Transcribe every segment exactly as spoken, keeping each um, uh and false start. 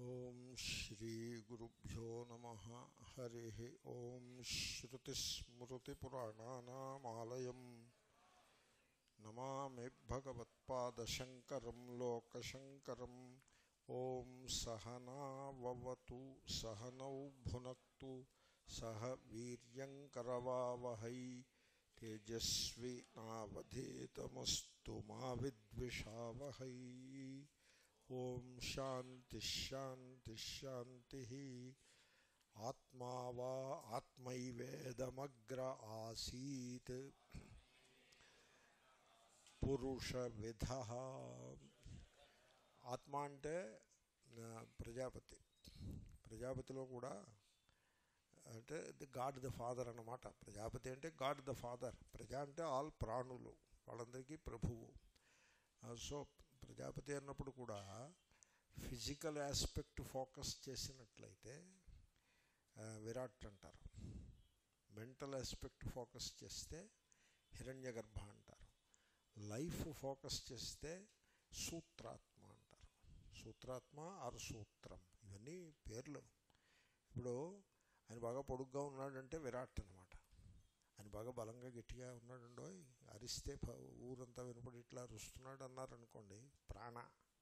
ఓం శ్రీ గురుభ్యో నమః. హరి ఓం. శ్రుతిస్మృతిపురాణానామాలయం నమామి భగవత్పాదశంకరం లోకశంకరం. ఓం సహనావవతు సహనౌ భునక్తు సహ వీర్యంకరవావహై తేజస్వి నావధీతమస్తు మా విద్విషావహై. ఓం శాంతి శాంతి శాంతి. ఆత్మా వా ఆత్మైవేదమగ్ర ఆసీత్ పురుషవిధః. ఆత్మ అంటే ప్రజాపతి. ప్రజాపతిలో కూడా అంటే ది గాడ్ ద ఫాదర్ అన్నమాట. ప్రజాపతి అంటే గాడ్ ద ఫాదర్. ప్రజ అంటే ఆల్ ప్రాణులు, వాళ్ళందరికీ ప్రభువు. సో ప్రజాపతి అన్నప్పుడు కూడా ఫిజికల్ ఆస్పెక్ట్ ఫోకస్ చేసినట్లయితే విరాట్ అంటారు. మెంటల్ ఆస్పెక్ట్ ఫోకస్ చేస్తే హిరణ్యగర్భ అంటారు. లైఫ్ ఫోకస్ చేస్తే సూత్రాత్మ అంటారు. సూత్రాత్మ ఆరు సూత్రం, ఇవన్నీ పేర్లు. ఇప్పుడు ఆయన బాగా పొడుగ్గా ఉన్నాడంటే విరాట్ అనమాట. ఆయన బాగా బలంగా గట్టిగా ఉన్నాడండో, అరిస్తే ఊరంతా వినపడి ఇట్లా అరుస్తున్నాడు అన్నారనుకోండి, ప్రాణ.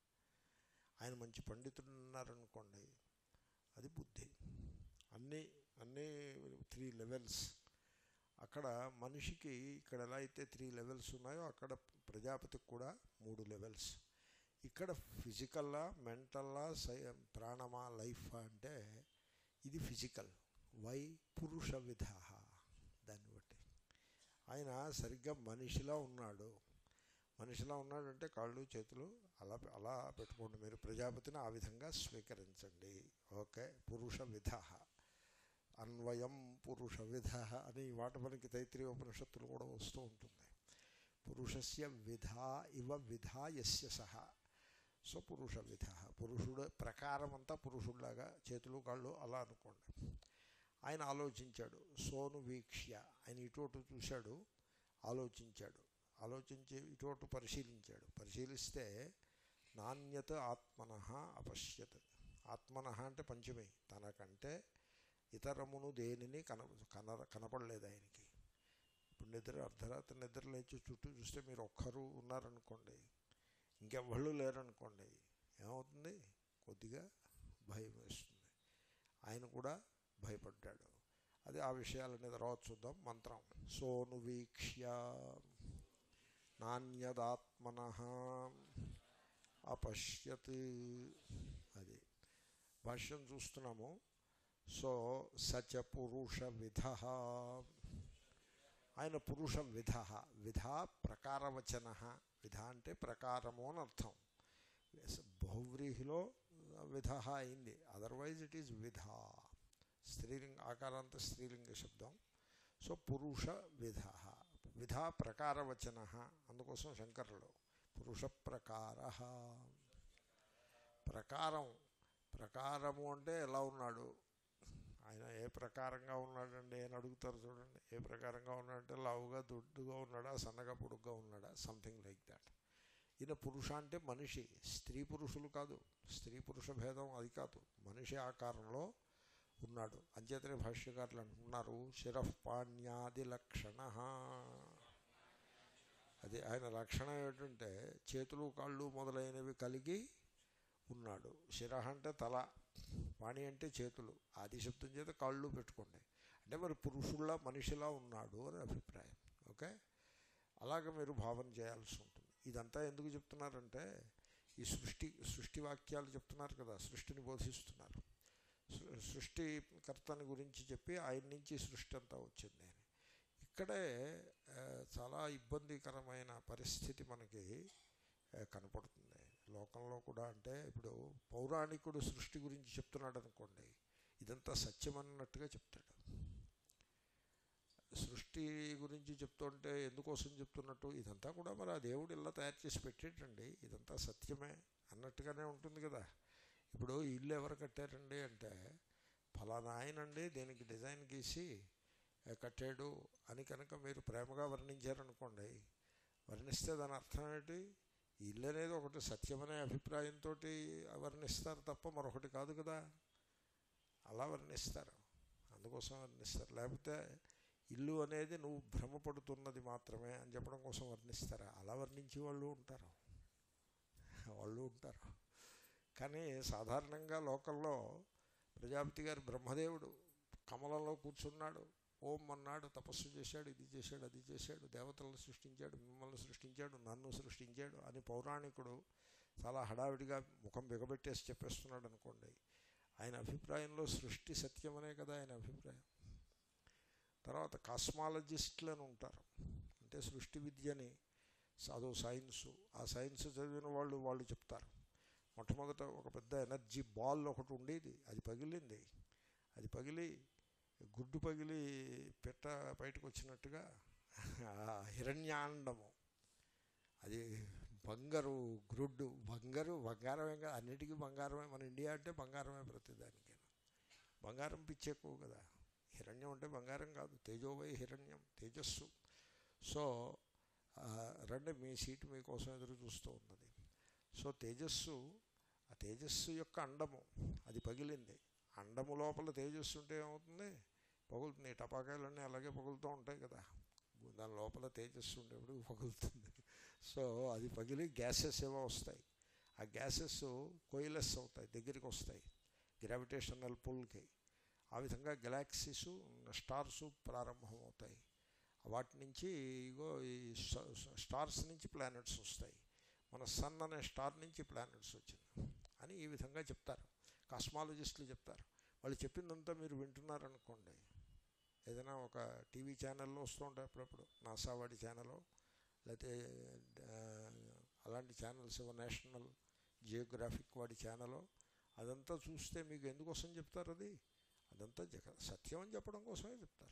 ఆయన మంచి పండితుడు అన్నారనుకోండి, అది బుద్ధి. అన్నీ అన్నీ త్రీ లెవెల్స్. అక్కడ మనిషికి ఇక్కడ ఎలా అయితే త్రీ లెవెల్స్ ఉన్నాయో అక్కడ ప్రజాపతికి కూడా మూడు లెవెల్స్. ఇక్కడ ఫిజికల్లా, మెంటల్లా, సై ప్రాణమా, లైఫ్ అంటే ఇది ఫిజికల్. వై పురుష విధ, దాన్ని బట్టి ఆయన సరిగ్గా మనిషిలా ఉన్నాడు. మనిషిలా ఉన్నాడంటే కాళ్ళు చేతులు అలా అలా పెట్టుకోండి. మీరు ప్రజాపతిని ఆ విధంగా స్వీకరించండి. ఓకే. పురుష విధ, అన్వయం పురుష విధ అని వాట మనకి తైత్రీయ ఉపనిషత్తులు కూడా వస్తూ ఉంటుంది. పురుషస్య విధా ఇవ విధా యస్య సహ. సో పురుష విధ, పురుషుడు ప్రకారం అంతా పురుషుడిలాగా చేతులు కాళ్ళు అలా అనుకోండి. ఆయన ఆలోచించాడు. సోను వీక్ష్య, ఆయన ఇటు చూశాడు, ఆలోచించాడు. ఆలోచించి ఇటు పరిశీలించాడు. పరిశీలిస్తే నాణ్యత ఆత్మనః అపశ్యత్. ఆత్మనః అంటే పంచమి, తనకంటే ఇతరమును దేనిని కన కన కనపడలేదు ఆయనకి. ఇప్పుడు నిద్ర అర్ధరాత్రి నిద్ర లేచి చుట్టూ చూస్తే మీరు ఒక్కరు ఉన్నారనుకోండి, ఇంకెవ్వళ్ళు లేరనుకోండి, ఏమవుతుంది? కొద్దిగా భయం వేస్తుంది. ఆయన కూడా భయపడ్డాడు. అది ఆ విషయాలనే తర్వాత చూద్దాం. మంత్రం. సోను వీక్ష్య నాణ్యదాత్మనః అపశ్యత్. అది భాష్యం చూస్తున్నాము. సో సచ పురుష విధ, ఆయన పురుష విధ. విధ ప్రకారవచన. విధ అంటే ప్రకారము అని అర్థం. బహువ్రీహిలో విధ అయింది, అదర్వైజ్ ఇట్ ఈజ్ విధ. స్త్రీలింగ ఆకారాంత స్త్రీలింగ శబ్దం. సో పురుష విధ, విధ ప్రకారవచన. అందుకోసం శంకరులు పురుష ప్రకార. ప్రకారం, ప్రకారము అంటే ఎలా ఉన్నాడు ఆయన, ఏ ప్రకారంగా ఉన్నాడండి అని అడుగుతారు చూడండి. ఏ ప్రకారంగా ఉన్నాడంటే లావుగా దొడ్డుగా ఉన్నాడా, సన్నగా పొడుగ్గా ఉన్నాడా, సంథింగ్ లైక్ దాట్. ఈయన పురుష అంటే మనిషి, స్త్రీ పురుషులు కాదు. స్త్రీ పురుష భేదం అది కాదు, మనిషి ఆకారంలో ఉన్నాడు. అంచేతనే భాష్యకారులు అంటున్నారు శిరఃపాణ్యాది లక్షణ. అది ఆయన లక్షణం ఏమిటంటే చేతులు కాళ్ళు మొదలైనవి కలిగి ఉన్నాడు. శిర అంటే తల, పాణి అంటే చేతులు, ఆది శబ్దం చేత కాళ్ళు పెట్టుకోండి. అంటే మరి పురుషుల్లా మనిషిలా ఉన్నాడు అని అభిప్రాయం. ఓకే, అలాగే మీరు భావన చేయాల్సి ఉంటుంది. ఇదంతా ఎందుకు చెప్తున్నారంటే ఈ సృష్టి సృష్టి వాక్యాలు చెప్తున్నారు కదా, సృష్టిని బోధిస్తున్నారు. సృష్టికర్తని గురించి చెప్పి ఆయన నుంచి సృష్టి అంతా వచ్చింది అని. ఇక్కడే చాలా ఇబ్బందికరమైన పరిస్థితి మనకి కనపడుతుంది లోకంలో కూడా. అంటే ఇప్పుడు పౌరాణికుడు సృష్టి గురించి చెప్తున్నాడు అనుకోండి, ఇదంతా సత్యమన్నట్టుగా చెప్తాడు. సృష్టి గురించి చెప్తుంటే ఎందుకోసం చెప్తున్నట్టు, ఇదంతా కూడా మరి ఆ దేవుడు ఇలా తయారు చేసి పెట్టేటండి, ఇదంతా సత్యమే అన్నట్టుగానే ఉంటుంది కదా. ఇప్పుడు ఇల్లు ఎవరు కట్టారండి అంటే ఫలానా ఆయనండి దీనికి డిజైన్ గీసి కట్టాడు అని కనుక మీరు ప్రేమగా వర్ణించారనుకోండి, వర్ణిస్తే దాని అర్థం ఏంటి? ఇల్లు అనేది ఒకటి సత్యమనే అభిప్రాయంతో వర్ణిస్తారు తప్ప మరొకటి కాదు కదా. అలా వర్ణిస్తారు, అందుకోసం వర్ణిస్తారు. లేకపోతే ఇల్లు అనేది నువ్వు భ్రమపడుతున్నది మాత్రమే అని చెప్పడం కోసం వర్ణిస్తారా? అలా వర్ణించే వాళ్ళు ఉంటారు, వాళ్ళు ఉంటారు. కానీ సాధారణంగా లోకల్లో ప్రజాపతి గారు బ్రహ్మదేవుడు కమలంలో కూర్చున్నాడు, ఓం అన్నాడు, తపస్సు చేశాడు, ఇది చేశాడు, అది చేశాడు, దేవతలను సృష్టించాడు, మిమ్మల్ని సృష్టించాడు, నన్ను సృష్టించాడు అని పౌరాణికుడు చాలా హడావిడిగా ముఖం బిగబెట్టేసి చెప్పేస్తున్నాడు అనుకోండి. ఆయన అభిప్రాయంలో సృష్టి సత్యమనే కదా ఆయన అభిప్రాయం. తర్వాత కాస్మాలజిస్టులను ఉంటారు, అంటే సృష్టి విద్యని అదో సైన్సు, ఆ సైన్స్ చదివిన వాళ్ళు వాళ్ళు చెప్తారు. మొట్టమొదట ఒక పెద్ద ఎనర్జీ బాల్ ఒకటి ఉండేది, అది పగిలింది, అది పగిలి గుడ్డు పగిలి పెట్ట బయటకు వచ్చినట్టుగా హిరణ్యాండము, అది బంగారు గ్రుడ్డు, బంగారు బంగారమే కదా, అన్నిటికీ బంగారమే. మన ఇండియా అంటే బంగారమే, ప్రతిదానికి బంగారం పిచ్చి ఎక్కువ కదా. హిరణ్యం అంటే బంగారం కాదు, తేజోవై హిరణ్యం, తేజస్సు. సో రండి, మీ సీటు మీకోసం ఎదురు చూస్తూ ఉన్నది. సో తేజస్సు, ఆ తేజస్సు యొక్క అండము అది పగిలింది. అండము లోపల తేజస్సు ఉంటే ఏమవుతుంది? పగులుతుంది. టపాకాయలన్నీ అలాగే పగులుతూ ఉంటాయి కదా, దాని లోపల తేజస్సు ఉండేప్పుడు పగులుతుంది. సో అది పగిలి గ్యాసెస్ ఏవో వస్తాయి, ఆ గ్యాసెస్ కోయిలెస్ అవుతాయి, దగ్గరికి వస్తాయి గ్రావిటేషనల్ పుల్కి. ఆ విధంగా గెలాక్సీసు స్టార్సు ప్రారంభమవుతాయి. వాటి నుంచి ఇగో ఈ స్టార్స్ నుంచి ప్లానెట్స్ వస్తాయి. మన సన్ అనే స్టార్ నుంచి ప్లానెట్స్ వచ్చింది అని ఈ విధంగా చెప్తారు, కాస్మాలజిస్టులు చెప్తారు. వాళ్ళు చెప్పిందంతా మీరు వింటున్నారనుకోండి, ఏదైనా ఒక టీవీ ఛానల్లో వస్తూ ఉంటాయి అప్పుడప్పుడు, నాసా వాడి ఛానల్లో, లేకపోతే అలాంటి ఛానల్స్, నేషనల్ జియోగ్రాఫిక్ వాడి ఛానల్లో, అదంతా చూస్తే మీకు ఎందుకోసం చెప్తారు? అది అదంతా జగ సత్యం అని చెప్పడం కోసమే చెప్తారు.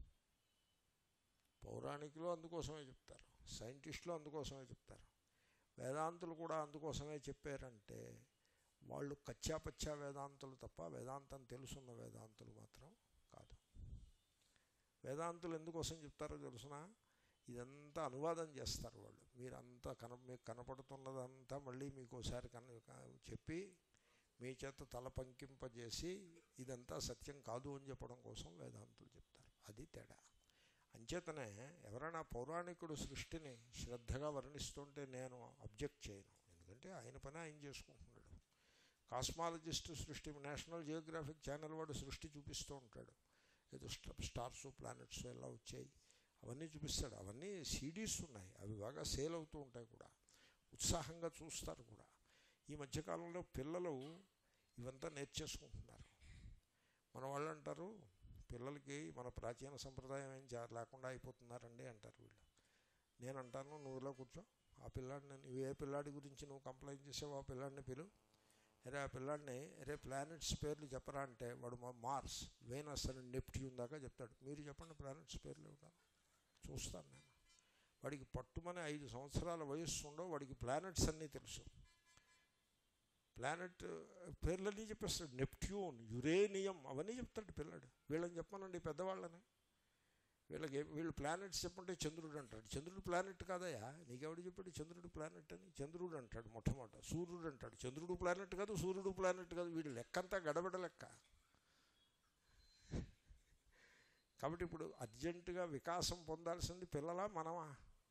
పౌరాణికులు అందుకోసమే చెప్తారు, సైంటిస్టులు అందుకోసమే చెప్తారు, వేదాంతులు కూడా అందుకోసమే చెప్పారంటే వాళ్ళు కచ్చాపచ్చా వేదాంతులు తప్ప వేదాంతం తెలుసున్న వేదాంతులు మాత్రం కాదు. వేదాంతులు ఎందుకోసం చెప్తారో తెలుసునా? ఇదంతా అనువాదం చేస్తారు వాళ్ళు. మీరంతా కన మీకు కనపడుతున్నదంతా మళ్ళీ మీకు ఒకసారి కన చెప్పి మీ చేత తల పంకింపజేసి ఇదంతా సత్యం కాదు అని చెప్పడం కోసం వేదాంతులు చెప్తారు. అది తేడా. అంచేతనే ఎవరైనా పౌరాణికుడు సృష్టిని శ్రద్ధగా వర్ణిస్తుంటే నేను అబ్జెక్ట్ చేయను, ఎందుకంటే ఆయన పని ఆయన చేసుకుంటున్నాడు. కాస్మాలజిస్ట్ సృష్టి, నేషనల్ జియోగ్రాఫిక్ ఛానల్ వాడు సృష్టి చూపిస్తూ ఉంటాడు, ఏదో స్టార్స్ ప్లానెట్స్ ఎలా వచ్చాయి అవన్నీ చూపిస్తాడు. అవన్నీ సీడీస్ ఉన్నాయి, అవి బాగా సేల్ అవుతూ ఉంటాయి కూడా, ఉత్సాహంగా చూస్తారు కూడా. ఈ మధ్యకాలంలో పిల్లలు ఇవంతా నేర్చేసుకుంటున్నారు. మన వాళ్ళు అంటారు, పిల్లలకి మన ప్రాచీన సంప్రదాయం ఏం లేకుండా అయిపోతున్నారండి అంటారు వీళ్ళు. నేను అంటాను, నువ్వు ఇలా కూర్చో, ఆ పిల్లాడిని, నువ్వు ఏ పిల్లాడి గురించి నువ్వు కంప్లైంట్ చేసావు ఆ పిల్లాడిని పిలు, అరే ఆ పిల్లాడిని అరే ప్లానెట్స్ పేర్లు చెప్పరా అంటే వాడు మా మార్స్, వేనస్ అని నెప్ట్యూన్ దాకా చెప్తాడు. మీరు చెప్పండి ప్లానెట్స్ పేర్లు ఇవ్వడం చూస్తాను నేను. వాడికి పట్టుమని ఐదు సంవత్సరాల వయస్సు ఉండవు, వాడికి ప్లానెట్స్ అన్నీ తెలుసు. ప్లానెట్ పేర్లన్నీ చెప్పేస్తాడు, నెప్ట్యూన్, యురేనియం అవన్నీ చెప్తాడు పిల్లాడు. వీళ్ళని చెప్పానండి పెద్దవాళ్ళని, వీళ్ళకి వీళ్ళు ప్లానెట్స్ చెప్పంటే చంద్రుడు అంటాడు. చంద్రుడు ప్లానెట్ కాదయా, నీకెవడు చెప్పాడు చంద్రుడు ప్లానెట్ అని? చంద్రుడు అంటాడు మొట్టమొదట. సూర్యుడు అంటాడు, చంద్రుడు ప్లానెట్ కాదు, సూర్యుడు ప్లానెట్ కాదు. వీడు లెక్కంతా గడబడ లెక్క. కాబట్టి ఇప్పుడు అర్జెంటుగా వికాసం పొందాల్సింది పిల్లలా మనమా?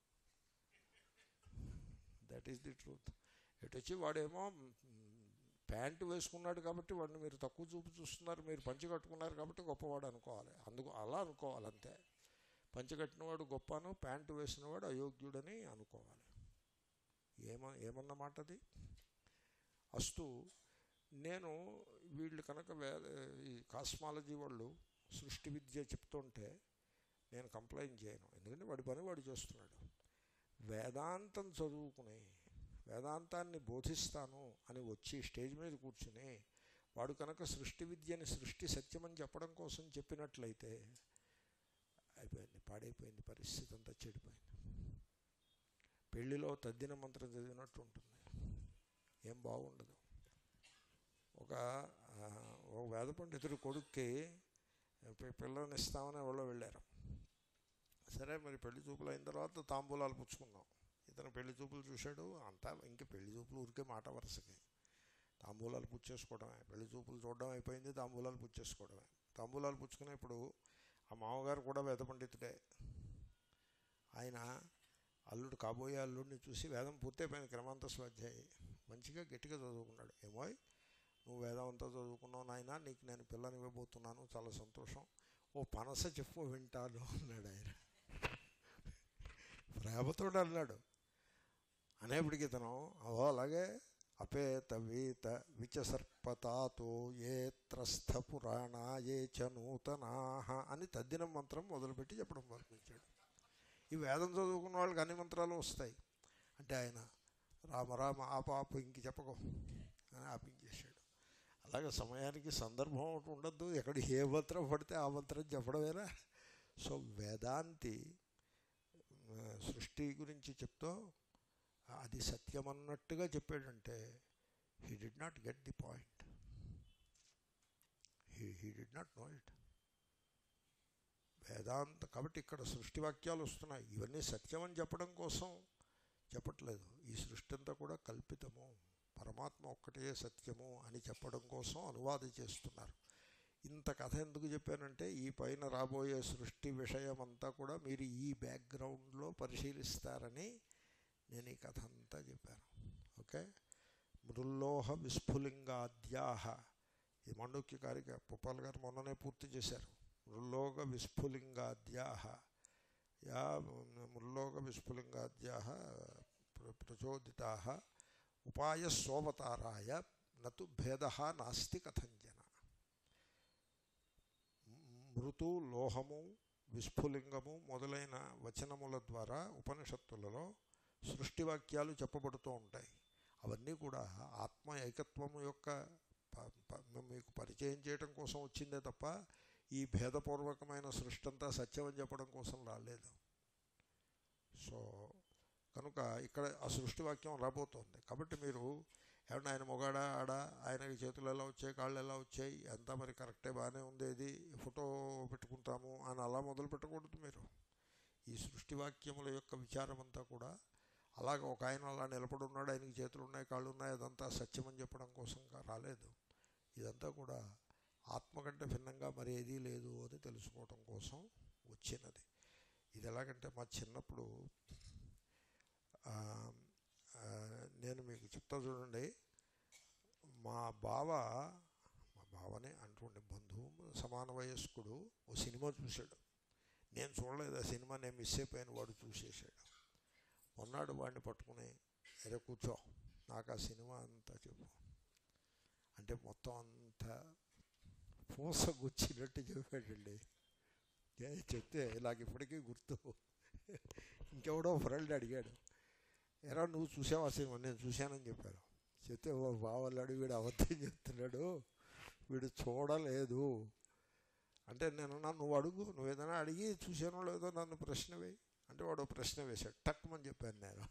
That is the truth. ఎటు వచ్చి వాడేమో ప్యాంటు వేసుకున్నాడు కాబట్టి వాడిని మీరు తక్కువ చూపు చూస్తున్నారు, మీరు పంచి కట్టుకున్నారు కాబట్టి గొప్పవాడు అనుకోవాలి. అందుకు అలా అనుకోవాలి అంతే. పంచి కట్టినవాడు గొప్పను, ప్యాంటు వేసినవాడు అయోగ్యుడని అనుకోవాలి. ఏమ ఏమన్నమాట అది? అస్తు నేను వీళ్ళు కనుక ఈ కాస్మాలజీ వాళ్ళు సృష్టి విద్య చెప్తుంటే నేను కంప్లైంట్ చేయను, ఎందుకంటే వాడి పని వాడు చేస్తున్నాడు. వేదాంతం చదువుకుని వేదాంతాన్ని బోధిస్తాను అని వచ్చి స్టేజ్ మీద కూర్చుని వాడు కనుక సృష్టి విద్యని సృష్టి సత్యమని చెప్పడం కోసం చెప్పినట్లయితే అయిపోయింది, పాడైపోయింది, పరిస్థితి అంతా చెడిపోయింది. పెళ్లిలో తద్దిన మంత్రం చదివినట్టు ఉంటుంది, ఏం బాగుండదు. ఒక ఒక వేద పండితుడు కొడుక్కి పిల్లని ఇస్తామని ఎవరో వెళ్ళారు. సరే మరి పెళ్లి చూపులు అయిన తర్వాత తాంబూలాలు పుచ్చుకున్నాం, ఇతను పెళ్లి చూపులు చూశాడు, అంతా ఇంక పెళ్లి చూపులు ఊరికే మాట వరుసకి తాంబూలాలు పుచ్చేసుకోవడమే. పెళ్లి చూపులు చూడడం అయిపోయింది, తాంబూలాలు పుచ్చేసుకోవడమే. తాంబూలాలు పుచ్చుకునే ఇప్పుడు ఆ మామగారు కూడా వేద పండితుడే. ఆయన అల్లుడు కాబోయే అల్లుడిని చూసి వేదం పూర్తయిపోయింది, క్రమాంత స్వాధ్యాయి, మంచిగా గట్టిగా చదువుకున్నాడు. ఏమోయ్ నువ్వు వేదం అంతా చదువుకున్నావు నాయన, నీకు నేను పిల్లని ఇవ్వబోతున్నాను, చాలా సంతోషం, ఓ పనస చెప్పు వింటాను అన్నాడు ఆయన. ప్రేమతో అన్నాడు. అనేప్పటికీ ఇతను అవో అలాగే అపేత వీత విచసర్పతాతో ఏ త్రస్థ పురాణ ఏ చ నూతనాహ అని తద్దినం మంత్రం మొదలుపెట్టి చెప్పడం ప్రారంభించాడు. ఈ వేదం చదువుకున్న వాళ్ళకి అన్ని మంత్రాలు వస్తాయి అంటే ఆయన రామ రామ ఆప ఆపు ఇంక చెప్పకో అని ఆపించేశాడు. అలాగే సమయానికి సందర్భం ఒకటి ఉండద్దు, ఎక్కడ ఏ మంత్రం పడితే ఆ మంత్రం చెప్పడమేనా. సో వేదాంతి సృష్టి గురించి చెప్తూ అది సత్యమన్నట్టుగా చెప్పాడంటే he did not get the point, he he did not know it. వేదాంత కాబట్టి ఇక్కడ సృష్టి వాక్యాలు వస్తున్నాయి, ఇవన్నీ సత్యం అని చెప్పడం కోసం చెప్పట్లేదు. ఈ సృష్టి అంతా కూడా కల్పితము, పరమాత్మ ఒక్కటే సత్యము అని చెప్పడం కోసం అనువాదం చేస్తున్నారు. ఇంత కథ ఎందుకు చెప్పానంటే ఈ పైన రాబోయే సృష్టి విషయం అంతా కూడా మీరు ఈ బ్యాక్గ్రౌండ్లో పరిశీలిస్తారని నేను ఈ కథ అంతా చెప్పాను. ఓకే. మృల్లోహ విస్ఫులింగాద్యాహ, ఈ మండుక్య కారిక పుప్పాల్ గారు మొన్ననే పూర్తి చేశారు. మృల్లోక విస్ఫులింగాద్యాహ యా మృల్లోక విస్ఫులింగాద్యాహ ప్రచోదితాః ఉపాయ సోవతారాయ నతు భేద నాస్తి కథంజన. మృతు, లోహము, విస్ఫులింగము మొదలైన వచనముల ద్వారా ఉపనిషత్తులలో సృష్టి వాక్యాలు చెప్పబడుతూ ఉంటాయి. అవన్నీ కూడా ఆత్మ ఏకత్వము యొక్క మీకు పరిచయం చేయడం కోసం వచ్చిందే తప్ప ఈ భేదపూర్వకమైన సృష్టి అంతా సత్యం అని చెప్పడం కోసం రాలేదు. సో కనుక ఇక్కడ ఆ సృష్టి వాక్యం రాబోతోంది. కాబట్టి మీరు ఏమన్నా ఆయన మొగాడా ఆడ, ఆయనకి చేతులు ఎలా వచ్చాయి, కాళ్ళు ఎలా వచ్చాయి, అంతా మరి కరెక్టే బాగానే ఉంది, ఇది ఫోటో పెట్టుకుంటాము అని అలా మొదలు పెట్టకూడదు. మీరు ఈ సృష్టి వాక్యముల యొక్క విచారం అంతా కూడా అలాగ ఒక ఆయన అలా నిలబడి ఉన్నాడు, ఆయనకి చేతులు ఉన్నాయి, కాళ్ళు ఉన్నాయి, అదంతా సత్యమని చెప్పడం కోసం రాలేదు. ఇదంతా కూడా ఆత్మ కంటే భిన్నంగా మరి ఏదీ లేదు అని తెలుసుకోవడం కోసం వచ్చినది. ఇది ఎలాగంటే మా చిన్నప్పుడు నేను మీకు చెప్తా చూడండి. మా బావ మా బావనే అంటుండే బంధువు సమాన వయస్కుడు ఓ సినిమా చూశాడు. నేను చూడలేదు ఆ సినిమా, నేను మిస్ అయిపోయాను, వాడు చూసేసాడు. మొన్నాడు వాడిని పట్టుకుని అరే కూర్చో నాకు ఆ సినిమా అంతా చెప్పు అంటే మొత్తం అంతా పూసగుచ్చినట్టు చెప్పాడండి. చెప్తే నాకు ఇప్పటికీ గుర్తు. ఇంకెవడో ఫ్రెండ్ అడిగాడు, ఎరా నువ్వు చూసావా సినిమా? నేను చూశానని చెప్పాను. చెప్తే ఓ బావలాడు వీడు అబద్ధం చెప్తున్నాడు, వీడు చూడలేదు అంటే నేను నువ్వు అడుగు, నువ్వు ఏదైనా అడిగి చూసానో లేదో నన్ను ప్రశ్న వేయి అంటే వాడు ప్రశ్న వేశాడు. టక్కుమని చెప్పాను నేను.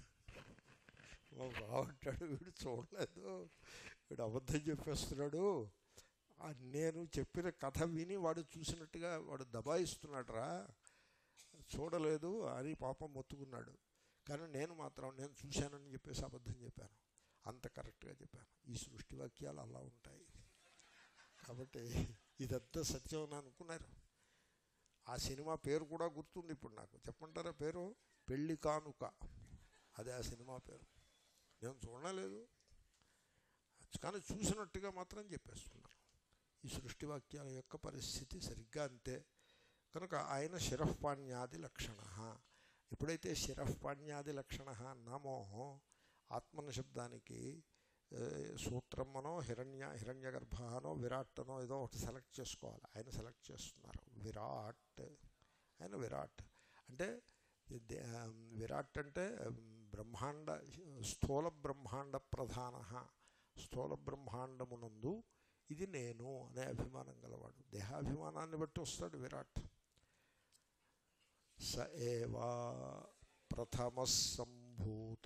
ఓ బాగుంటాడు, వీడు చూడలేదు, వీడు అబద్ధం చెప్పేస్తున్నాడు. నేను చెప్పిన కథ విని వాడు చూసినట్టుగా వాడు దబాయిస్తున్నాడు రా, చూడలేదు అని పాపం మొత్తుకున్నాడు. కానీ నేను మాత్రం నేను చూశానని చెప్పేసి అబద్ధం చెప్పాను, అంత కరెక్ట్గా చెప్పాను. ఈ సృష్టి వాక్యాలు అలా ఉంటాయి. కాబట్టి ఇదంతా సత్యం అని అనుకున్నారు. ఆ సినిమా పేరు కూడా గుర్తుంది ఇప్పుడు నాకు, చెప్పంటారా పేరు? పెళ్ళి కానుక, అదే ఆ సినిమా పేరు. నేను చూడలేదు కానీ చూసినట్టుగా మాత్రం చెప్పేస్తున్నారు. ఈ సృష్టి వాక్యాల యొక్క పరిస్థితి సరిగ్గా అంతే. కనుక ఆయన శిరఃపాణ్యాది లక్షణ. ఎప్పుడైతే శిరఃపాణ్యాది లక్షణ అన్నామో ఆత్మన శబ్దానికి సూత్రమ్మనో హిరణ్య హిరణ్య గర్భనో విరాట్టనో ఏదో ఒకటి సెలెక్ట్ చేసుకోవాలి. ఆయన సెలెక్ట్ చేస్తున్నారు విరాట్. ఆయన విరాట్ అంటే విరాట్ అంటే బ్రహ్మాండ స్థూల బ్రహ్మాండ ప్రధాన, స్థూల బ్రహ్మాండమునందు ఇది నేను అనే అభిమానం గలవాడు. దేహాభిమానాన్ని బట్టి వస్తాడు విరాట్. స ఏవా ప్రథమ సంభూత,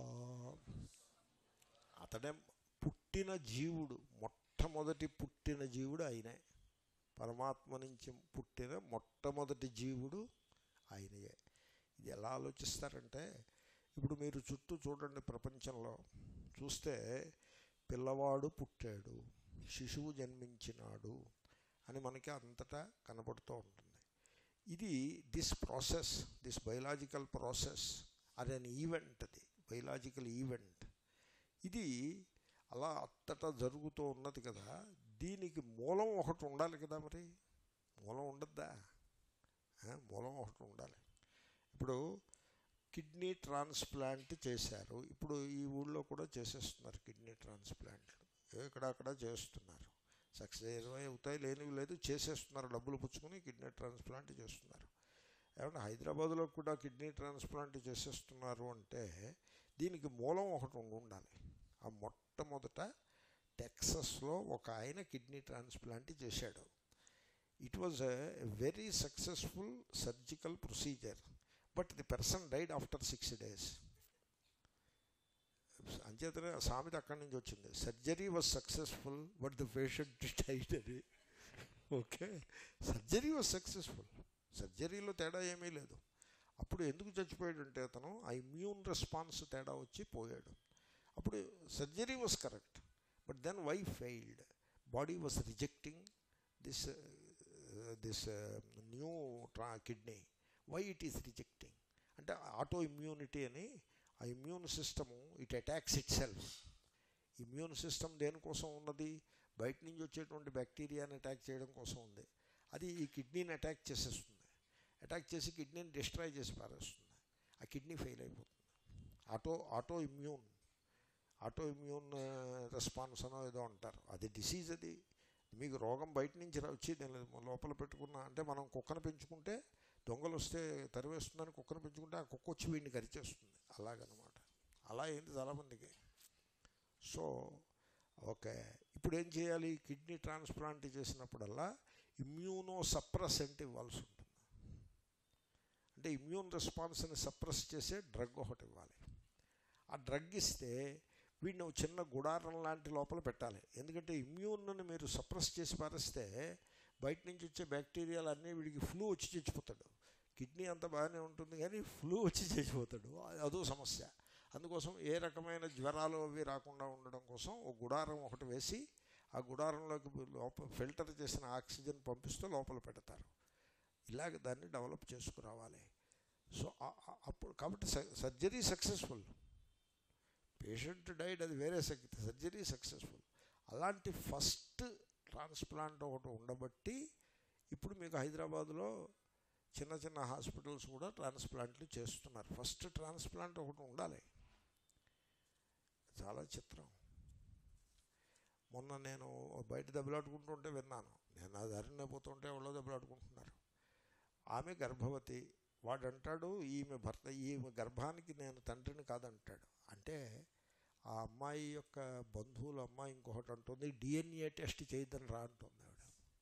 అతడే పుట్టిన జీవుడు, మొట్టమొదటి పుట్టిన జీవుడు ఆయనే. పరమాత్మ నుంచి పుట్టిన మొట్టమొదటి జీవుడు ఆయనయే. ఇది ఎలా ఆలోచిస్తారంటే ఇప్పుడు మీరు చుట్టూ చూడండి, ప్రపంచంలో చూస్తే పిల్లవాడు పుట్టాడు, శిశువు జన్మించినాడు అని మనకి అంతటా కనపడుతూ ఉంటుంది. ఇది this process, this biological process అది అన్ ఈవెంట్, అది బయలాజికల్ ఈవెంట్. ఇది అలా అంతటా జరుగుతూ ఉన్నది కదా, దీనికి మూలం ఒకటి ఉండాలి కదా. మరి మూలం ఉండద్దా? మూలం ఒకటి ఉండాలి. ఇప్పుడు కిడ్నీ ట్రాన్స్ప్లాంట్ చేశారు, ఇప్పుడు ఈ ఊళ్ళో కూడా చేసేస్తున్నారు కిడ్నీ ట్రాన్స్ప్లాంట్లు, ఎక్కడక్కడ చేస్తున్నారు. సక్సెస్ అవుతాయి లేనివి లేదు, చేసేస్తున్నారు, డబ్బులు పుచ్చుకొని కిడ్నీ ట్రాన్స్ప్లాంట్ చేస్తున్నారు. ఏమంటే హైదరాబాద్లో కూడా కిడ్నీ ట్రాన్స్ప్లాంట్ చేసేస్తున్నారు అంటే దీనికి మూలం ఒకటి ఉండాలి. ఆ మొట్టమొదట టెక్సస్లో ఒక ఆయన కిడ్నీ ట్రాన్స్ప్లాంట్ చేశాడు. It was a very successful surgical procedure, but the person died after six days. అంచేతనే సామెత అక్కడి నుంచి వచ్చింది, surgery was successful but the patient died అని. ఓకే, సర్జరీ వాజ్ సక్సెస్ఫుల్, సర్జరీలో తేడా ఏమీ లేదు. అప్పుడు ఎందుకు చచ్చిపోయాడంటే అతను ఆ ఇమ్యూన్ రెస్పాన్స్ తేడా వచ్చి పోయాడు. అప్పుడు surgery was correct, but then why failed? Body was rejecting this this new ట్రా kidney. Why it is rejecting అంటే ఆటో ఇమ్యూనిటీ అని, ఆ immune system it attacks itself. Immune system దేనికోసం ఉన్నది? బయట నుంచి వచ్చేటువంటి బ్యాక్టీరియాని అటాక్ చేయడం కోసం ఉంది. అది ఈ కిడ్నీని అటాక్ చేసేస్తుంది, అటాక్ చేసి కిడ్నీని డిస్ట్రాయ్ చేసి పారేస్తుంది. ఆ కిడ్నీ ఫెయిల్ అయిపోతుంది. Auto auto immune auto immune response అనో ఏదో అంటారు, అది డిసీజ్. అది మీకు రోగం బయట నుంచి వచ్చి లోపల పెట్టుకున్న, అంటే మనం కుక్కను పెంచుకుంటే దొంగలు వస్తే తరివేస్తుందని కుక్కను పెంచుకుంటే ఆ కుక్క వచ్చి వీడిని కరిచేస్తుంది, అలాగనమాట. అలా అయింది చాలామందికి. సో ఓకే, ఇప్పుడు ఏం చేయాలి? కిడ్నీ ట్రాన్స్ప్లాంట్ చేసినప్పుడల్లా ఇమ్యూనో సప్రెసెంట్ ఇవ్వాల్సి ఉంటుంది. అంటే ఇమ్యూన్ రెస్పాన్స్ని సప్రెస్ చేసే డ్రగ్ ఒకటి ఇవ్వాలి. ఆ డ్రగ్ ఇస్తే వీడిని చిన్న గుడారం లాంటి లోపల పెట్టాలి. ఎందుకంటే ఇమ్యూన్ని మీరు సప్రెస్ చేసి పారేస్తే బయట నుంచి వచ్చే బ్యాక్టీరియాలు అన్నీ వీడికి ఫ్లూ వచ్చి చచ్చిపోతాడు. కిడ్నీ అంతా బాగానే ఉంటుంది కానీ ఫ్లూ వచ్చి చచ్చిపోతాడు, అదో సమస్య. అందుకోసం ఏ రకమైన జ్వరాలు అవి రాకుండా ఉండడం కోసం ఒక గుడారం ఒకటి వేసి ఆ గుడారంలోకి లోపల ఫిల్టర్ చేసిన ఆక్సిజన్ పంపిస్తూ లోపల పెడతారు. ఇలాగ దాన్ని డెవలప్ చేసుకురావాలి. సో అప్పుడు కాబట్టి సర్జరీ సక్సెస్ఫుల్, పేషెంట్ డైడ్ అది వేరే, సర్జరీ సక్సెస్ఫుల్. అలాంటి ఫస్ట్ ట్రాన్స్ప్లాంట్ ఒకటి ఉండబట్టి ఇప్పుడు మీకు హైదరాబాద్లో చిన్న చిన్న హాస్పిటల్స్ కూడా ట్రాన్స్ప్లాంట్లు చేస్తున్నారు. ఫస్ట్ ట్రాన్స్ప్లాంట్ ఒకటి ఉండాలి. చాలా చిత్రం. మొన్న నేను బయట దెబ్బలాడుకుంటుంటే విన్నాను, నేను ఆ దారినే పోతుంటే ఎవరో దెబ్బలాడుకుంటున్నారు. ఆమె గర్భవతి, వాడు అంటాడు ఈమె భర్త, ఈమె గర్భానికి నేను తండ్రిని కాదంటాడు. అంటే ఆ అమ్మాయి యొక్క బంధువుల అమ్మాయి ఇంకొకటి అంటుంది, డిఎన్ఏ టెస్ట్ చేయొద్దని రా అంటుంది ఆవిడ.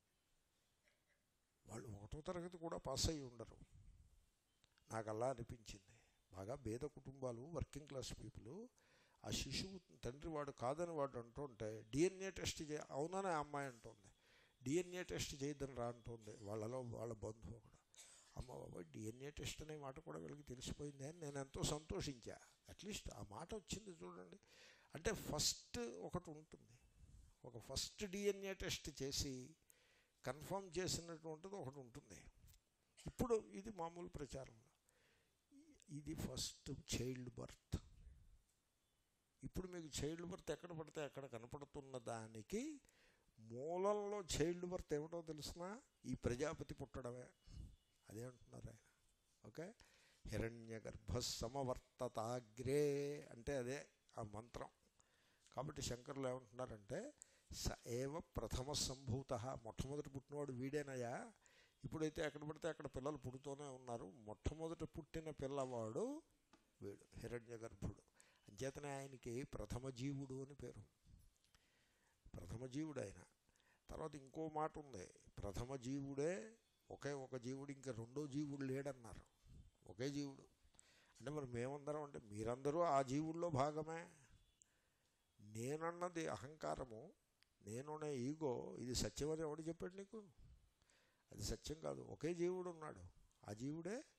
వాళ్ళు ఒకటో తరగతి కూడా పాస్ అయ్యి ఉండరు. నాకు అలా అనిపించింది. బాగా పేద కుటుంబాలు, వర్కింగ్ క్లాస్ పీపుల్, ఆ శిశువు తండ్రి వాడు కాదని వాడు అంటుంటే డిఎన్ఏ టెస్ట్ చేయ, అవునని ఆ అమ్మాయి అంటుంది. డిఎన్ఏ టెస్ట్ చేయొద్దని రా అంటుంది వాళ్ళలో వాళ్ళ బంధువు కూడా. అమ్మ బాబాయ్, డిఎన్ఏ టెస్ట్ అనే మాట కూడా వీళ్ళకి తెలిసిపోయింది అని నేను ఎంతో సంతోషించా. అట్లీస్ట్ ఆ మాట వచ్చింది చూడండి. అంటే ఫస్ట్ ఒకటి ఉంటుంది, ఒక ఫస్ట్ డిఎన్ఏ టెస్ట్ చేసి కన్ఫర్మ్ చేసినటువంటిది ఒకటి ఉంటుంది. ఇప్పుడు ఇది మామూలు ప్రచారంలో ఇది ఫస్ట్ చైల్డ్ బర్త్. ఇప్పుడు మీకు చైల్డ్ బర్త్ ఎక్కడ పడితే అక్కడ కనపడుతున్న దానికి మూలంలో చైల్డ్ బర్త్ ఏమిటో తెలుసునా? ఈ ప్రజాపతి పుట్టడమే. అదే అంటున్నారు ఆయన. ఓకే, హిరణ్య గర్భ సమవర్తతాగ్రే అంటే అదే ఆ మంత్రం. కాబట్టి శంకరులు ఏమంటున్నారంటే స ఏవ ప్రథమ సంభూత, మొట్టమొదటి పుట్టినవాడు వీడేనయా. ఇప్పుడైతే ఎక్కడ పడితే అక్కడ పిల్లలు పుడుతూనే ఉన్నారు, మొట్టమొదటి పుట్టిన పిల్లవాడు వీడు హిరణ్య గర్భుడు. అంచేతనే ఆయనకి ప్రథమ జీవుడు అని పేరు. ప్రథమ జీవుడు ఆయన. తర్వాత ఇంకో మాట ఉంది, ప్రథమ జీవుడే ఒకే ఒక జీవుడు, ఇంకా రెండో జీవుడు లేడన్నారు. ఒకే జీవుడు అంటే మరి మేమందరం అంటే మీరందరూ ఆ జీవుల్లో భాగమే. నేనన్నది అహంకారము, నేనునే ఈగో, ఇది సత్యమని ఎవడు చెప్పాడు నీకు? అది సత్యం కాదు. ఒకే జీవుడు ఉన్నాడు, ఆ జీవుడే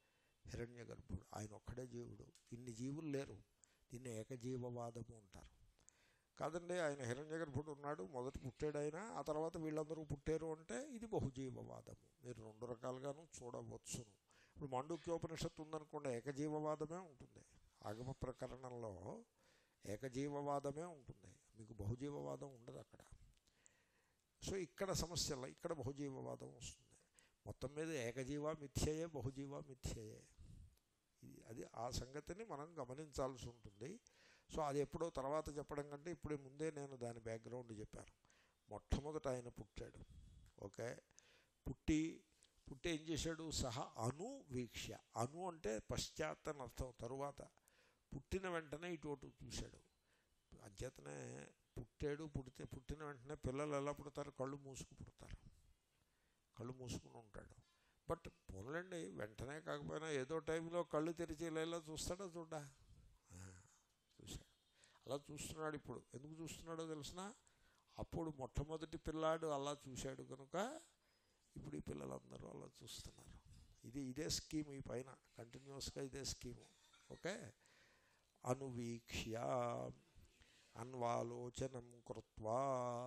హిరణ్య గర్భుడు, ఆయన ఒక్కడే జీవుడు, ఇన్ని జీవులు లేరు. దీన్ని ఏకజీవవాదము అంటారు. కాదండి, ఆయన హిరణ్య గర్భుడు ఉన్నాడు, మొదట పుట్టాడు ఆయన, ఆ తర్వాత వీళ్ళందరూ పుట్టారు అంటే ఇది బహుజీవవాదము. మీరు రెండు రకాలుగాను చూడవచ్చును. ఇప్పుడు మాండూక్యోపనిషత్తు ఉందనుకోండి, ఏకజీవవాదమే ఉంటుంది. ఆగమ ప్రకరణంలో ఏకజీవవాదమే ఉంటుంది, మీకు బహుజీవవాదం ఉండదు అక్కడ. సో ఇక్కడ సమస్యల ఇక్కడ బహుజీవవాదం వస్తుంది. మొత్తం మీద ఏకజీవ మిథ్యయే, బహుజీవ మిథ్యయే. ఇది అది ఆ సంగతిని మనం గమనించాల్సి ఉంటుంది. సో అది ఎప్పుడో తర్వాత చెప్పడం కంటే ఇప్పుడు ముందే నేను దాని బ్యాక్గ్రౌండ్ చెప్పాను. మొట్టమొదట ఆయన పుట్టాడు. ఓకే, పుట్టి పుట్టి ఏం చేశాడు? సహ అను వీక్ష్య. అను అంటే పశ్చాత్ అని అర్థం. తరువాత పుట్టిన వెంటనే ఇటు చూశాడు. అధ్యతనే పుట్టాడు. పుడితే పుట్టిన వెంటనే పిల్లలు ఎలా పుడతారు? కళ్ళు మూసుకు పుడతారు, కళ్ళు మూసుకుని ఉంటాడు. బట్ పోన్లండి, వెంటనే కాకపోయినా ఏదో టైంలో కళ్ళు తెరిచి ఇలా చూస్తాడో చూడ్డా, చూశాడు. అలా చూస్తున్నాడు. ఇప్పుడు ఎందుకు చూస్తున్నాడో తెలిసిన, అప్పుడు మొట్టమొదటి పిల్లాడు అలా చూశాడు కనుక ఇప్పుడు ఈ పిల్లలందరూ అలా చూస్తున్నారు. ఇది ఇదే స్కీమ్, ఈ పైన కంటిన్యూస్గా ఇదే స్కీము. ఓకే, అనువీక్ష్య అన్వాలోచనం కృత్వా.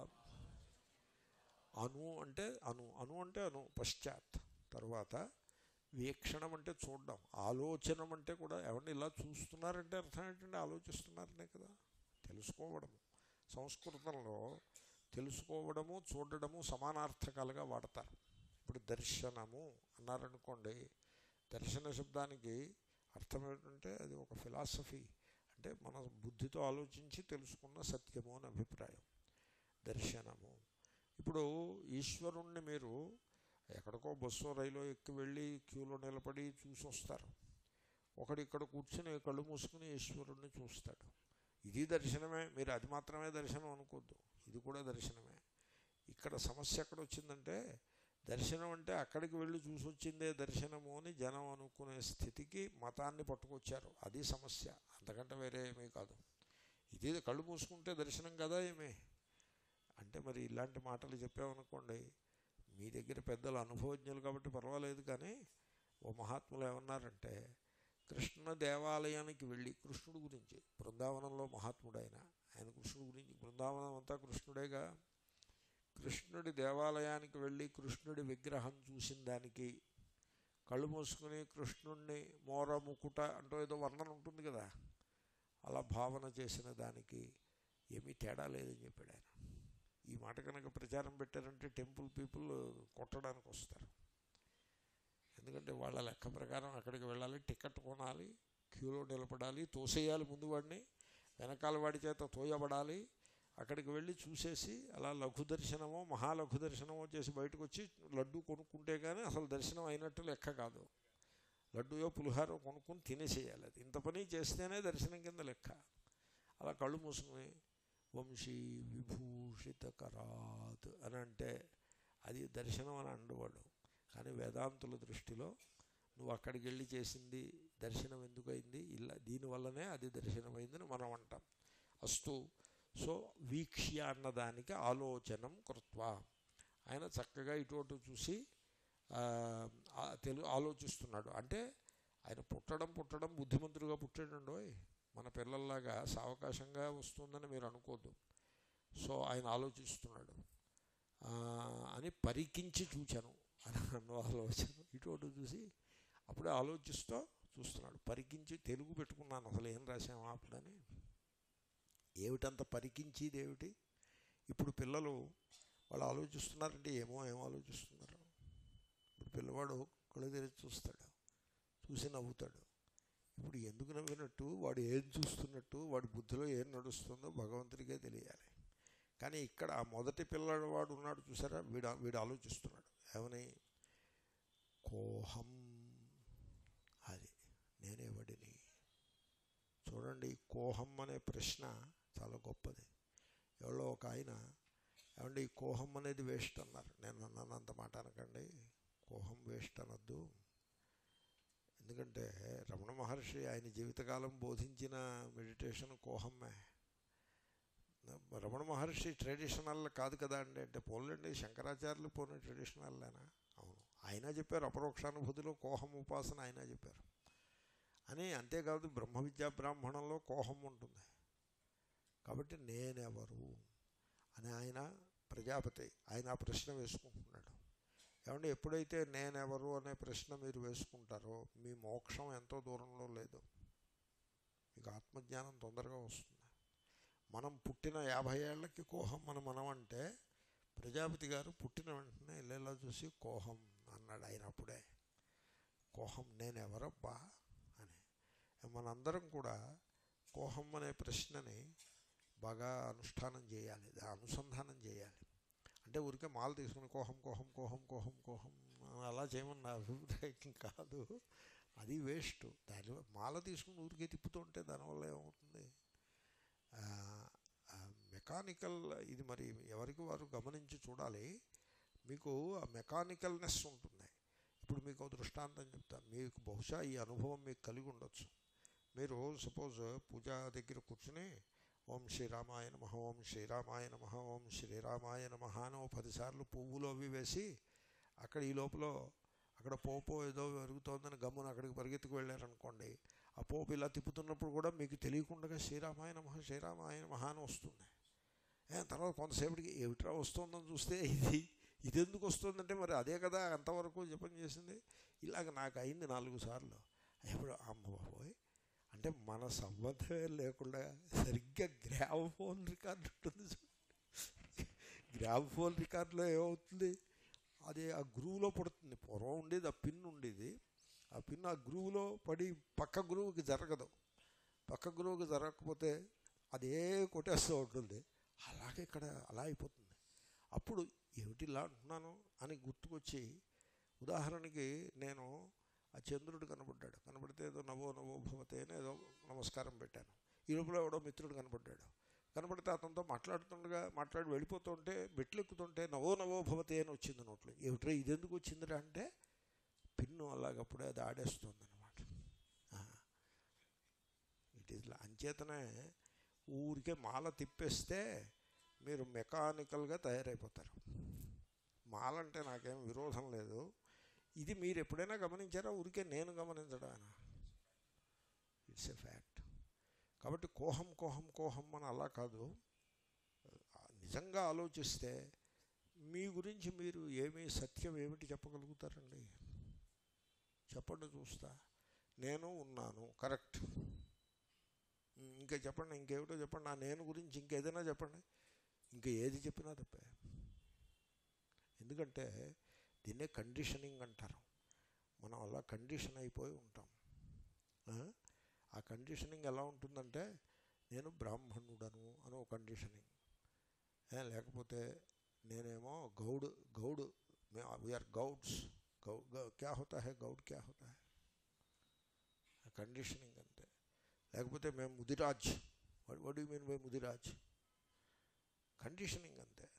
అను అంటే అను అను అంటే అను పశ్చాత్, తర్వాత వీక్షణం అంటే చూడడం, ఆలోచనం అంటే కూడా ఎవరిని ఇలా చూస్తున్నారంటే అర్థం ఏంటంటే ఆలోచిస్తున్నారనే కదా, తెలుసుకోవడము. సంస్కృతంలో తెలుసుకోవడము చూడడము సమానార్థకాలుగా వాడతారు. ఇప్పుడు దర్శనము అన్నారనుకోండి, దర్శన శబ్దానికి అర్థం ఏంటంటే అది ఒక ఫిలాసఫీ, అంటే మన బుద్ధితో ఆలోచించి తెలుసుకున్న సత్యము అని అభిప్రాయం దర్శనము. ఇప్పుడు ఈశ్వరుణ్ణి మీరు ఎక్కడికో బస్సో రైలో ఎక్కి వెళ్ళి క్యూలో నిలబడి చూసి వస్తారు. ఒకడు ఇక్కడ కూర్చుని కళ్ళు మూసుకుని ఈశ్వరుణ్ణి చూస్తాడు. ఇది దర్శనమే. మీరు అది మాత్రమే దర్శనం అనుకోద్దు, ఇది కూడా దర్శనమే. ఇక్కడ సమస్య ఎక్కడ వచ్చిందంటే, దర్శనం అంటే అక్కడికి వెళ్ళి చూసి వచ్చిందే దర్శనము అని జనం అనుకునే స్థితికి మతాన్ని పట్టుకొచ్చారు. అది సమస్య, అంతకంటే వేరే ఏమీ కాదు. ఇది కళ్ళు మూసుకుంటే దర్శనం కదా ఏమీ అంటే, మరి ఇలాంటి మాటలు చెప్పామనుకోండి, మీ దగ్గర పెద్దలు అనుభవజ్ఞులు కాబట్టి పర్వాలేదు. కానీ ఓ మహాత్ములు ఏమన్నారంటే, కృష్ణ దేవాలయానికి వెళ్ళి కృష్ణుడి గురించి, బృందావనంలో మహాత్ముడు ఆయన, ఆయన కృష్ణుడి గురించి, బృందావనం అంతా కృష్ణుడేగా, కృష్ణుడి దేవాలయానికి వెళ్ళి కృష్ణుడి విగ్రహం చూసిన దానికి, కళ్ళు మూసుకుని కృష్ణుడిని మోర ముకుట అంటూ ఏదో వర్ణన ఉంటుంది కదా, అలా భావన చేసిన దానికి ఏమీ తేడా లేదని చెప్పాడు ఆయన. ఈ మాట కనుక ప్రచారం పెట్టారంటే టెంపుల్ పీపుల్ కొట్టడానికి వస్తారు. ఎందుకంటే వాళ్ళ లెక్క ప్రకారం అక్కడికి వెళ్ళాలి, టికెట్ కొనాలి, క్యూలో నిలబడాలి, తోసేయాలి ముందు వాడిని, వెనకాల వాడి చేత తోయబడాలి, అక్కడికి వెళ్ళి చూసేసి అలా లఘు దర్శనమో మహాలఘు దర్శనమో చేసి బయటకు వచ్చి లడ్డు కొనుక్కుంటే కానీ అసలు దర్శనం అయినట్టు లెక్క కాదు. లడ్డుయో పులిహారో కొనుక్కొని తినేసేయాలి. అది ఇంత పని చేస్తేనే దర్శనం కింద లెక్క. అలా కళ్ళు మూసుకుని వంశీ విభూషిత కరాత్ అని అంటే అది దర్శనం అని అండవాడు. కానీ వేదాంతుల దృష్టిలో నువ్వు అక్కడికి వెళ్ళి చేసింది దర్శనం ఎందుకైంది, ఇలా దీనివల్లనే అది దర్శనమైందని మనం అంటాం. అస్తు. సో వీక్ష్య అన్నదానికి ఆలోచనం కృత్వా, ఆయన చక్కగా ఇటు చూసి తెలు ఆలోచిస్తున్నాడు. అంటే ఆయన పుట్టడం పుట్టడం బుద్ధిమంతుడుగా పుట్టాడండోయ్, మన పిల్లల్లాగా సావకాశంగా వస్తుందని మీరు అనుకోద్దు. సో ఆయన ఆలోచిస్తున్నాడు అని పరికించి చూచాను అని అన్న ఆలోచన ఇటు చూసి అప్పుడే ఆలోచిస్తూ చూస్తున్నాడు. పరికించి తెలుగు పెట్టుకున్నాను, అసలు ఏం రాసాము అప్పుడని. ఏమిటంత పరికించేది ఏమిటి? ఇప్పుడు పిల్లలు వాళ్ళు ఆలోచిస్తున్నారంటే ఏమో ఏమో ఆలోచిస్తున్నారు. ఇప్పుడు పిల్లవాడు కళ్ళు తెరిచి చూస్తాడు, చూసి నవ్వుతాడు. ఇప్పుడు ఎందుకు నవ్వినట్టు, వాడు ఏం చూస్తున్నట్టు, వాడి బుద్ధిలో ఏం నడుస్తుందో భగవంతుడికే తెలియాలి. కానీ ఇక్కడ ఆ మొదటి పిల్లవాడు ఉన్నాడు చూసారా, వీడు వీడు ఆలోచిస్తున్నాడు. ఏమని? కోహం, అది నేనేవాడిని. చూడండి, కోహం అనే ప్రశ్న చాలా గొప్పది. ఎవరో ఒక ఆయన ఏమంటే ఈ కోహం అనేది వేస్ట్ అన్నారు. నేను అన్నాను అంత మాట అనకండి, కోహం వేస్ట్ అనద్దు. ఎందుకంటే రమణ మహర్షి ఆయన జీవితకాలం బోధించిన మెడిటేషన్ కోహమ్మే. రమణ మహర్షి ట్రెడిషనల్ కాదు కదా అండి అంటే, పోలండి శంకరాచార్యులు పోయిన ట్రెడిషనల్లేనా? అవును, ఆయన చెప్పారు. అపరోక్షానుభూతిలో కోహం ఉపాసన ఆయన చెప్పారు. అని. అంతేకాదు బ్రహ్మ విద్యా బ్రాహ్మణంలో కోహం ఉంటుంది. కాబట్టి నేనెవరు అని ఆయన ప్రజాపతి ఆయన ఆ ప్రశ్న వేసుకుంటున్నాడు. ఏమంటే ఎప్పుడైతే నేనెవరు అనే ప్రశ్న మీరు వేసుకుంటారో మీ మోక్షం ఎంతో దూరంలో లేదు, మీకు ఆత్మజ్ఞానం తొందరగా వస్తుంది. మనం పుట్టిన యాభై ఏళ్ళకి కోహం మన మనం అంటే ప్రజాపతి గారు పుట్టిన వెంటనే ఇళ్ళలో చూసి కోహం అన్నాడు ఆయన. అప్పుడే కోహం నేనెవరబ్బా అని. మనందరం కూడా కోహం అనే ప్రశ్నని బాగా అనుష్ఠానం చేయాలి, అనుసంధానం చేయాలి. అంటే ఊరికే మాల తీసుకుని కోహం కోహం కోహం కోహం కోహం అలా చేయమని నా అభిప్రాయం కాదు, అది వేస్ట్. దాని మాల తీసుకుని ఊరికే తిప్పుతుంటే దానివల్ల ఏమవుతుంది? మెకానికల్ ఇది మరి ఎవరికి వారు గమనించి చూడాలి. మీకు ఆ మెకానికల్నెస్ ఉంటుంది. ఇప్పుడు మీకు దృష్టాంతం చెప్తాను, మీకు బహుశా ఈ అనుభవం మీకు కలిగి ఉండొచ్చు. మీరు సపోజ్ పూజ దగ్గర కూర్చుని ఓం శ్రీరామాయ నమః ఓం శ్రీరామాయ నమః ఓం శ్రీరామాయ నమః అని ఓ పదిసార్లు పువ్వులు అవి వేసి అక్కడ ఈ లోపల అక్కడ పోపో ఏదో పెరుగుతోందని గమ్మున అక్కడికి పరిగెత్తుకు వెళ్ళారనుకోండి, ఆ పోపు ఇలా తిప్పుతున్నప్పుడు కూడా మీకు తెలియకుండా శ్రీరామాయ నమః శ్రీరామాయ నమః అని వస్తుంది. తర్వాత కొంతసేపటికి ఏమిట్రా వస్తుందని చూస్తే ఇది ఇది ఎందుకు వస్తుందంటే మరి అదే కదా అంతవరకు జపం చేసింది. ఇలాగ నాకు అయింది నాలుగు సార్లు. ఎప్పుడు అమ్మ బాబోయ్ అంటే మన సంబంధమే లేకుండా సరిగ్గా గ్రామ్ ఫోన్ రికార్డు ఉంటుంది. గ్రామ్ ఫోన్ రికార్డులో ఏమవుతుంది, అది ఆ గ్రూవ్లో పడుతుంది. పూర్వం ఉండేది ఆ పిన్ ఉండేది, ఆ పిన్ ఆ గ్రూవ్లో పడి పక్క గ్రూవ్కి జరగదు. పక్క గ్రూవ్కి జరగకపోతే అదే కొట్టేస్తూ ఉంటుంది. అలాగే ఇక్కడ అలా అయిపోతుంది. అప్పుడు ఏమిటి ఇలా అంటున్నాను అని గుర్తుకొచ్చి, ఉదాహరణకి నేను ఆ చంద్రుడు కనబడ్డాడు, కనబడితే ఏదో నవో నవో భవతే అని ఏదో నమస్కారం పెట్టాను. ఈ లోపల ఎవడో మిత్రుడు కనబడ్డాడు, కనబడితే అతనితో మాట్లాడుతుండగా మాట్లాడి వెళ్ళిపోతుంటే మెట్లు ఎక్కుతుంటే నవో నవో భవతే అని వచ్చింది నోట్లో. ఏమిట్రా ఇది ఎందుకు వచ్చిందిరా అంటే పిన్ను అలాగప్పుడే అది ఆడేస్తుంది అనమాట. ఇట్ ఈజ్ అంచేతనే ఊరికే మాల తిప్పేస్తే మీరు మెకానికల్గా తయారైపోతారు. మాల అంటే నాకేం విరోధం లేదు. ఇది మీరు ఎప్పుడైనా గమనించారా? ఊరికే నేను గమనించడానా? It's a fact. కాబట్టి కోహం కోహం కోహం అని అలా కాదు. నిజంగా ఆలోచిస్తే మీ గురించి మీరు ఏమీ సత్యం ఏమిటి చెప్పగలుగుతారండి? చెప్పండి చూస్తా. నేను ఉన్నాను, కరెక్ట్. ఇంకా చెప్పండి, ఇంకేమిటో చెప్పండి. నా నేను గురించి ఇంకేదైనా చెప్పండి. ఇంకా ఏది చెప్పినా తప్పే. ఎందుకంటే దీన్నే కండిషనింగ్ అంటారు. మనం అలా కండిషన్ అయిపోయి ఉంటాం. ఆ కండిషనింగ్ ఎలా ఉంటుందంటే నేను బ్రాహ్మణుడను అని ఒక కండిషనింగ్, లేకపోతే నేనేమో గౌడ్ గౌడ్ వీఆర్ గౌడ్స్ గౌ క్యా హోతా హై గౌడ్ క్యా హోతా హై, కండిషనింగ్ అంతే. లేకపోతే మేము Mudiraj, what you mean by Mudiraj, conditioning అంతే.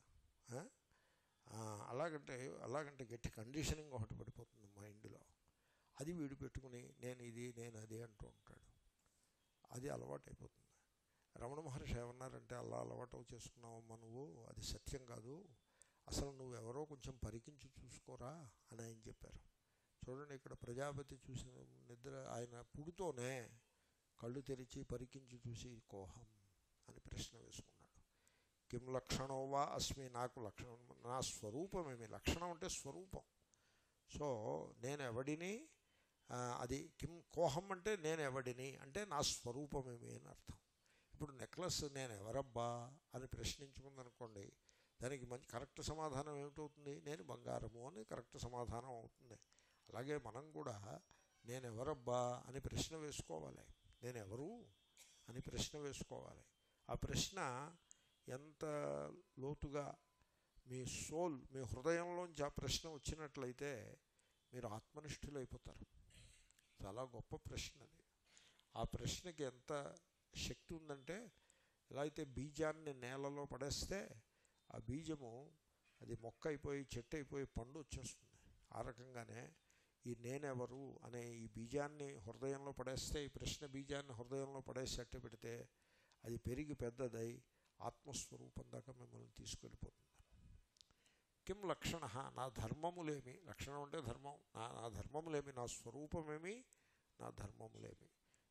అలాగంటే అలాగంటే గట్టి కండిషనింగ్ ఒకటి పడిపోతుంది మైండ్లో. అది వీడు పెట్టుకుని నేను ఇది నేను అది అంటూ ఉంటాడు. అది అలవాటు అయిపోతుంది. రమణ మహర్షి ఏమన్నారంటే అలా అలవాటు చేసుకున్నావమ్మా నువ్వు, అది సత్యం కాదు, అసలు నువ్వెవరో కొంచెం పరికించి చూసుకోరా అని ఆయన చెప్పారు. చూడండి, ఇక్కడ ప్రజాపతి చూసిన నిద్ర ఆయన పుడుతోనే కళ్ళు తెరిచి పరికించి చూసి కోహం అని ప్రశ్న వేసుకున్నాడు. కిం లక్షణో వా అస్మి, నాకు లక్షణం నా స్వరూపమేమి. లక్షణం అంటే స్వరూపం. సో నేను ఎవడిని, అది కిం కోహం అంటే నేను ఎవడిని అంటే నా స్వరూపమేమి అని అర్థం. ఇప్పుడు నెక్లెస్ నేను ఎవరబ్బా అని ప్రశ్నించుకుందనుకోండి, దానికి మంచి కరెక్ట్ సమాధానం ఏమిటవుతుంది? నేను బంగారము అని కరెక్ట్ సమాధానం అవుతుంది. అలాగే మనం కూడా నేను ఎవరబ్బా అని ప్రశ్న వేసుకోవాలి. నేను ఎవరు అని ప్రశ్న వేసుకోవాలి. ఆ ప్రశ్న ఎంత లోతుగా మీ సోల్, మీ హృదయంలోంచి ఆ ప్రశ్న వచ్చినట్లయితే మీరు ఆత్మనిష్ఠులు అయిపోతారు. చాలా గొప్ప ప్రశ్న అది. ఆ ప్రశ్నకి ఎంత శక్తి ఉందంటే, ఎలా అయితే బీజాన్ని నేలలో పడేస్తే ఆ బీజము అది మొక్క అయిపోయి చెట్టు అయిపోయి పండు వచ్చేస్తుంది, ఆ రకంగానే ఈ నేనెవరు అనే ఈ బీజాన్ని హృదయంలో పడేస్తే, ఈ ప్రశ్న బీజాన్ని హృదయంలో పడేసి అట్టు పెడితే అది పెరిగి పెద్దదై ఆత్మస్వరూపం దాకా మిమ్మల్ని తీసుకెళ్ళిపోతుంది. కిం లక్షణ, నా ధర్మములేమి. లక్షణం అంటే ధర్మం. నా నా ధర్మములేమి, నా స్వరూపమేమి, నా ధర్మములేమి.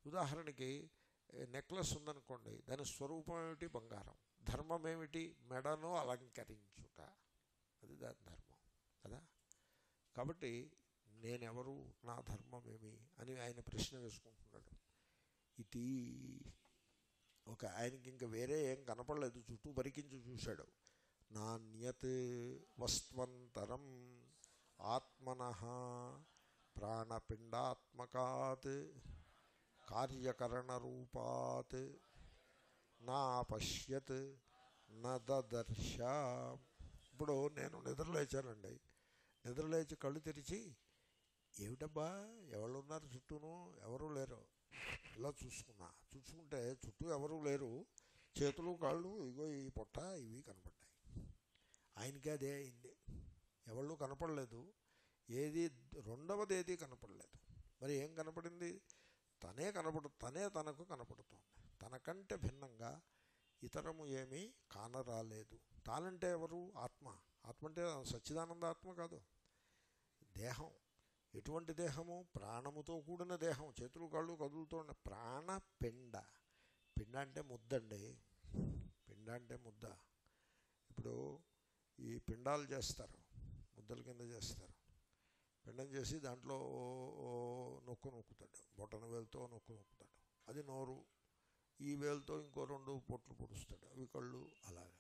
ఉదాహరణకి నెక్లెస్ ఉందనుకోండి, దాని స్వరూపం ఏమిటి? బంగారం. ధర్మం ఏమిటి? మెడను అలంకరించుట, అది దాని ధర్మం కదా. కాబట్టి నేనెవరు, నా ధర్మం ఏమి అని ఆయన ప్రశ్న వేసుకుంటున్నాడు. ఇది ఒక ఆయనకి ఇంకా వేరే ఏం కనపడలేదు, చుట్టూ పరికించి చూశాడు. నాణ్యత్ వస్త్వంతరం ఆత్మనః ప్రాణపిండాత్మకాత్ కార్యకరణరూపాత్ నా పశ్యత్ నదర్శ. ఇప్పుడు నేను నిద్రలేచానండి, నిద్రలేచి కళ్ళు తెరిచి ఏమిటబ్బా ఎవరు ఉన్నారు చుట్టూను? ఎవరూ లేరు. ఇలా చూసుకున్నా, చూసుకుంటే చుట్టూ ఎవరూ లేరు, చేతులు కాళ్ళు ఇగో ఈ పొట్ట ఇవి కనపడ్డాయి. ఆయనకి అదే అయింది, ఎవళ్ళు కనపడలేదు, ఏది రెండవది ఏది కనపడలేదు. మరి ఏం కనపడింది? తనే కనపడు తనే తనకు కనపడుతోంది. తనకంటే భిన్నంగా ఇతరము ఏమీ కానరాలేదు. తానంటే ఎవరు? ఆత్మ. ఆత్మ అంటే సచ్చిదానంద ఆత్మ కాదు, దేహం. ఎటువంటి దేహము? ప్రాణముతో కూడిన దేహం. చేతులు కాళ్ళు కదులుతూ ప్రాణపిండ. పిండ అంటే ముద్దండి, పిండ అంటే ముద్ద. ఇప్పుడు ఈ పిండాలు చేస్తారు, ముద్దల కింద చేస్తారు. పిండం చేసి దాంట్లో నొక్కు నొక్కుతాడు, బొటన వేలుతో నొక్కు నొక్కుతాడు, అది నోరు. ఈ వేలుతో ఇంకో రెండు పొట్లు పొడుస్తాడు, అవి కళ్ళు. అలాగా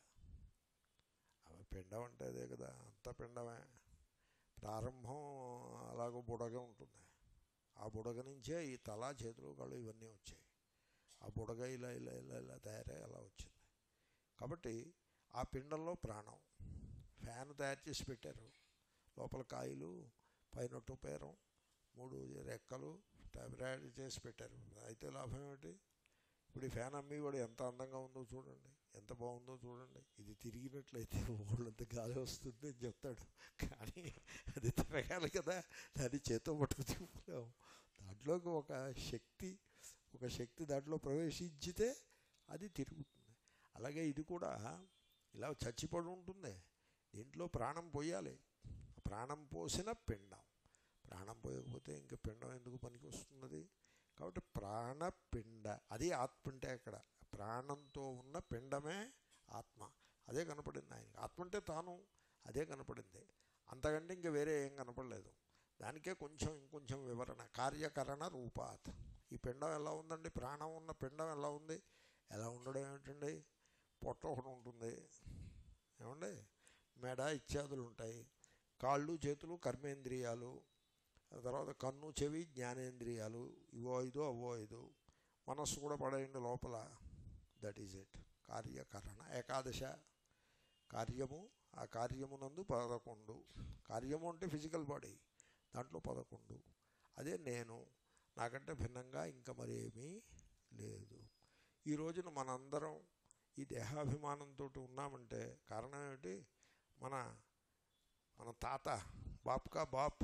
అవి పిండం అంటే అదే కదా, అంత పిండమే. ప్రారంభం అలాగో బుడగ ఉంటుంది, ఆ బుడగ నుంచే ఈ తల చేతులు కళ్ళు ఇవన్నీ వచ్చాయి. ఆ బుడగ ఇలా ఇలా ఇలా ఇలా తయారై అలా వచ్చింది. కాబట్టి ఆ పిండంలో ప్రాణం. ఫ్యాన్ తయారు చేసి పెట్టారు, లోపల కాయలు, పైన టుపేరం, మూడు రెక్కలు తయారు చేసి పెట్టారు. అయితే లాభం ఏమిటి? ఇప్పుడు ఈ ఫ్యాన్ అమ్మి కూడా ఎంత అందంగా ఉందో చూడండి, ఎంత బాగుందో చూడండి. ఇది తిరిగినట్లయితే వాళ్ళంత గాలి వస్తుంది అని చెప్తాడు, కానీ అది తిరగాలి కదా, దాన్ని చేతో పట్టుకు తిప్పులేము. దాంట్లోకి ఒక శక్తి ఒక శక్తి దాంట్లో ప్రవేశించితే అది తిరుగుతుంది. అలాగే ఇది కూడా ఇలా చచ్చిపడి ఉంటుంది, దీంట్లో ప్రాణం పోయాలి. ప్రాణం పోసిన పిండం. ప్రాణం పోయకపోతే ఇంక పిండం ఎందుకు పనికి వస్తున్నది? కాబట్టి ప్రాణపిండ, అది ఆత్మ. అంటే అక్కడ ప్రాణంతో ఉన్న పిండమే ఆత్మ. అదే కనపడింది ఆయనకి. ఆత్మ అంటే తాను, అదే కనపడింది. అంతకంటే ఇంక వేరే ఏం కనపడలేదు. దానికే కొంచెం ఇంకొంచెం వివరణ. కార్యకరణ రూపాత్. ఈ పిండం ఎలా ఉందండి? ప్రాణం ఉన్న పిండం ఎలా ఉంది? ఎలా ఉండడం ఏమిటండి? పొట్ట ఒకటి ఉంటుంది ఏమండి, మెడ ఇత్యాదులు ఉంటాయి, కాళ్ళు చేతులు కర్మేంద్రియాలు, తర్వాత కన్ను చెవి జ్ఞానేంద్రియాలు, ఇవో ఐదు అవో ఐదు, మనస్సు కూడా పడేయండి లోపల. That is it. కార్యకరణ ఏకాదశ. కార్యము, ఆ కార్యమునందు పదకొండు. కార్యము అంటే ఫిజికల్ బాడీ, దాంట్లో పదకొండు. అదే నేను. నాకంటే భిన్నంగా ఇంకా మరేమీ లేదు. ఈ రోజున మనందరం ఈ దేహాభిమానంతో ఉన్నామంటే కారణం ఏమిటి? మన మన తాత బాప్కా బాప్,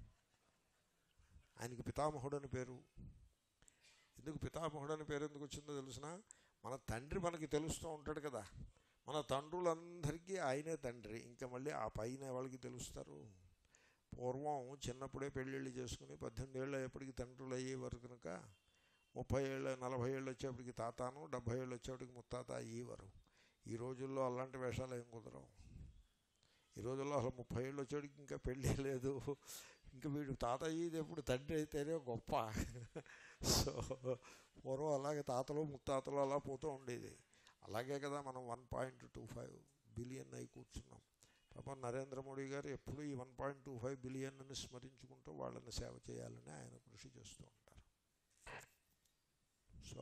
ఆయనకి పితామహుడు అని పేరు. ఎందుకు పితామహుడు అని పేరు ఎందుకు వచ్చిందో తెలుసిన? మన తండ్రి మనకి తెలుస్తూ ఉంటాడు కదా, మన తండ్రులందరికీ ఆయనే తండ్రి. ఇంకా మళ్ళీ ఆ పైన వాళ్ళకి తెలుస్తారు. పూర్వం చిన్నప్పుడే పెళ్ళిళ్ళు చేసుకుని పద్దెనిమిది ఏళ్ళు అయ్యేప్పటికి తండ్రులు అయ్యేవారు కనుక ముప్పై ఏళ్ళు నలభై ఏళ్ళు వచ్చేప్పటికి తాతాను, డెబ్భై ఏళ్ళు వచ్చేప్పటికి ముత్తాత అయ్యేవారు. ఈ రోజుల్లో అలాంటి వేషాలు ఏం కుదరవు. ఈ రోజుల్లో అసలు ముప్పై ఏళ్ళు వచ్చేటికి ఇంకా పెళ్ళి లేదు. ఇంకా వీడు తాత అయ్యేది ఎప్పుడు తండ్రి అయితేనే గొప్ప. సో పూర్వం అలాగే తాతలు ముత్తాతలు అలా పోతూ ఉండేది. అలాగే కదా మనం one point two five billion అయి కూర్చున్నాం. పాపం నరేంద్ర మోడీ గారు ఎప్పుడు ఈ వన్ పాయింట్ టూ ఫైవ్ బిలియన్ని స్మరించుకుంటూ వాళ్ళని సేవ చేయాలని ఆయన కృషి చేస్తూ ఉంటారు. సో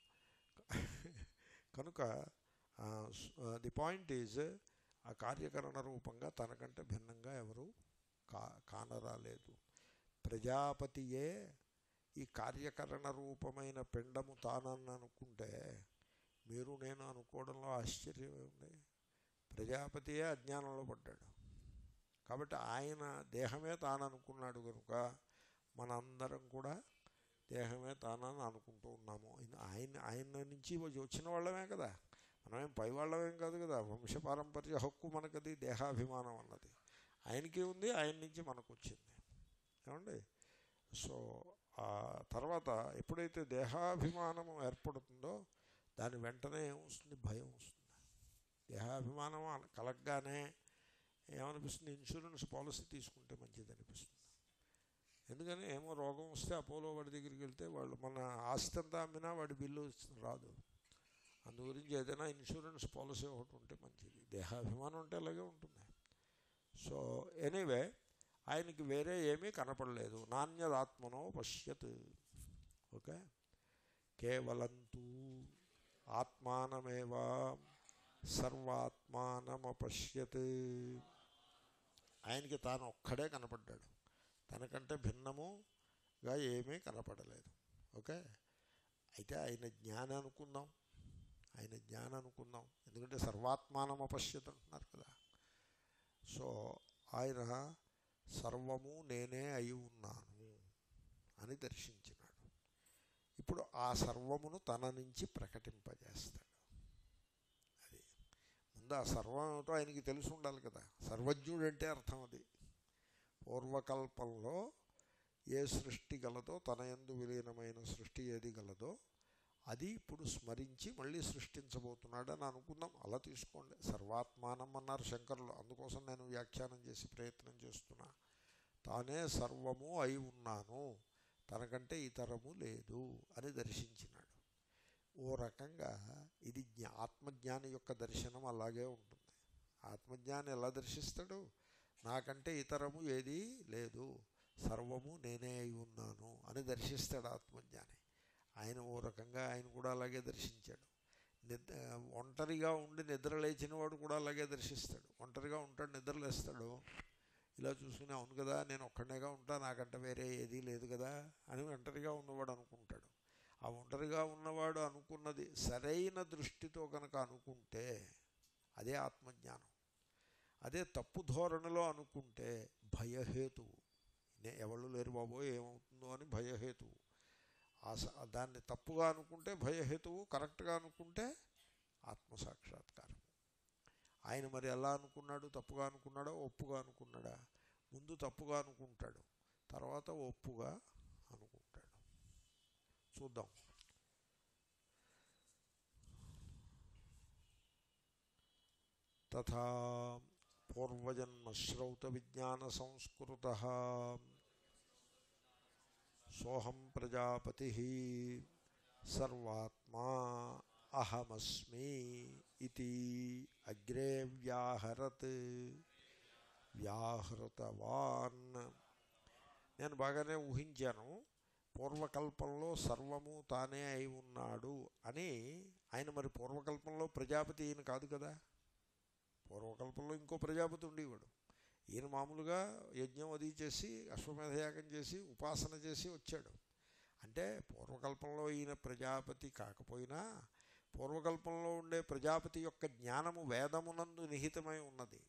కనుక ది పాయింట్ ఈజ్, ఆ కార్యకరణ రూపంగా తనకంటే భిన్నంగా ఎవరు కా కానరాలేదు. ప్రజాపతియే ఈ కార్యకరణ రూపమైన పిండము తానని అనుకుంటే మీరు నేను అనుకోవడంలో ఆశ్చర్యం ఉంది. ప్రజాపతియే అజ్ఞానంలో పడ్డాడు కాబట్టి ఆయన దేహమే తాను అనుకున్నాడు కనుక మనందరం కూడా దేహమే తానని అనుకుంటూ ఉన్నాము. ఆయన ఆయన నుంచి వచ్చిన వాళ్ళమే కదా, మనమేం పై వాళ్ళమేం కాదు కదా. వంశపారంపర్య హక్కు మనకది, దేహాభిమానం అన్నది ఆయనకి ఉంది, ఆయన నుంచి మనకు వచ్చింది ఏమండి. సో ఆ తర్వాత ఎప్పుడైతే దేహాభిమానము ఏర్పడుతుందో దాని వెంటనే ఏమొస్తుంది? భయం వస్తుంది. దేహాభిమానం కలగ్గానే ఏమనిపిస్తుంది? ఇన్సూరెన్స్ పాలసీ తీసుకుంటే మంచిది అనిపిస్తుంది. ఎందుకని ఏమో రోగం వస్తే అపోలో వాడి దగ్గరికి వెళ్తే వాళ్ళు మన ఆస్తి అంతా అమ్మినా వాడి బిల్లు రాదు. అందు గురించి ఏదైనా ఇన్సూరెన్స్ పాలసీ ఒకటి ఉంటే మంచిది. దేహాభిమానం అంటే అలాగే ఉంటుంది. సో ఎనీవే ఆయనకి వేరే ఏమీ కనపడలేదు. నాణ్యదాత్మనో పశ్యత్. ఓకే, కేవలంతు ఆత్మానమేవా సర్వాత్మానమపశ్యత్. ఆయనకి తాను ఒక్కడే కనపడ్డాడు, తనకంటే భిన్నముగా ఏమీ కనపడలేదు. ఓకే, అయితే ఆయన జ్ఞానం అనుకుందాం, ఆయన జ్ఞానం అనుకుందాం ఎందుకంటే సర్వాత్మానమపశ్యత్ అంటున్నారు కదా. సో ఆయన సర్వము నేనే అయి ఉన్నాను అని దర్శించినాడు. ఇప్పుడు ఆ సర్వమును తన నుంచి ప్రకటింపజేస్తాడు. అది ముందు ఆ సర్వం ఏమిటో ఆయనకి తెలిసి ఉండాలి కదా. సర్వజ్ఞుడు అంటే అర్థం అది. పూర్వకల్పంలో ఏ సృష్టి గలదో, తన యందు విలీనమైన సృష్టి ఏది గలదో అది ఇప్పుడు స్మరించి మళ్ళీ సృష్టించబోతున్నాడు అని అనుకుందాం. అలా తీసుకోండి. సర్వాత్మానం అన్నారు శంకరులు, అందుకోసం నేను వ్యాఖ్యానం చేసి ప్రయత్నం చేస్తున్నా. తానే సర్వము అయి ఉన్నాను, తనకంటే ఇతరము లేదు అని దర్శించినాడు. ఓ రకంగా ఇది జ్ఞా ఆత్మజ్ఞాని యొక్క దర్శనం అలాగే ఉంటుంది. ఆత్మజ్ఞాని ఎలా దర్శిస్తాడు? నాకంటే ఇతరము ఏదీ లేదు, సర్వము నేనే అయి ఉన్నాను అని దర్శిస్తాడు ఆత్మజ్ఞాని. ఆయన ఓ రకంగా ఆయన కూడా అలాగే దర్శించాడు. నిద్ర ఒంటరిగా ఉండి నిద్ర లేచిన వాడు కూడా అలాగే దర్శిస్తాడు. ఒంటరిగా ఉంటాడు, నిద్రలేస్తాడు, ఇలా చూసుకుని అవును కదా నేను ఒక్కడేగా ఉంటా, నాకంటే వేరే ఏదీ లేదు కదా అని ఒంటరిగా ఉన్నవాడు అనుకుంటాడు. ఆ ఒంటరిగా ఉన్నవాడు అనుకున్నది సరైన దృష్టితో కనుక అనుకుంటే అదే ఆత్మజ్ఞానం. అదే తప్పు ధోరణిలో అనుకుంటే భయహేతువు. నే ఎవళ్ళు లేరు బాబోయ్ ఏమవుతుందో అని భయహేతువు. ఆ దాన్ని తప్పుగా అనుకుంటే భయహేతువు, కరెక్ట్గా అనుకుంటే ఆత్మసాక్షాత్కారం. ఆయన మరి ఎలా అనుకున్నాడు? తప్పుగా అనుకున్నాడా ఒప్పుగా అనుకున్నాడా? ముందు తప్పుగా అనుకుంటాడు, తర్వాత ఒప్పుగా అనుకుంటాడు. చూద్దాం. తథా పూర్వజన్మశ్రౌత విజ్ఞాన సంస్కృతః సోహం ప్రజాపతి సర్వాత్మా అహమస్మి ఇతి అగ్రే వ్యాహరత్ వ్యాహృతవాన్. నేను బాగానే ఊహించాను, పూర్వకల్పంలో సర్వము తానే అయి ఉన్నాడు అని. ఆయన మరి పూర్వకల్పంలో ప్రజాపతి ఈయన కాదు కదా. పూర్వకల్పంలో ఇంకో ప్రజాపతి ఉండేవాడు. ఈయన మామూలుగా యజ్ఞం అది చేసి అశ్వమేధయాగం చేసి ఉపాసన చేసి వచ్చాడు. అంటే పూర్వకల్పంలో ఈయన ప్రజాపతి కాకపోయినా పూర్వకల్పంలో ఉండే ప్రజాపతి యొక్క జ్ఞానము వేదమునందు నిహితమై ఉన్నది,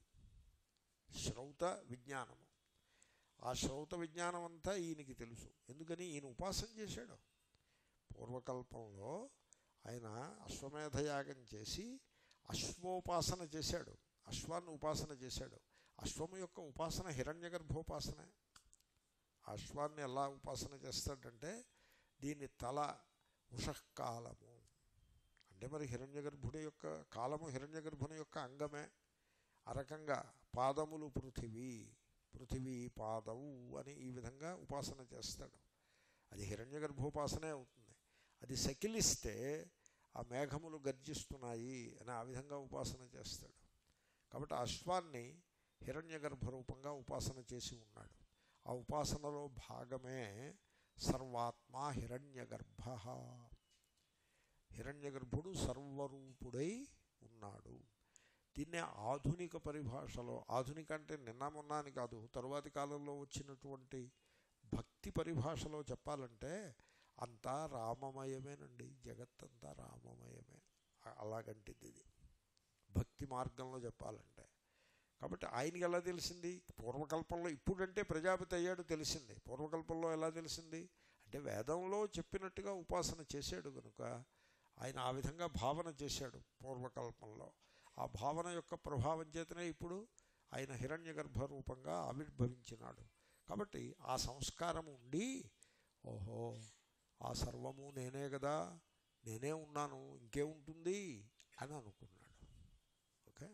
శ్రౌత విజ్ఞానము. ఆ శ్రౌత విజ్ఞానం అంతా ఈయనకి తెలుసు. ఎందుకని? ఈయన ఉపాసన చేశాడు. పూర్వకల్పంలో ఆయన అశ్వమేధయాగం చేసి అశ్వోపాసన చేశాడు, అశ్వాన్ని ఉపాసన చేశాడు. అశ్వము యొక్క ఉపాసన హిరణ్యగర్భోపాసనే. అశ్వాన్ని ఎలా ఉపాసన చేస్తాడంటే దీని తల ఉషఃకాలము అంటే మరి హిరణ్యగర్భుడి యొక్క కాలము హిరణ్యగర్భుని యొక్క అంగమే. ఆ రకంగా పాదములు పృథివీ, పృథివీ పాదవు అని ఈ విధంగా ఉపాసన చేస్తాడు. అది హిరణ్యగర్భోపాసనే అవుతుంది. అది సకిలిస్తే ఆ మేఘములు గర్జిస్తున్నాయి అని ఆ విధంగా ఉపాసన చేస్తాడు. కాబట్టి అశ్వాన్ని హిరణ్యగర్భ రూపంగా ఉపాసన చేసి ఉన్నాడు. ఆ ఉపాసనలో భాగమే సర్వాత్మా హిరణ్యగర్భ. హిరణ్యగర్భుడు సర్వరూపుడై ఉన్నాడు. దీన్నే ఆధునిక పరిభాషలో, ఆధునిక అంటే నిన్న మొన్న అని కాదు, తరువాతి కాలంలో వచ్చినటువంటి భక్తి పరిభాషలో చెప్పాలంటే అంతా రామమయమేనండి. జగత్తంతా రామమయమే. అలాగంటిది ఇది భక్తి మార్గంలో చెప్పాలంటే. కాబట్టి ఆయనకి ఎలా తెలిసింది? పూర్వకల్పంలో. ఇప్పుడంటే ప్రజాపతి అయ్యాడు తెలిసింది. పూర్వకల్పంలో ఎలా తెలిసింది అంటే వేదంలో చెప్పినట్టుగా ఉపాసన చేశాడు కనుక ఆయన ఆ విధంగా భావన చేశాడు పూర్వకల్పంలో. ఆ భావన యొక్క ప్రభావం చేతనే ఇప్పుడు ఆయన హిరణ్యగర్భ రూపంగా ఆవిర్భవించినాడు. కాబట్టి ఆ సంస్కారం ఉండి ఓహో ఆ సర్వము నేనే కదా, నేనే ఉన్నాను, ఇంకేముంటుంది అని అనుకున్నాడు. ఓకే,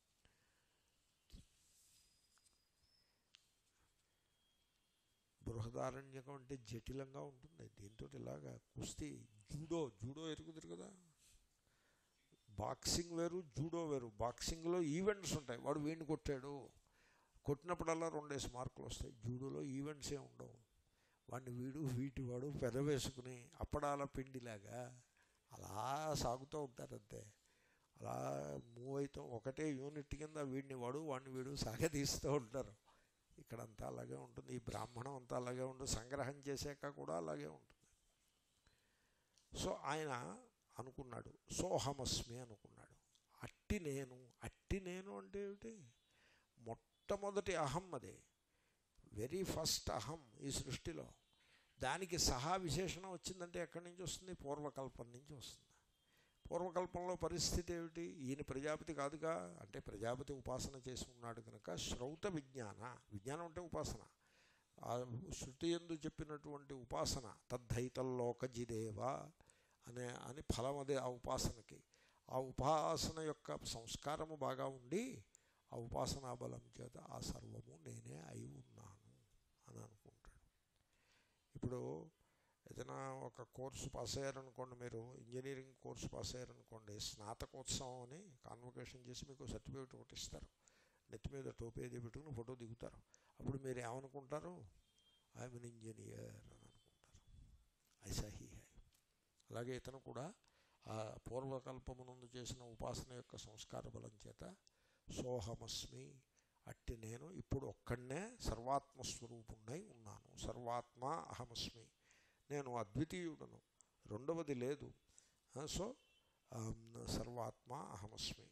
బృహదారణ్యకం అంటే జటిలంగా ఉంటుంది. దీంతో ఇలాగా కుస్తీ, జూడో జూడో ఎరుగుదురు కదా, బాక్సింగ్ వేరు జూడో వేరు. బాక్సింగ్లో ఈవెంట్స్ ఉంటాయి, వాడు వీడిని కొట్టాడు, కొట్టినప్పుడల్లా రెండేసి మార్కులు వస్తాయి. జూడోలో ఈవెంట్స్ ఏ ఉండవు. వాడిని వీడు వీటి వాడు పెదవేసుకుని అప్పడాల పిండిలాగా అలా సాగుతూ ఉంటారంతే. అలా మూవ్ అవుతూ ఒకటే యూనిట్ కింద వీడిని వాడు వాడిని వీడు సాగతీస్తూ ఉంటారు. ఇక్కడంతా అలాగే ఉంటుంది. ఈ బ్రాహ్మణం అంతా అలాగే ఉంటుంది. సంగ్రహం చేశాక కూడా అలాగే ఉంటుంది. సో ఆయన అనుకున్నాడు, సోహమస్మి అనుకున్నాడు. అట్టి నేను, అట్టి నేను అంటే ఏమిటి? మొట్టమొదటి అహం అదే, వెరీ ఫస్ట్ అహం ఈ సృష్టిలో. దానికి సహా విశేషణం వచ్చిందంటే ఎక్కడి నుంచి వస్తుంది? పూర్వకల్పం నుంచి వస్తుంది. పూర్వకల్పంలో పరిస్థితి ఏమిటి? ఈయన ప్రజాపతి కాదుగా, అంటే ప్రజాపతి ఉపాసన చేసి ఉన్నాడు కనుక శ్రౌత విజ్ఞాన, విజ్ఞానం అంటే ఉపాసన, ఆ శృతి యందు చెప్పినటువంటి ఉపాసన, తద్ధైతల్లోకజిదేవ అనే అని ఫలం అదే ఆ ఉపాసనకి. ఆ ఉపాసన యొక్క సంస్కారము బాగా ఉండి ఆ ఉపాసనా బలం చేత ఆ సర్వము నేనే అయి ఉన్నాను అని అనుకుంటాడు. ఇప్పుడు ఏదైనా ఒక కోర్సు పాస్ అయ్యారనుకోండి, మీరు ఇంజనీరింగ్ కోర్సు పాస్ అయ్యారనుకోండి, స్నాతకోత్సవం అని కాన్వకేషన్ చేసి మీకు సర్టిఫికేట్ ఒకటి ఇస్తారు. నెత్తి మీద టోపేది పెట్టుకుని ఫోటో దిగుతారు. అప్పుడు మీరు ఏమనుకుంటారు? ఐఎమ్ ఎన్ ఇంజనీర్ అని అనుకుంటారు. ఐసా హీ హై. అలాగే ఇతను కూడా ఆ పూర్వకల్పమునందు చేసిన ఉపాసన యొక్క సంస్కార బలం చేత సోహమస్మి, అట్టి నేను ఇప్పుడు ఒక్కడనే సర్వాత్మస్వరూపుణ్ణై ఉన్నాను. సర్వాత్మ అహమస్మి, నేను అద్వితీయుడను, రెండవది లేదు. సో సర్వాత్మ అహమస్మి.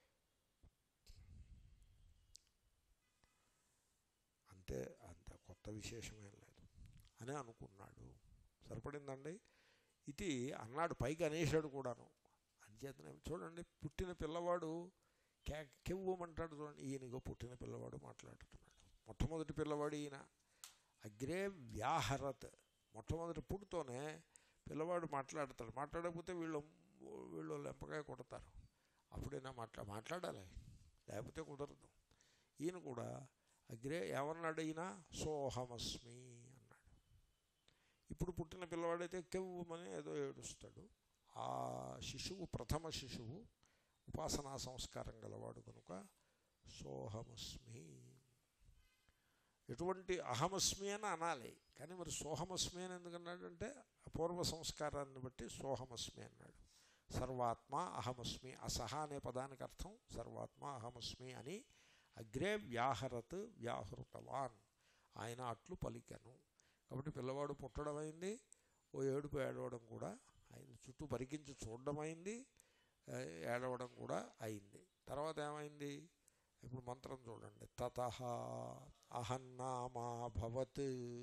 అంతే, అంత కొత్త విశేషమేం లేదు అని అనుకున్నాడు. సరిపడిందండి. ఇది అన్నాడు, పైకి అనేసాడు కూడాను. అంచేతనే చూడండి, పుట్టిన పిల్లవాడు కే కెవ్వమంటాడు చూడండి. ఈయనగా పుట్టిన పిల్లవాడు మాట్లాడుతున్నాడు. మొట్టమొదటి పిల్లవాడు ఈయన. అగ్రే వ్యాహరత్, మొట్టమొదటి పుట్టుతోనే పిల్లవాడు మాట్లాడతాడు. మాట్లాడకపోతే వీళ్ళు వీళ్ళు లెంపకాయ కొడతారు. అప్పుడైనా మాట్లా మాట్లాడాలి, లేకపోతే కుదరదు. ఈయన కూడా అగ్రే ఏమన్నాడు? ఈయన సోహమస్మి అన్నాడు. ఇప్పుడు పుట్టిన పిల్లవాడైతే కెవ్వమని ఏదో ఏడుస్తాడు. ఆ శిశువు, ప్రథమ శిశువు ఉపాసనా సంస్కారం గలవాడు కనుక సోహమస్మి. ఎటువంటి అహమస్మి అని అనాలి, కానీ మరి సోహమస్మి అని ఎందుకన్నాడంటే అపూర్వ సంస్కారాన్ని బట్టి సోహమస్మి అన్నాడు. సర్వాత్మ అహమస్మి, అసహ అనే పదానికి అర్థం సర్వాత్మ అహమస్మి అని. అగ్రే వ్యాహరత్ వ్యాహృతవాన్, ఆయన అట్లు పలికెను. కాబట్టి పిల్లవాడు పుట్టడం అయింది, ఓ ఏడుపు ఏడవడం కూడా అయింది, చుట్టూ పరికించి చూడడం అయింది, ఏడవడం కూడా అయింది. తర్వాత ఏమైంది? ఇప్పుడు మంత్రం చూడండి. తతః అహన్నామాభవత్,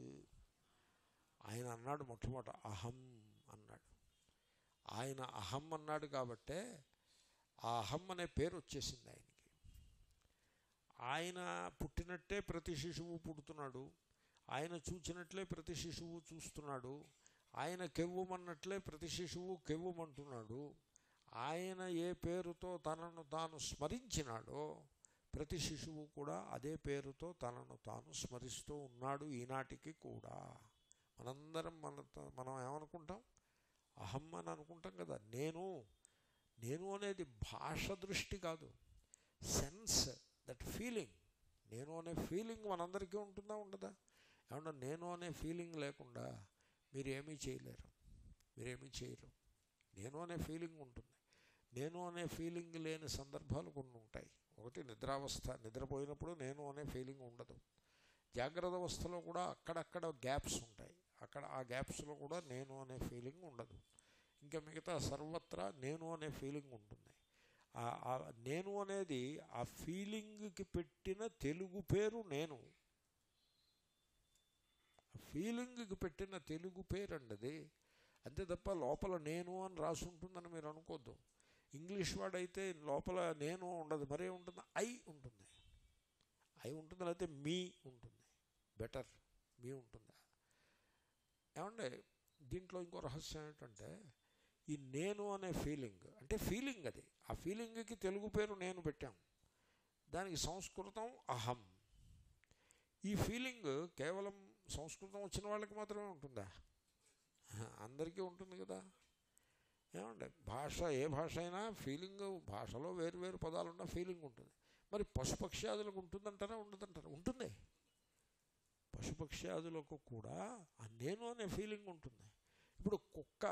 ఆయన అన్నాడు మొట్టమొదట అహం అన్నాడు. ఆయన అహం అన్నాడు కాబట్టే ఆ అహం అనే పేరు వచ్చేసింది ఆయనకి. ఆయన పుట్టినట్టే ప్రతి శిశువు పుడుతున్నాడు, ఆయన చూచినట్లే ప్రతి శిశువు చూస్తున్నాడు, ఆయన కెవ్వుమన్నట్లే ప్రతి శిశువు కెవ్వుమంటున్నాడు. ఆయన ఏ పేరుతో తనను తాను స్మరించినాడో ప్రతి శిశువు కూడా అదే పేరుతో తనను తాను స్మరిస్తూ ఉన్నాడు ఈనాటికి కూడా. మనందరం మన మనం ఏమనుకుంటాం? అహం అని అనుకుంటాం కదా. నేను నేను అనేది భాష దృష్టి కాదు, సెన్స్, దట్ ఫీలింగ్. నేను అనే ఫీలింగ్ మనందరికీ ఉంటుందా ఉండదా? ఏమన్నా నేను అనే ఫీలింగ్ లేకుండా మీరు ఏమీ చేయలేరు, మీరేమీ చేయరు. నేను అనే ఫీలింగ్ ఉంటుంది. నేను అనే ఫీలింగ్ లేని సందర్భాలు కొన్ని ఉంటాయి. ఒకటి నిద్రావస్థ, నిద్రపోయినప్పుడు నేను అనే ఫీలింగ్ ఉండదు. జాగ్రత్త అవస్థలో కూడా అక్కడక్కడ గ్యాప్స్ ఉంటాయి, అక్కడ ఆ గ్యాప్స్లో కూడా నేను అనే ఫీలింగ్ ఉండదు. ఇంకా మిగతా సర్వత్రా నేను అనే ఫీలింగ్ ఉంటుంది. నేను అనేది ఆ ఫీలింగ్కి పెట్టిన తెలుగు పేరు నేను. ఫీలింగ్కి పెట్టిన తెలుగు పేరు అండి అది. అంతే తప్ప లోపల నేను అని రాసి ఉంటుందని మీరు అనుకోద్దు. ఇంగ్లీష్ వాడైతే లోపల నేను ఉండదు, మరే ఉంటుంది, ఐ ఉంటుంది. ఐ ఉంటుంది, లేకపోతే మీ ఉంటుంది. బెటర్ మీ ఉంటుందా? ఏమంటే దీంట్లో ఇంకో రహస్యం ఏంటంటే ఈ నేను అనే ఫీలింగ్ అంటే ఫీలింగ్, అది ఆ ఫీలింగ్కి తెలుగు పేరు నేను పెట్టాం, దానికి సంస్కృతం అహం. ఈ ఫీలింగ్ కేవలం సంస్కృతం వచ్చిన వాళ్ళకి మాత్రమే ఉంటుందా? అందరికీ ఉంటుంది కదా. ఏమంటే భాష, ఏ భాష అయినా ఫీలింగ్, భాషలో వేరు వేరు పదాలున్న ఫీలింగ్ ఉంటుంది. మరి పశుపక్ష్యాదులకు ఉంటుందంటారా ఉండదంటారా? ఉంటుంది. పశుపక్ష్యాదులకు కూడా ఆ నేను అనే ఫీలింగ్ ఉంటుంది. ఇప్పుడు కుక్క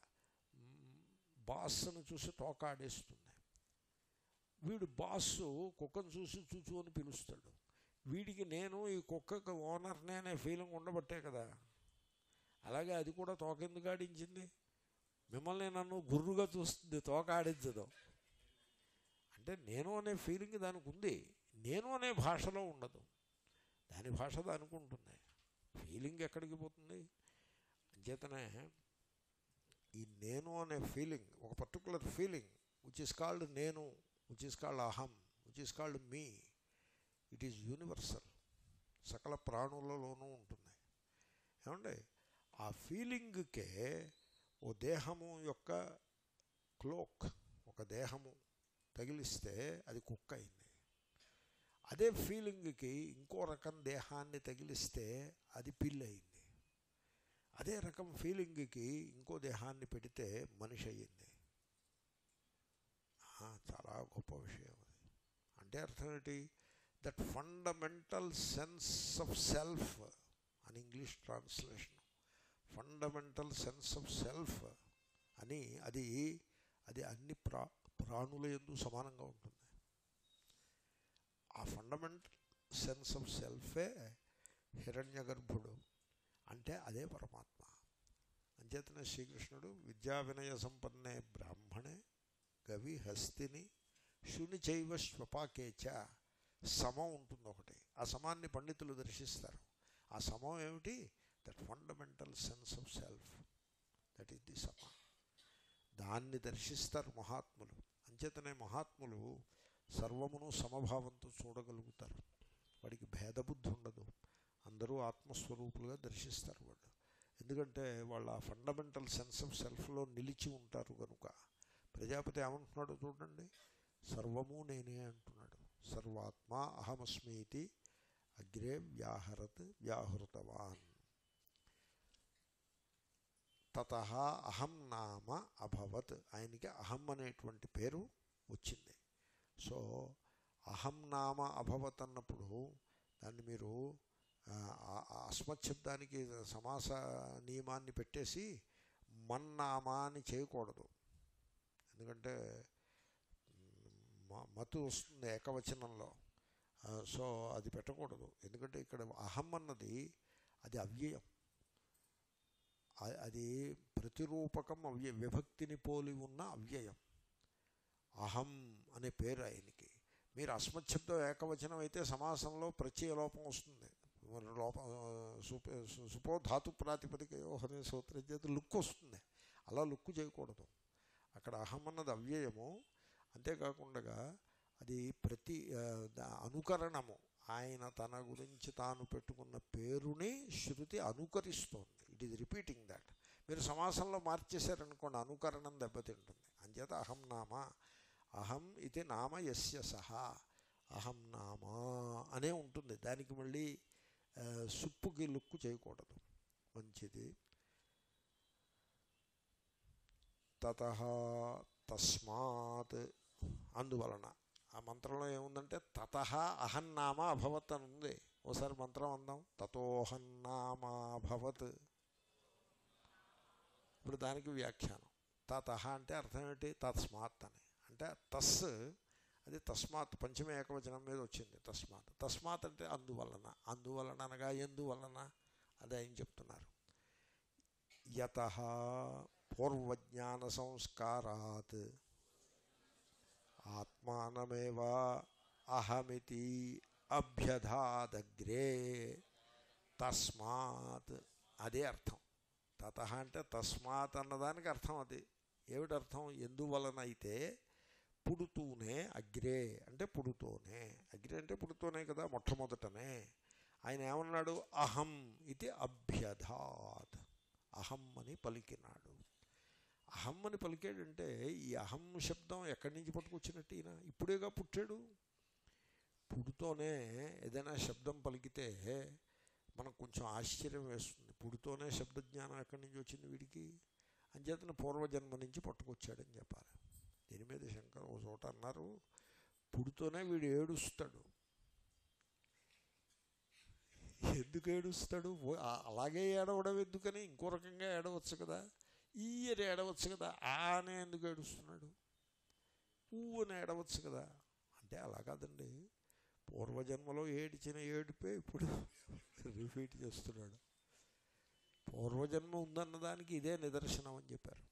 బాస్ను చూసి తోకాడేస్తుంది. వీడు బాస్సు కుక్కను చూసి చూచు అని పిలుస్తాడు. వీడికి నేను ఈ కుక్కకు ఓనర్నే అనే ఫీలింగ్ ఉండబట్టే కదా. అలాగే అది కూడా తోక ఎందుకు ఆడించింది? మిమ్మల్ని నన్ను గుర్రుగా చూస్తుంది, తోక ఆడించదు. అంటే నేను అనే ఫీలింగ్ దానికి ఉంది, నేను అనే భాషలో ఉండదు. దాని భాష దానికి ఉంటుంది. ఫీలింగ్ ఎక్కడికి పోతుంది? అంచేతనే ఈ నేను అనే ఫీలింగ్, ఒక particular feeling which is called నేను, విచ్ ఈస్ కాల్డ్ అహం, which is called me, it is universal, సకల ప్రాణులలోనూ ఉంటుంది. ఏమండి ఆ ఫీలింగ్కే ఓ దేహము యొక్క క్లోక్, ఒక దేహము తగిలిస్తే అది కుక్క అయింది. అదే ఫీలింగ్కి ఇంకో రకం దేహాన్ని తగిలిస్తే అది పిల్లి అయింది. అదే రకం ఫీలింగ్కి ఇంకో దేహాన్ని పెడితే మనిషి అయ్యింది. చాలా గొప్ప విషయం అది. అంటే అర్థం ఏంటి? That fundamental sense of self అని English translation, fundamental sense of self అని, అది అది అన్ని ప్రా ప్రాణుల యందు సమానంగా ఉంటుంది. ఆ ఫండమెంటల్ సెన్స్ ఆఫ్ సెల్ఫే హిరణ్యగర్భుడు, అంటే అదే పరమాత్మ. అంచేతనే శ్రీకృష్ణుడు విద్యా వినయ సంపన్నే బ్రాహ్మణే గవి హస్తిని శుని చైవ శ్వపాకేచ, సమం ఉంటుంది ఒకటి. ఆ సమాన్ని పండితులు దర్శిస్తారు. ఆ సమం ఏమిటి? That fundamental sense of self, that is the సమ. దాన్ని దర్శిస్తారు మహాత్ములు. అంచేతనే మహాత్ములు సర్వమును సమభావంతో చూడగలుగుతారు. వాడికి భేదబుద్ధి ఉండదు, అందరూ ఆత్మస్వరూపులుగా దర్శిస్తారు వాళ్ళు. ఎందుకంటే వాళ్ళ ఫండమెంటల్ సెన్స్ ఆఫ్ సెల్ఫ్లో నిలిచి ఉంటారు కనుక. ప్రజాపతి ఏమంటున్నాడు చూడండి, సర్వము నేనే అంటున్నాడు. సర్వాత్మ అహమస్మీతి అగ్రే వ్యాహరత్ వ్యాహృతవాన్ తతః అహం నామ అభవత్. ఆయనకి అహం అనేటువంటి పేరు వచ్చింది. సో అహం నామ అభవత్ అన్నప్పుడు దాన్ని మీరు అస్మత్ శబ్దానికి సమాస నియమాన్ని పెట్టేసి మన్నామా అని చేయకూడదు. ఎందుకంటే మతు వస్తుంది ఏకవచనంలో. సో అది పెట్టకూడదు. ఎందుకంటే ఇక్కడ అహం అన్నది అది అవ్యయం, అది ప్రతిరూపకం, అవ్య విభక్తిని పోలి ఉన్న అవ్యయం. అహం అనే పేరు ఆయనకి. మీరు అస్మత్ శబ్దం ఏకవచనం అయితే సమాసంలో ప్రత్యయ లోపం వస్తుంది. లోపం సుపో సుపో ధాతు ప్రాతిపదికయో అనే సూత్రం చేత లుక్ వస్తుంది. అలా లుక్ చేయకూడదు. అక్కడ అహం అన్నది అవ్యయము. అంతేకాకుండా అది ప్రతి అనుకరణము. ఆయన తన గురించి తాను పెట్టుకున్న పేరుని శృతి అనుకరిస్తోంది. It is repeating that. మీరు సమాసంలో మార్చేశారనుకోండి, అనుకరణం దెబ్బతింటుంది. అంచేత అహం నామ, అహం ఇది నామ యస్య సహా, అహం నామ అనే ఉంటుంది. దానికి మళ్ళీ సుప్పుకి లుక్కు చేయకూడదు. మంచిది. తతః తస్మాత్, అందువలన. ఆ మంత్రంలో ఏముందంటే తతః అహన్నామ అభవత్ అని ఉంది. ఓసారి మంత్రం అందాం. తతోహన్నామ అభవత్. ఇప్పుడు దానికి వ్యాఖ్యానం. తతః అంటే అర్థం ఏంటి? తస్మాత్ అని. అంటే తస్ అది తస్మాత్ పంచమ ఏకవచనం మీద వచ్చింది. తస్మాత్ తస్మాత్ అంటే అందువలన. అందువలన అనగా ఎందువలన అదే ఆయన చెప్తున్నారు. యతః పూర్వజ్ఞాన సంస్కారాత్ ఆత్మానమేవ అహమితి అభ్యధాదగ్రే తస్మాత్. అదే అర్థం. తతః అంటే తస్మాత్ అన్నదానికి అర్థం అది. ఏమిటి అర్థం? ఎందువలన అయితే పుడుతూనే, అగ్రే అంటే పుడుతూనే, అగ్రే అంటే పుడుతూనే కదా, మొట్టమొదటనే. ఆయన ఏమన్నాడు? అహం ఇది అభ్యధాత్. అహం అని పలికినాడు. అహం అని పలికాడంటే ఈ అహం శబ్దం ఎక్కడి నుంచి పట్టుకొచ్చినట్టు ఈయన ఇప్పుడేగా పుట్టాడు. పుడుతోనే ఏదైనా శబ్దం పలికితే మనకు కొంచెం ఆశ్చర్యం వేస్తుంది. పుడుతోనే శబ్దజ్ఞానం ఎక్కడి నుంచి వచ్చింది వీడికి? అంచేతన పూర్వజన్మ నుంచి పట్టుకొచ్చాడని చెప్పాలి. దీని మీద శంకర్ ఓ చోట అన్నారు, పుడుతోనే వీడు ఏడుస్తాడు. ఎందుకు ఏడుస్తాడు? అలాగే ఏడవడం ఎందుకని? ఇంకో రకంగా ఏడవచ్చు కదా, ఈ అని ఏడవచ్చు కదా. ఆ అనే ఎందుకు ఏడుస్తున్నాడు? ఊ అని ఏడవచ్చు కదా. అంటే అలా కాదండి, పూర్వజన్మలో ఏడిచిన ఏడుపే ఇప్పుడు రిపీట్ చేస్తున్నాడు. పూర్వజన్మ ఉందన్నదానికి ఇదే నిదర్శనం అని చెప్పారు.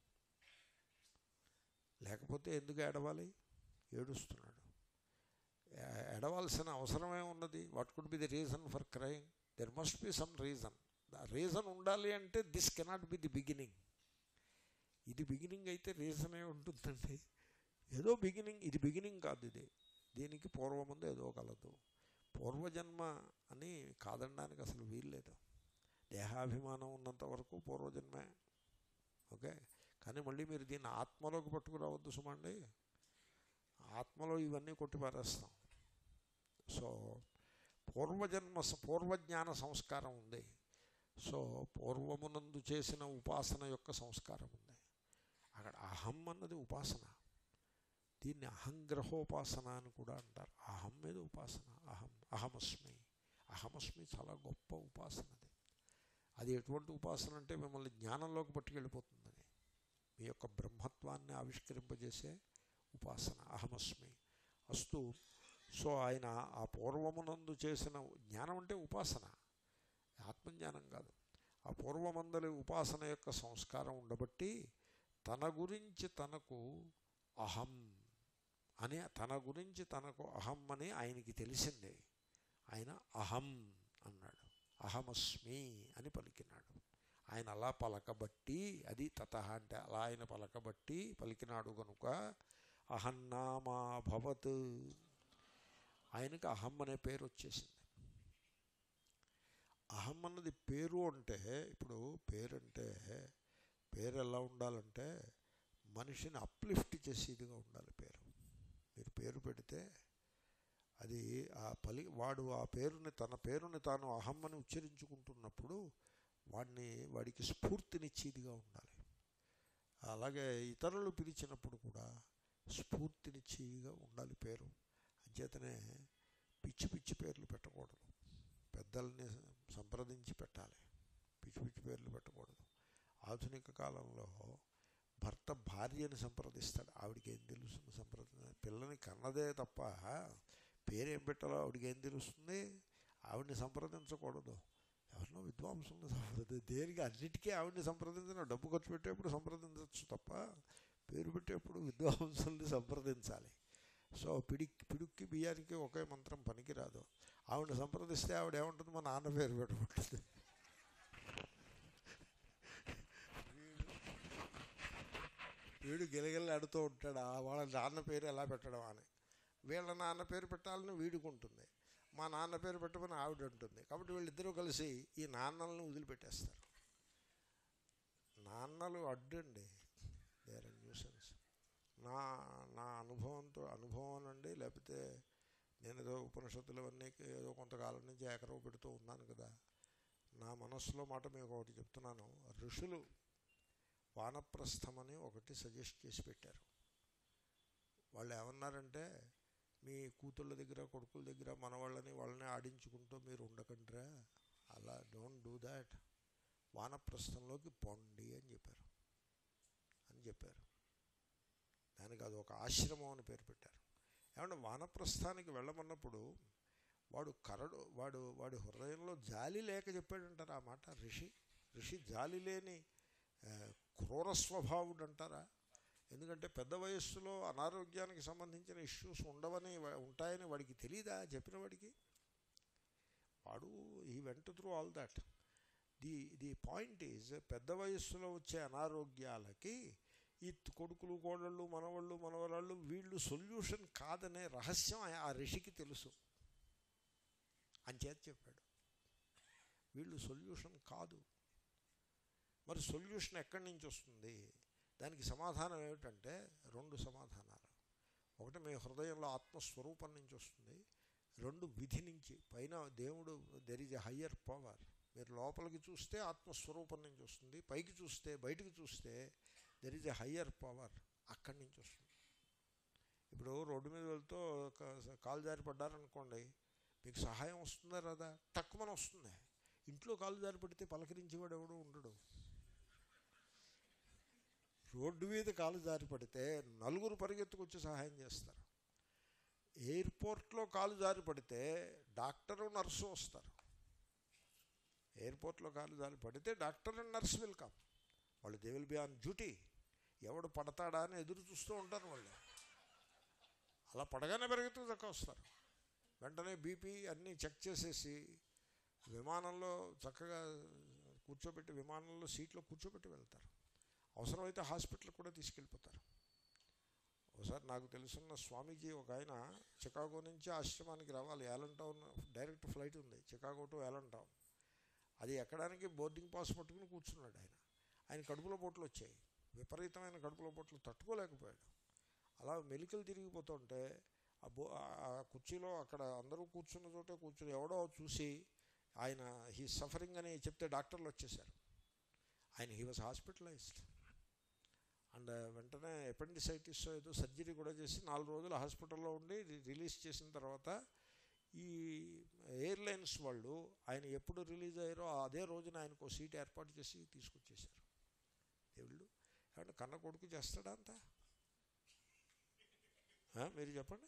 లేకపోతే ఎందుకు ఏడవాలి? ఏడుస్తున్నాడు. ఏడవలసిన అవసరమే ఉన్నది. What could be the reason for crying? There must be some reason. Reason ఉండాలి అంటే this cannot be the beginning. ఇది బిగినింగ్ అయితే రీజనే ఉంటుందండి. ఏదో బిగినింగ్, ఇది బిగినింగ్ కాదు. ఇది దీనికి పూర్వముందు ఏదో కలదు. పూర్వజన్మ అని కాదనడానికి అసలు వీల్లేదు. దేహాభిమానం ఉన్నంత వరకు పూర్వజన్మే. ఓకే, కానీ మళ్ళీ మీరు దీన్ని ఆత్మలోకి పట్టుకురావద్దు సుమండి. ఆత్మలో ఇవన్నీ కొట్టి పారేస్తాం. సో పూర్వజన్మ పూర్వజ్ఞాన సంస్కారం ఉంది. సో పూర్వమునందు చేసిన ఉపాసన యొక్క సంస్కారం ఉంది. అక్కడ అహం అన్నది ఉపాసన. దీన్ని అహంగ్రహోపాసన అని కూడా అంటారు. అహం మీద ఉపాసన. అహం అహమస్మి అహమస్మి చాలా గొప్ప ఉపాసన. అది అది ఎటువంటి ఉపాసన అంటే మిమ్మల్ని జ్ఞానంలోకి పట్టుకెళ్ళిపోతుందని, మీ యొక్క బ్రహ్మత్వాన్ని ఆవిష్కరింపజేసే ఉపాసన అహమస్మి అస్తు. సో ఆయన ఆ పూర్వమునందు చేసిన జ్ఞానం అంటే ఉపాసన, ఆత్మజ్ఞానం కాదు. ఆ పూర్వమందలి ఉపాసన యొక్క సంస్కారం ఉండబట్టి తన గురించి తనకు అహం అని, తన గురించి తనకు అహం అని ఆయనకి తెలిసిందే. ఆయన అహం అన్నాడు, అహమస్మి అని పలికినాడు. ఆయన అలా పలకబట్టి, అది తతః అంటే అలా ఆయన పలకబట్టి పలికినాడు కనుక అహన్నామాభవత్, ఆయనకి అహం అనే పేరు వచ్చేసింది. అహం అన్నది పేరు అంటే, ఇప్పుడు పేరంటే పేరు ఎలా ఉండాలంటే మనిషిని అప్లిఫ్ట్ చేసేదిగా ఉండాలి. పేరు మీరు పేరు పెడితే అది ఆ పలి వాడు ఆ పేరుని, తన పేరుని తాను అహం అని ఉచ్చరించుకుంటున్నప్పుడు వాడిని వాడికి స్ఫూర్తినిచ్చేదిగా ఉండాలి. అలాగే ఇతరులు పిలిచినప్పుడు కూడా స్ఫూర్తినిచ్చేదిగా ఉండాలి పేరు. అంచేతనే పిచ్చి పిచ్చి పేర్లు పెట్టకూడదు. పెద్దల్ని సంప్రదించి పెట్టాలి, పిచ్చి పిచ్చి పేర్లు పెట్టకూడదు. ఆధునిక కాలంలో భర్త భార్యని సంప్రదిస్తాడు. ఆవిడికి ఏం తెలుస్తుంది సంప్రదించ? పిల్లని కన్నదే తప్ప పేరేం పెట్టాలో ఆవిడికి ఏం తెలుస్తుంది? ఆవిడని సంప్రదించకూడదు. ఎవరినో విద్వాంసుల్ని సంప్రది దేనికి అన్నిటికీ ఆవిడని సంప్రదించిన, డబ్బు ఖర్చు పెట్టేప్పుడు సంప్రదించవచ్చు తప్ప పేరు పెట్టేప్పుడు విద్వాంసుల్ని సంప్రదించాలి. సో పిడికి పిడుక్కి బియ్యానికి ఒకే మంత్రం పనికిరాదు. ఆవిడని సంప్రదిస్తే ఆవిడ ఏముంటుంది? మా నాన్న పేరు పెట్టబడుతుంది. వీడు గిలగిల్లు ఆడుతూ ఉంటాడు, వాళ్ళ నాన్న పేరు ఎలా పెట్టడం అని. వీళ్ళ నాన్న పేరు పెట్టాలని వీడికి ఉంటుంది, మా నాన్న పేరు పెట్టమని ఆవిడ ఉంటుంది. కాబట్టి వీళ్ళిద్దరూ కలిసి ఈ నాన్నలను వదిలిపెట్టేస్తారు. నాన్నలు అడ్డండి, దే ఆర్ న్యూసెన్స్. నా నా అనుభవంతో అనుభవం అండి, లేకపోతే నేను ఏదో ఉపనిషత్తులు అవన్నీ ఏదో కొంతకాలం నుంచి ఏకరవ పెడుతూ ఉన్నాను కదా, నా మనస్సులో మాట మీకు ఒకటి చెప్తున్నాను. ఋషులు వానప్రస్థమని ఒకటి సజెస్ట్ చేసి పెట్టారు. వాళ్ళు ఏమన్నారంటే, మీ కూతుళ్ళ దగ్గర కొడుకుల దగ్గర మనవాళ్ళని వాళ్ళని ఆడించుకుంటూ మీరు ఉండకండిరా, అలా డోంట్ డూ దాట్, వానప్రస్థంలోకి పొండి అని చెప్పారు అని చెప్పారు దానికి అది ఒక ఆశ్రమం అని పేరు పెట్టారు. ఏమంటే వానప్రస్థానికి వెళ్ళమన్నప్పుడు వాడు కరడు వాడు వాడి హృదయంలో జాలి లేక చెప్పాడంటారు ఆ మాట. ఋషి ఋషి జాలి లేని క్రూర స్వభావుడు అంటారా? ఎందుకంటే పెద్ద వయస్సులో అనారోగ్యానికి సంబంధించిన ఇష్యూస్ ఉండవని ఉంటాయని వాడికి తెలీదా చెప్పిన వాడికి? వాడు ఈ వెంట through all that. The the point is, పెద్ద వయస్సులో వచ్చే అనారోగ్యాలకి ఈ కొడుకులు కోడళ్ళు మనవాళ్ళు మనవరాళ్ళు వీళ్ళు సొల్యూషన్ కాదనే రహస్యం ఆ ఋషికి తెలుసు. అంచేత చెప్పాడు వీళ్ళు సొల్యూషన్ కాదు. మరి సొల్యూషన్ ఎక్కడి నుంచి వస్తుంది? దానికి సమాధానం ఏమిటంటే రెండు సమాధానాలు. ఒకటి మీ హృదయంలో ఆత్మస్వరూపం నుంచి వస్తుంది, రెండు విధి నుంచి. పైన దేవుడు there is a higher power. మీరు లోపలికి చూస్తే ఆత్మస్వరూపం నుంచి వస్తుంది, పైకి చూస్తే బయటికి చూస్తే there is a higher power, అక్కడి నుంచి వస్తుంది. ఇప్పుడు రోడ్డు మీద వెళ్తూ కాలు జారి పడ్డారనుకోండి, మీకు సహాయం వస్తుందా రాదా? తక్కువని వస్తుంది. ఇంట్లో కాలు జారి పడితే పలకరించేవాడు ఎవడు ఉండడు. రోడ్డు మీద కాలు జారి పడితే నలుగురు పరిగెత్తుకొచ్చి సహాయం చేస్తారు. ఎయిర్పోర్ట్లో కాలు జారి పడితే డాక్టరు నర్సు వస్తారు. ఎయిర్పోర్ట్లో కాలు జారి పడితే doctor and nurse will come. వాళ్ళు they will be on duty. ఎవడు పడతాడా అని ఎదురు చూస్తూ ఉంటారు వాళ్ళు. అలా పడగానే పరిగెత్తుకు దక్క వస్తారు. వెంటనే బీపీ అన్నీ చెక్ చేసేసి విమానంలో చక్కగా కూర్చోబెట్టి, విమానంలో సీట్లో కూర్చోబెట్టి వెళ్తారు. అవసరమైతే హాస్పిటల్కి కూడా తీసుకెళ్ళిపోతారు. ఒకసారి నాకు తెలుసున్న స్వామీజీ ఒక ఆయన చికాగో నుంచి ఆశ్రమానికి రావాలి. యాలన్ టౌన్ డైరెక్ట్ ఫ్లైట్ ఉంది, చికాగో టు యాలన్ టౌన్. అది ఎక్కడానికి బోర్డింగ్ పాస్ పట్టుకుని కూర్చున్నాడు ఆయన. ఆయన కడుపులో పోట్లు వచ్చాయి, విపరీతమైన కడుపులో పోట్లు, తట్టుకోలేకపోయాడు. అలా మెలికలు తిరిగిపోతుంటే ఆ బో ఆ కుర్చీలో అక్కడ అందరూ కూర్చున్న చోటే కూర్చుని ఎవడో చూసి ఆయన హీ సఫరింగ్ అని చెప్తే డాక్టర్లు వచ్చేసారు. ఆయన హీ వాజ్ హాస్పిటలైజ్డ్ అండ్ వెంటనే అపెండిసైటిస్ ఏదో సర్జరీ కూడా చేసి నాలుగు రోజులు హాస్పిటల్లో ఉండి రిలీజ్ చేసిన తర్వాత ఈ ఎయిర్లైన్స్ వాళ్ళు ఆయన ఎప్పుడు రిలీజ్ అయ్యారో అదే రోజున ఆయనకు సీట్ ఏర్పాటు చేసి తీసుకొచ్చేసారు. దేవుళ్ళు ఏమంటే కన్న కొడుకు చేస్తాడా అంతా? మీరు చెప్పండి.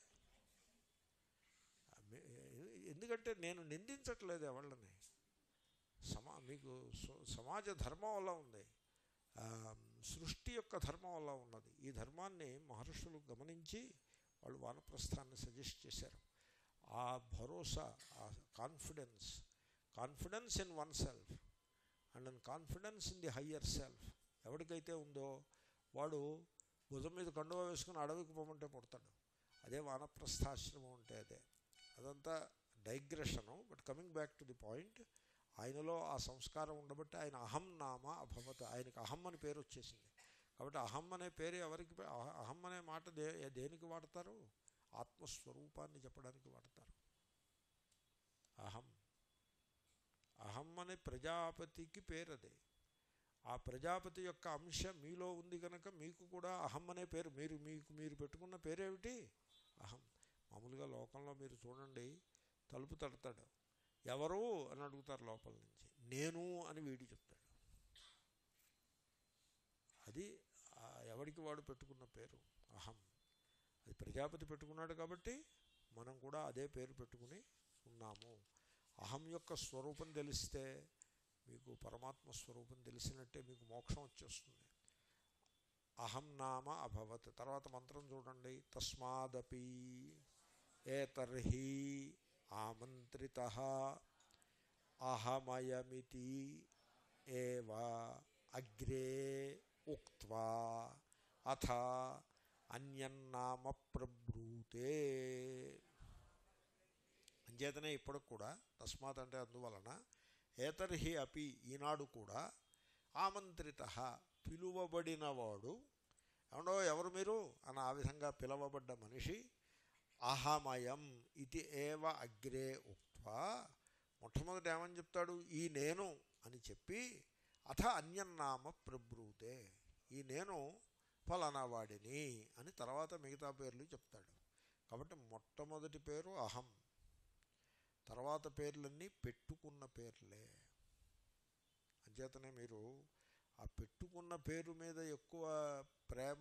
ఎందుకంటే నేను నిందించట్లేదు ఎవళ్ళని. సమా మీకు సమాజ ధర్మం వల్ల ఉంది, సృష్టి యొక్క ధర్మం వల్ల ఉన్నది. ఈ ధర్మాన్ని మహర్షులు గమనించి వాళ్ళు వానప్రస్థాన్ని సజెస్ట్ చేశారు. ఆ భరోసా, ఆ confidence confidence in one self and and confidence in the higher self ఎవరికైతే ఉందో వాడు భుజం మీద కండువా వేసుకుని అడవికి పోమంటే పుడతాడు. అదే వానప్రస్థాశ్రమం అంటే అదే. అదంతా digression. But coming back to the point, ఆయనలో ఆ సంస్కారం ఉండబట్టి ఆయన అహం నామ అభవత్, ఆయనకు అహం అని పేరు వచ్చేసింది. కాబట్టి అహం అనే పేరు ఎవరికి, అహం అనే మాట దే దేనికి వాడతారు? ఆత్మస్వరూపాన్ని చెప్పడానికి వాడతారు. అహం అహం అనే ప్రజాపతికి పేరు అదే. ఆ ప్రజాపతి యొక్క అంశ మీలో ఉంది కనుక మీకు కూడా అహం అనే పేరు. మీరు మీకు మీరు పెట్టుకున్న పేరేమిటి? అహం. మామూలుగా లోకంలో మీరు చూడండి, తలుపు తడతాడు, ఎవరు అని అడుగుతారు లోపల నుంచి. నేను అని వీడి చెప్తాడు. అది ఎవరికి వాడు పెట్టుకున్న పేరు అహం. అది ప్రజాపతి పెట్టుకున్నాడు కాబట్టి మనం కూడా అదే పేరు పెట్టుకుని ఉన్నాము. అహం యొక్క స్వరూపం తెలిస్తే మీకు పరమాత్మ స్వరూపం తెలిసినట్టే, మీకు మోక్షం వచ్చేస్తుంది. అహం నామ అభవత్. తర్వాత మంత్రం చూడండి, తస్మాదపి ఏతర్హి ఆమంత్రితః అహమయమితి ఏవ అగ్రే ఉక్త్వా అథ అన్యన్నామ ప్రబ్రూతే. అంచేతనే ఇప్పటికి కూడా తస్మాత్ అంటే అందువలన, ఏతర్హి అపి ఈనాడు కూడా, ఆమంత్రితః పిలువబడినవాడు, ఏమో ఎవరు మీరు అని ఆ విధంగా పిలవబడ్డ మనిషి, అహమయం ఇది ఏవ అగ్రే ఉక్త్వా, మొట్టమొదటి ఏమని చెప్తాడు? ఈ నేను అని చెప్పి, అథ అన్యన్నామ ప్రబ్రూతే, ఈ నేను ఫలానా వాడిని అని తర్వాత మిగతా పేర్లు చెప్తాడు. కాబట్టి మొట్టమొదటి పేరు అహం, తర్వాత పేర్లన్నీ పెట్టుకున్న పేర్లే. అంచేతనే మీరు ఆ పెట్టుకున్న పేరు మీద ఎక్కువ ప్రేమ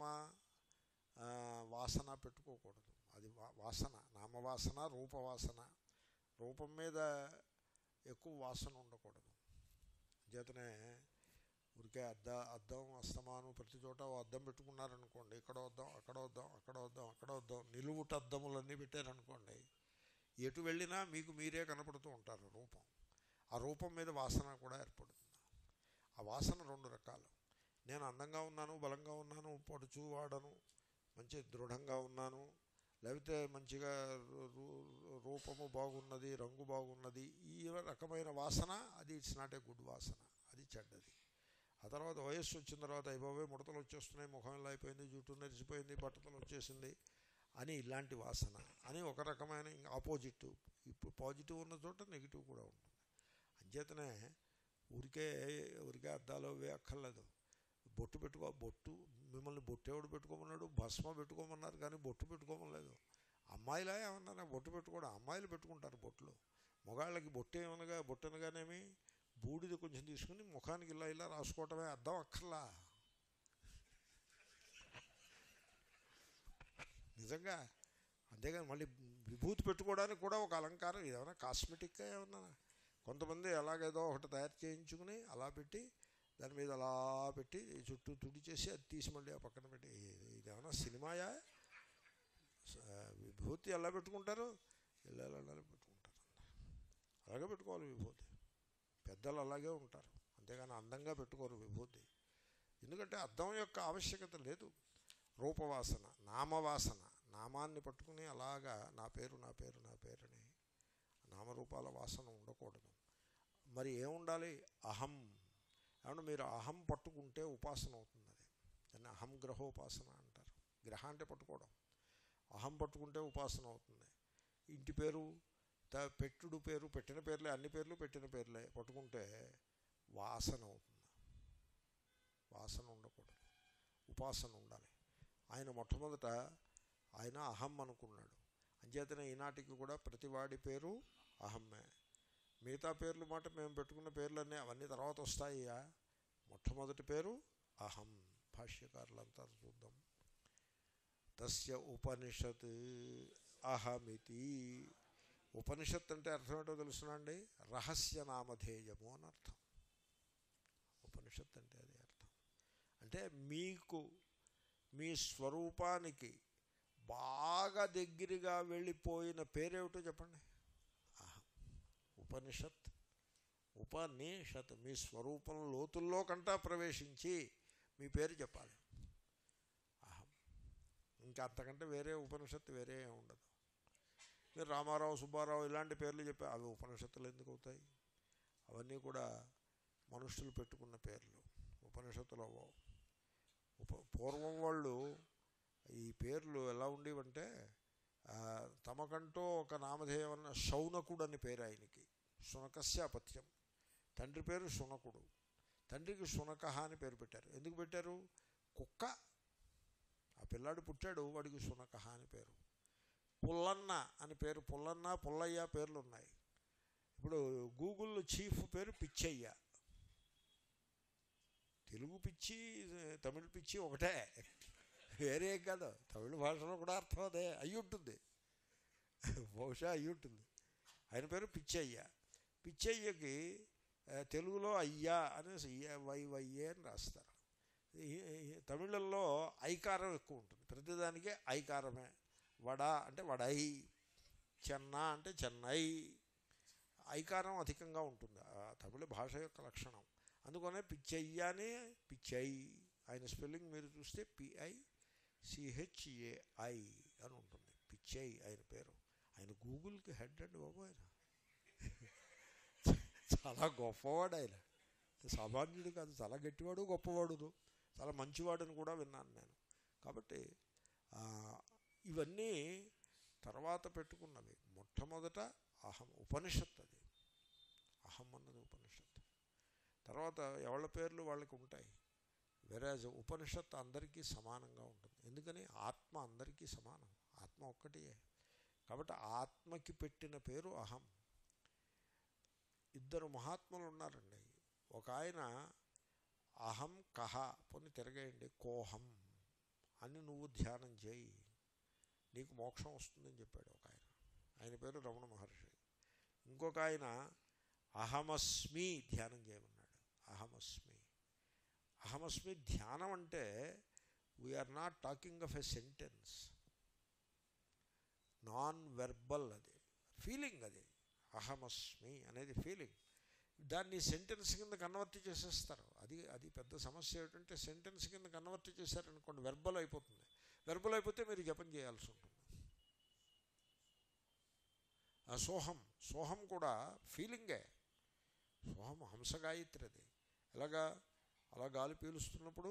వాసన పెట్టుకోకూడదు. అది వాసన, నామవాసన, రూపవాసన. రూపం మీద ఎక్కువ వాసన ఉండకూడదు. అంచేతనే ఊరికే అద్ద అద్దం అస్తమాను ప్రతి చోట అద్దం పెట్టుకున్నారనుకోండి, ఇక్కడ వద్దాం అక్కడ వద్దాం అక్కడ వద్దాం అక్కడ వద్దాం నిలువుట అద్దములన్నీ పెట్టారనుకోండి, ఎటు వెళ్ళినా మీకు మీరే కనపడుతూ ఉంటారు రూపం. ఆ రూపం మీద వాసన కూడా ఏర్పడుతుంది. ఆ వాసన రెండు రకాలు. నేను అందంగా ఉన్నాను, బలంగా ఉన్నాను, పొడుచు వాడను, మంచి దృఢంగా ఉన్నాను, లేకపోతే మంచిగా రూపము బాగున్నది, రంగు బాగున్నది, ఈ రకమైన వాసన అది ఇట్స్ నాట్ ఏ గుడ్ వాసన, అది చెడ్డది. ఆ తర్వాత వయస్సు వచ్చిన తర్వాత అయిపోయి ముడతలు వచ్చేస్తున్నాయి, ముఖం ఇలా అయిపోయింది, జుట్టు నెరిసిపోయింది, బట్టతలు వచ్చేసింది అని ఇలాంటి వాసన అని ఒక రకమైన ఆపోజిట్. ఇప్పుడు పాజిటివ్ ఉన్న చోట నెగిటివ్ కూడా ఉంటుంది. అంచేతనే ఊరికే ఊరికే అద్దాలు అవే అక్కర్లేదు. బొట్టు పెట్టుకో, బొట్టు మిమ్మల్ని బొట్టు ఎవడు పెట్టుకోమన్నాడు? భస్మ పెట్టుకోమన్నారు కానీ బొట్టు పెట్టుకోమలేదు. అమ్మాయిలా ఏమన్నా బొట్టు పెట్టుకోవడం? అమ్మాయిలు పెట్టుకుంటారు బొట్లు. మగాళ్ళకి బొట్టు ఏమనగా బొట్టు అనగానేమి బూడిది కొంచెం తీసుకుని ముఖానికి ఇలా ఇలా రాసుకోవటమే, అద్దం అక్కర్లా. నిజంగా. అంతేగాని మళ్ళీ విభూతి పెట్టుకోవడానికి కూడా ఒక అలంకారం, ఏమైనా కాస్మెటిక్గా ఏమన్నా. కొంతమంది అలాగేదో ఒకటి తయారు చేయించుకుని అలా పెట్టి దాని మీద అలా పెట్టి చుట్టూ తుడి చేసి అది తీసి మళ్ళీ ఆ పక్కన పెట్టి, ఇదేమన్నా సినిమాయా? విభూతి ఎలా పెట్టుకుంటారు? ఇలా ఇలా పెట్టుకుంటారు. అలాగే పెట్టుకోవాలి విభూతి. పెద్దలు అలాగే ఉంటారు, అంతేగాని అందంగా పెట్టుకోరు విభూతి. ఎందుకంటే అద్దం యొక్క ఆవశ్యకత లేదు. రూపవాసన, నామవాసన, నామాన్ని పట్టుకుని అలాగా నా పేరు నా పేరు నా పేరుని నామరూపాల వాసన ఉండకూడదు. మరి ఏముండాలి? అహం. ఏమన్నా మీరు అహం పట్టుకుంటే ఉపాసన అవుతుంది. అది దాన్ని అహం గ్రహోపాసన అంటారు. గ్రహ అంటే పట్టుకోవడం. అహం పట్టుకుంటే ఉపాసన అవుతుంది. ఇంటి పేరు, త పెట్టుడు పేరు, పెట్టిన పేర్లే, అన్ని పేర్లు పెట్టిన పేర్లే పట్టుకుంటే వాసన అవుతుంది. వాసన ఉండకూడదు, ఉపాసన ఉండాలి. ఆయన మొట్టమొదట ఆయన అహం అనుకున్నాడు. అంచేతనే ఈనాటికి కూడా ప్రతివాడి పేరు అహమ్మే. మిగతా పేర్లు మాట మేము పెట్టుకున్న పేర్లన్నీ అవన్నీ తర్వాత వస్తాయ్యా. మొట్టమొదటి పేరు అహం. భాష్యకారులంతా చూద్దాం. తస్య ఉపనిషత్ అహమితి. ఉపనిషత్ అంటే అర్థం ఏంటో తెలుసునండి? రహస్య నామధేయము అని అర్థం. ఉపనిషత్ అంటే అది అర్థం. అంటే మీకు మీ స్వరూపానికి బాగా దగ్గరగా వెళ్ళిపోయిన పేరేమిటో చెప్పండి. అహం. ఉపనిషత్. ఉపనిషత్ మీ స్వరూపం లోతుల్లో కంటా ప్రవేశించి మీ పేరు చెప్పాలి. అహం. ఇంకా అంతకంటే వేరే ఉపనిషత్తు వేరే ఉండదు. మీరు రామారావు, సుబ్బారావు ఇలాంటి పేర్లు చెప్పి అవి ఉపనిషత్తులు ఎందుకు అవుతాయి? అవన్నీ కూడా మనుషులు పెట్టుకున్న పేర్లు, ఉపనిషత్తులు అవ్వవు. ఉప పూర్వం వాళ్ళు ఈ పేర్లు ఎలా ఉండేవంటే తమకంటూ ఒక నామధేయం అన్న శౌనకుడు అని పేరు ఆయనకి. శునకస్య అపత్యం. తండ్రి పేరు శునకుడు. తండ్రికి శునక అని పేరు పెట్టారు. ఎందుకు పెట్టారు? కుక్క. ఆ పిల్లాడు పుట్టాడు, వాడికి శునక అని పేరు. పుల్లన్న అని పేరు. పుల్లన్న, పుల్లయ్య పేర్లు ఉన్నాయి. ఇప్పుడు గూగుల్ చీఫ్ పేరు పిచ్చయ్య. తెలుగు పిచ్చి తమిళ పిచ్చి ఒకటే, వేరే కాదు. తమిళ భాషలో కూడా అర్థం అదే అయ్యి ఉంటుంది, బహుశా అయ్యి ఉంటుంది. ఆయన పేరు పిచ్చయ్య. పిచ్చయ్యకి తెలుగులో అయ్యా అనేసి వై వైఏ అని రాస్తారు. తమిళంలో ఐకారం ఎక్కువ ఉంటుంది, ప్రతిదానికే ఐకారమే. వడ అంటే వడై, చెన్న అంటే చెన్నై. ఐకారం అధికంగా ఉంటుంది, తమిళ భాష యొక్క లక్షణం. అందుకనే పిచ్చయ్య అని పిచ్చై. ఆయన స్పెల్లింగ్ మీరు చూస్తే పిఐ సిహెచ్ఏఐ అని ఉంటుంది. పిచ్చై ఆయన పేరు. ఆయన గూగుల్కి హెడ్ అండి బాబు. ఆయన చాలా గొప్పవాడు. ఆయన సామాన్యుడు కాదు, చాలా గట్టివాడు, గొప్పవాడు, చాలా మంచివాడని కూడా విన్నాను నేను. కాబట్టి ఇవన్నీ తర్వాత పెట్టుకున్నవి. మొట్టమొదట అహం. ఉపనిషత్తు అది. అహం అన్నది ఉపనిషత్తు. తర్వాత ఎవళ్ళ పేర్లు వాళ్ళకి ఉంటాయి. వెరాజ్ ఉపనిషత్తు అందరికీ సమానంగా ఉంటుంది. ఎందుకని? ఆత్మ అందరికీ సమానం, ఆత్మ ఒక్కటే. కాబట్టి ఆత్మకి పెట్టిన పేరు అహం. ఇద్దరు మహాత్ములు ఉన్నారండి. ఒక ఆయన అహం కహ పొని తిరగేయండి, కోహం అని నువ్వు ధ్యానం చేయి, నీకు మోక్షం వస్తుందని చెప్పాడు ఒక ఆయన. ఆయన పేరు రమణ మహర్షి. ఇంకొక ఆయన అహమస్మి ధ్యానం చేయమన్నాడు. అహమస్మి. అహమస్మి ధ్యానం అంటే we are not talking of a sentence, non verbal. అది ఫీలింగ్. అది అహమస్మి అనేది ఫీలింగ్. దాన్ని సెంటెన్స్ కింద కన్వర్ట్ చేసేస్తారు. అది అది పెద్ద సమస్య. ఏమిటంటే సెంటెన్స్ కింద కన్వర్ట్ చేశారనుకోండి, వెర్బల్ అయిపోతుంది. వెర్బల్ అయిపోతే మీరు జపం చేయాల్సి ఉంటుంది. ఆ సోహం, సోహం కూడా ఫీలింగే. సోహం హంసగాయత్రి. అది ఎలాగా? అలా గాలి పీలుస్తున్నప్పుడు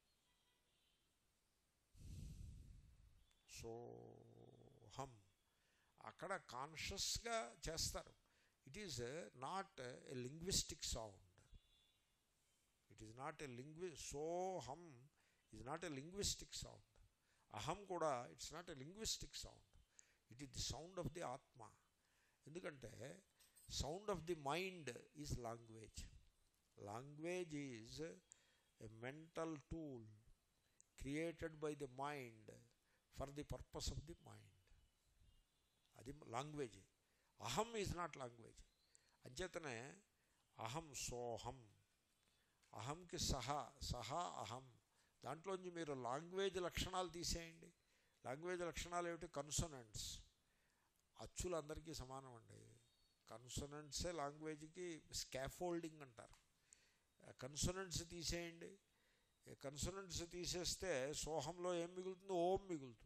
సోహం అక్కడ కాన్షియస్గా చేస్తారు. It is not a linguistic sound. It is not a లింగ్వి సోహం is not a linguistic sound. అహం కూడా it's not a linguistic sound. It is the sound of the atma. ఎందుకంటే sound of the mind is language. Language is a mental tool created by the mind for the purpose of the mind. అది language. అహం is not language. అంచేతనే అహం సోహం, అహంకి సహా సహా అహం. దాంట్లోంచి మీరు లాంగ్వేజ్ లక్షణాలు తీసేయండి. లాంగ్వేజ్ లక్షణాలు ఏమిటి? కన్సొనెంట్స్. అచ్చులు అందరికీ సమానం అండి. కన్సొనెంట్సే లాంగ్వేజ్కి స్కాఫోల్డింగ్ అంటారు. కన్సొనెంట్స్ తీసేయండి. కన్సొనెంట్స్ తీసేస్తే సోహంలో ఏం మిగులుతుంది? ఓం మిగులుతుంది.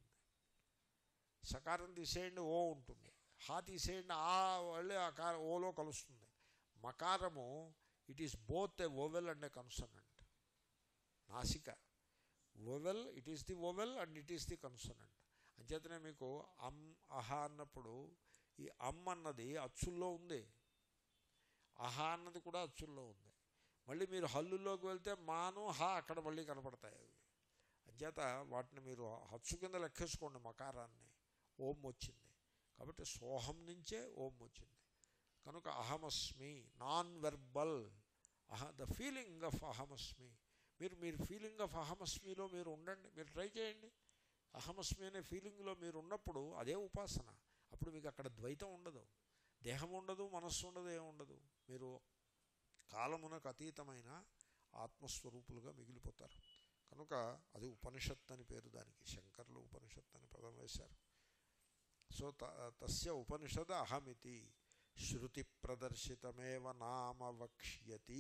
సకారం తీసేయండి, ఓ ఉంటుంది. హా తీసేయండి, ఆ వాళ్ళే ఆ ఓలో కలుస్తుంది. మకారము it is both a vowel and a consonant. నాసిక vowel, it is the vowel and it is the consonant. అంచేతనే మీకు అమ్ అహ అన్నప్పుడు ఈ అమ్ అన్నది అచ్చుల్లో ఉంది, అహ అన్నది కూడా అచ్చుల్లో ఉంది. మళ్ళీ మీరు హల్లుల్లోకి వెళ్తే మాను హా అక్కడ మళ్ళీ కనపడతాయి అవి. అంచేత వాటిని మీరు అచ్చు కింద లెక్కేసుకోండి. మకారాన్ని ఓం వచ్చింది కాబట్టి సోహం నుంచే ఓం వచ్చింది. కనుక అహమస్మి నాన్ వెర్బల్, అహ ద ఫీలింగ్ ఆఫ్ అహమస్మి. మీరు మీరు ఫీలింగ్ ఆఫ్ అహమస్మిలో మీరు ఉండండి, మీరు ట్రై చేయండి. అహమస్మి అనే ఫీలింగ్లో మీరు ఉన్నప్పుడు అదే ఉపాసన. అప్పుడు మీకు అక్కడ ద్వైతం ఉండదు, దేహం ఉండదు, మనస్సు ఉండదు, ఏముండదు. మీరు కాలమునకు అతీతమైన ఆత్మస్వరూపులుగా మిగిలిపోతారు. కనుక అది ఉపనిషత్ అని పేరు దానికి. శంకర్లు ఉపనిషత్ అని పదం వేశారు. సో తస్య ఉపనిషద్ అహమితి శృతి ప్రదర్శితమేవ నామ వక్ష్యతి.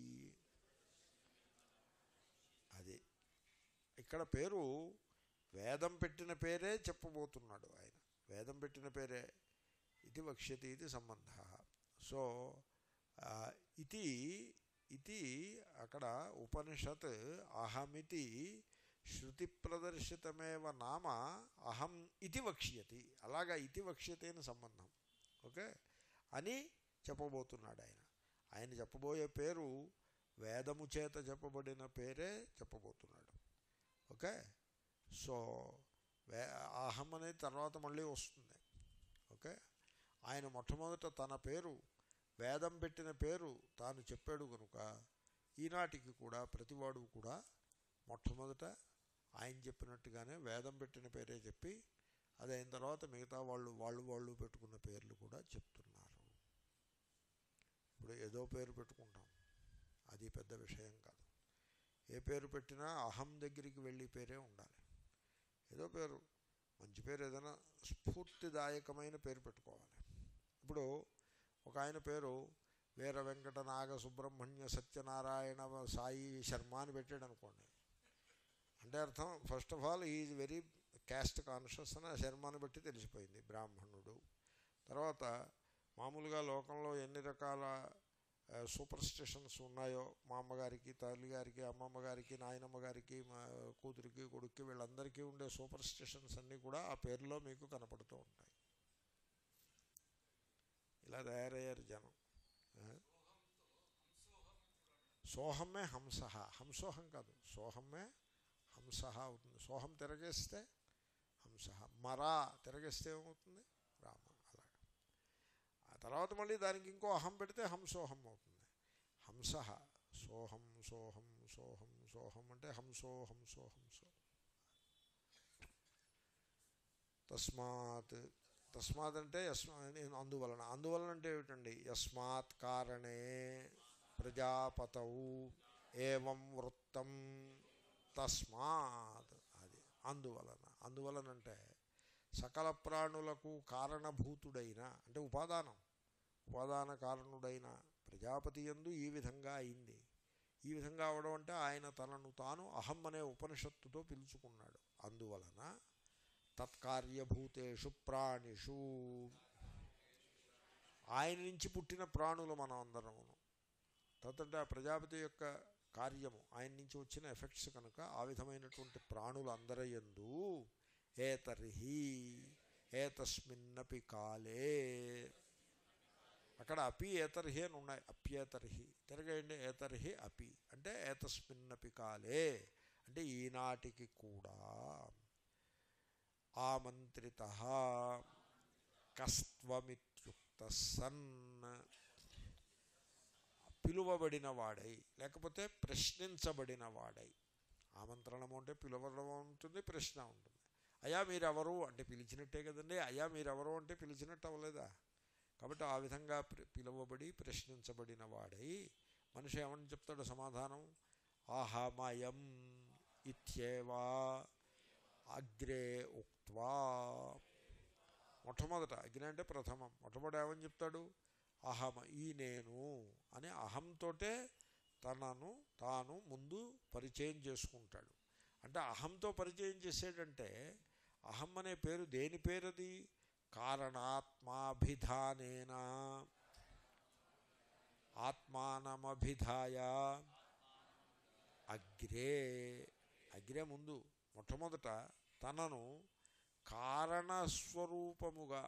అది ఇక్కడ పేరు వేదం పెట్టిన పేరే చెప్పబోతున్నాడు ఆయన. వేదం పెట్టిన పేరే ఇది వక్ష్యతి, ఇది సంబంధ. సో ఇది ఇది అక్కడ ఉపనిషత్ అహమితి శృతి ప్రదర్శితమేవ నామ అహం ఇది వక్ష్యతి. అలాగా ఇది వక్ష్యతి అని సంబంధం. ఓకే అని చెప్పబోతున్నాడు ఆయన. ఆయన చెప్పబోయే పేరు వేదము చేత చెప్పబడిన పేరే చెప్పబోతున్నాడు. ఓకే సో వే అహం అనేది తర్వాత మళ్ళీ వస్తుంది. ఓకే ఆయన మొట్టమొదట తన పేరు వేదం పెట్టిన పేరు తాను చెప్పాడు కనుక ఈనాటికి కూడా ప్రతివాడు కూడా మొట్టమొదట ఆయన చెప్పినట్టుగానే వేదం పెట్టిన పేరే చెప్పి అది అయిన తర్వాత మిగతా వాళ్ళు వాళ్ళు వాళ్ళు పెట్టుకున్న పేర్లు కూడా చెప్తున్నారు. ఇప్పుడు ఏదో పేరు పెట్టుకుంటాం, అది పెద్ద విషయం కాదు. ఏ పేరు పెట్టినా అహం దగ్గరికి వెళ్ళి పేరే ఉండాలి. ఏదో పేరు మంచి పేరు, ఏదైనా స్ఫూర్తిదాయకమైన పేరు పెట్టుకోవాలి. ఇప్పుడు ఒక ఆయన పేరు వీర వెంకట నాగ సుబ్రహ్మణ్య సత్యనారాయణ సాయి శర్మ అని పెట్టాడు అనుకోండి. అంటే అర్థం first of all is very caste conscious అని ఆ శర్మని బట్టి తెలిసిపోయింది, బ్రాహ్మణుడు. తర్వాత మామూలుగా లోకంలో ఎన్ని రకాల సూపర్ స్టిషన్స్ ఉన్నాయో మా అమ్మగారికి, తల్లిగారికి, అమ్మమ్మ గారికి, నాయనమ్మ గారికి, మా కూతురికి, కొడుక్కి, వీళ్ళందరికీ ఉండే సూపర్ స్టిషన్స్ అన్నీ కూడా ఆ పేరులో మీకు కనపడుతూ ఉంటాయి. ఇలా తయారయ్యారు జనం. సోహమే హంస, హంసోహం కాదు, సోహమే హంస అవుతుంది. సోహం తిరగేస్తే హంస, మరా తిరగేస్తే ఏమవుతుంది? రామ. అలాగా ఆ తర్వాత మళ్ళీ దానికి ఇంకో అహం పెడితే హంసోహం అవుతుంది. హంస సోహం సోహం సోహం సోహం అంటే హంసో హంసో హంసో. తస్మాత్ తస్మాత్ అంటే యస్మా అందువలన. అందువలన అంటే ఏమిటండి? యస్మాత్ కారణే ప్రజాపతౌ ఏవం వృత్తం తస్మాత్. అది అందువలన. అందువలన అంటే సకల ప్రాణులకు కారణభూతుడైన, అంటే ఉపాదానం, ఉపాదాన కారణుడైన ప్రజాపతి యందు ఈ విధంగా అయింది. ఈ విధంగా అవడం అంటే ఆయన తనను తాను అహం అనే ఉపనిషత్తుతో పిలుచుకున్నాడు. అందువలన తత్కార్యభూతేషు ప్రాణిషు, ఆయన నుంచి పుట్టిన ప్రాణులు మనం అందరమును. తతంటే ఆ ప్రజాపతి యొక్క కార్యము, ఆయన నుంచి వచ్చిన ఎఫెక్ట్స్ కనుక ఆ విధమైనటువంటి ప్రాణులు అందరి యందు ఏతర్హి ఏతస్మిన్నపి కాలే, అక్కడ అపి ఏతర్హి అని ఉన్నాయి, అప్యేతర్హి తిరగండి, ఏతర్హి అపి అంటే ఏతస్మిన్నపి కాలే అంటే ఈనాటికి కూడా ఆమంత్రితః కస్త్వమిత్యుక్త సన్ పిలువబడిన వాడై లేకపోతే ప్రశ్నించబడిన వాడై, ఆమంత్రణము అంటే పిలువడం ఉంటుంది, ప్రశ్న ఉంటుంది. అయ్యా మీరెవరు అంటే పిలిచినట్టే కదండి, అయ్యా మీరెవరు అంటే పిలిచినట్టు అవ్వలేదా? కాబట్టి ఆ విధంగా పిలువబడి ప్రశ్నించబడిన వాడై మనిషి ఏమని చెప్తాడు సమాధానం? అహమయం ఇత్యేవా అగ్రే ఉక్త్వా, మొట్టమొదట అగ్ని అంటే ప్రథమం, మొట్టమొదట ఏమని చెప్తాడు? అహమ ఈ నేను అని అహంతోటే తనను తాను ముందు పరిచయం చేసుకుంటాడు. అంటే అహంతో పరిచయం చేసేటంటే అహం అనే పేరు దేని పేరుది? కారణాత్మాభిధానేన ఆత్మానమభిధాయ అగ్రే, అగ్రే ముందు మొట్టమొదట తనను కారణస్వరూపముగా,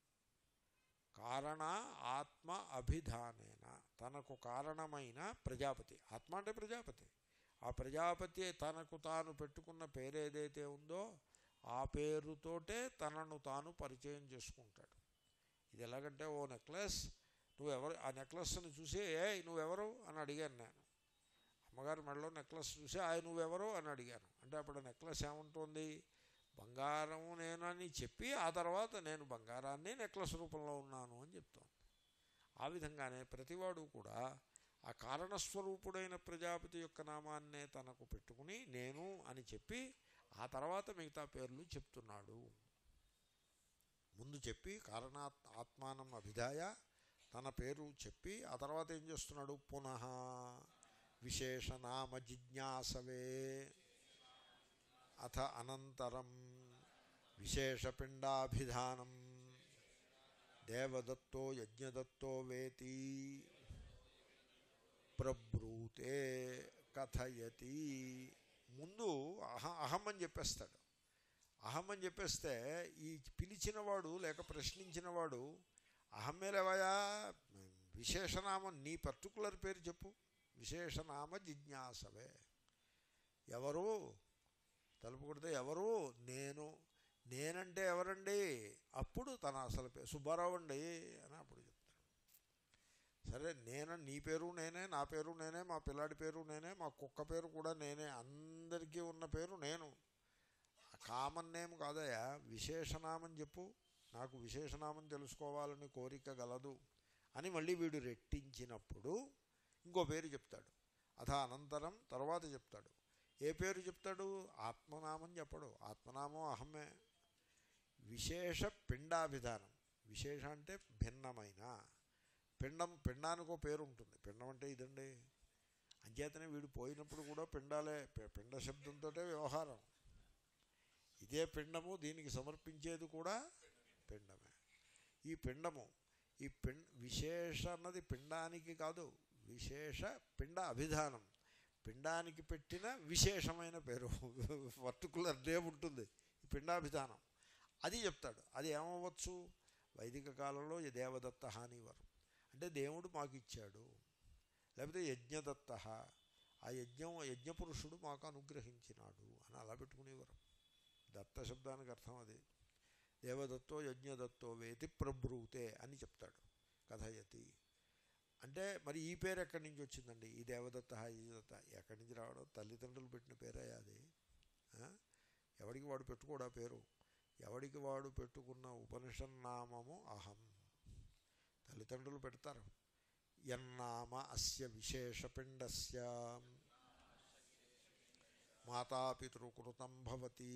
కారణ ఆత్మ అభిధానేన తనకు కారణమైన ప్రజాపతి, ఆత్మ అంటే ప్రజాపతి, ఆ ప్రజాపతి తనకు తాను పెట్టుకున్న పేరు ఏదైతే ఉందో ఆ పేరుతోటే తనను తాను పరిచయం చేసుకుంటాడు. ఇది ఎలాగంటే ఓ నెక్లెస్, నువ్వెవరు? ఆ నెక్లెస్ని చూసి ఏ నువ్వెవరు అని అడిగాను నేను. అమ్మగారి మెడలో నెక్లెస్ చూసి ఆ నువ్వెవరు అని అడిగాను. అంటే అప్పుడు నెక్లెస్ ఏముంటుంది? బంగారం నేనని చెప్పి ఆ తర్వాత నేను బంగారాన్ని నెక్లెస్ రూపంలో ఉన్నాను అని చెప్తోంది. ఆ విధంగానే ప్రతివాడు కూడా ఆ కారణస్వరూపుడైన ప్రజాపతి యొక్క నామాన్నే తనకు పెట్టుకుని నేను అని చెప్పి ఆ తర్వాత మిగతా పేర్లు చెప్తున్నాడు. ముందు చెప్పి కారణాత్ ఆత్మానం అభిధాయ తన పేరు చెప్పి ఆ తర్వాత ఏం చేస్తున్నాడు? పునః విశేషనామ జిజ్ఞాసవే అథ అనంతరం విశేషపిండాభిధానం దేవదత్తో యజ్ఞదత్తో వేతి ప్రబ్రూతే కథయతి. ముందు అహ అహం అని చెప్పేస్తాడు. అహం అని చెప్పేస్తే ఈ పిలిచినవాడు లేక ప్రశ్నించినవాడు అహమ్మేలేవయా విశేషనామం నీ పర్టికులర్ పేరు చెప్పు, విశేషనామ జిజ్ఞాసవే. ఎవరు తలుపు కొడితే ఎవరు? నేను. నేనంటే ఎవరండి? అప్పుడు తన అసలు పేరు సుబ్బారావు అండి అని అప్పుడు చెప్తాడు. సరే నేను నీ పేరు నేనే, నా పేరు నేనే, మా పిల్లాడి పేరు నేనే, మా కుక్క పేరు కూడా నేనే, అందరికీ ఉన్న పేరు నేను. కామన్ నేమ్ కాదయా, విశేషనామం చెప్పు, నాకు విశేషనామం తెలుసుకోవాలని కోరిక గలదు అని మళ్ళీ వీడు రెట్టించినప్పుడు ఇంకో పేరు చెప్తాడు. అథ అనంతరం తర్వాత చెప్తాడు. ఏ పేరు చెప్తాడు? ఆత్మనామం చెప్పడు. ఆత్మనామం అహమ్మే. విశేష పిండాభిధానం, విశేష అంటే భిన్నమైన పిండం, పిండానికి పేరు ఉంటుంది. పిండం అంటే ఇదండి. అంచేతనే వీడు పోయినప్పుడు కూడా పిండాలే, పిండ శబ్దంతో వ్యవహారం. ఇదే పిండము, దీనికి సమర్పించేది కూడా పిండమే. ఈ పిండము ఈ పిం విశేష అన్నది పిండానికి కాదు, విశేష పిండ అభిధానం, పిండానికి పెట్టిన విశేషమైన పేరు, పర్టికులర్ నేమ్ ఉంటుంది ఈ పిండాభిధానం. అది చెప్తాడు. అది ఏమవ్వచ్చు? వైదిక కాలంలో ఈ దేవదత్త అనేవారు, అంటే దేవుడు మాకు ఇచ్చాడు, లేకపోతే యజ్ఞదత్త, ఆ యజ్ఞం యజ్ఞపురుషుడు మాకు అనుగ్రహించినాడు అని అలా పెట్టుకునేవారు. దత్త శబ్దానికి అర్థం అది. దేవదత్తో యజ్ఞదత్తో వేతి ప్రబ్రూతే అని చెప్తాడు. కథయతి అంటే మరి ఈ పేరు ఎక్కడి నుంచి వచ్చిందండి? ఈ దేవదత్త యజ్ఞదత్త ఎక్కడి నుంచి రావడం? తల్లిదండ్రులు పెట్టిన పేరే అది. ఎవడికి వాడు పెట్టుకోడా పేరు? ఎవడికి వాడు పెట్టుకున్న ఉపనిషన్నామము అహం. తల్లిదండ్రులు పెడతారు. యన్నామ అస్య విశేషపిండస్య మాతాపితృకృతం భవతి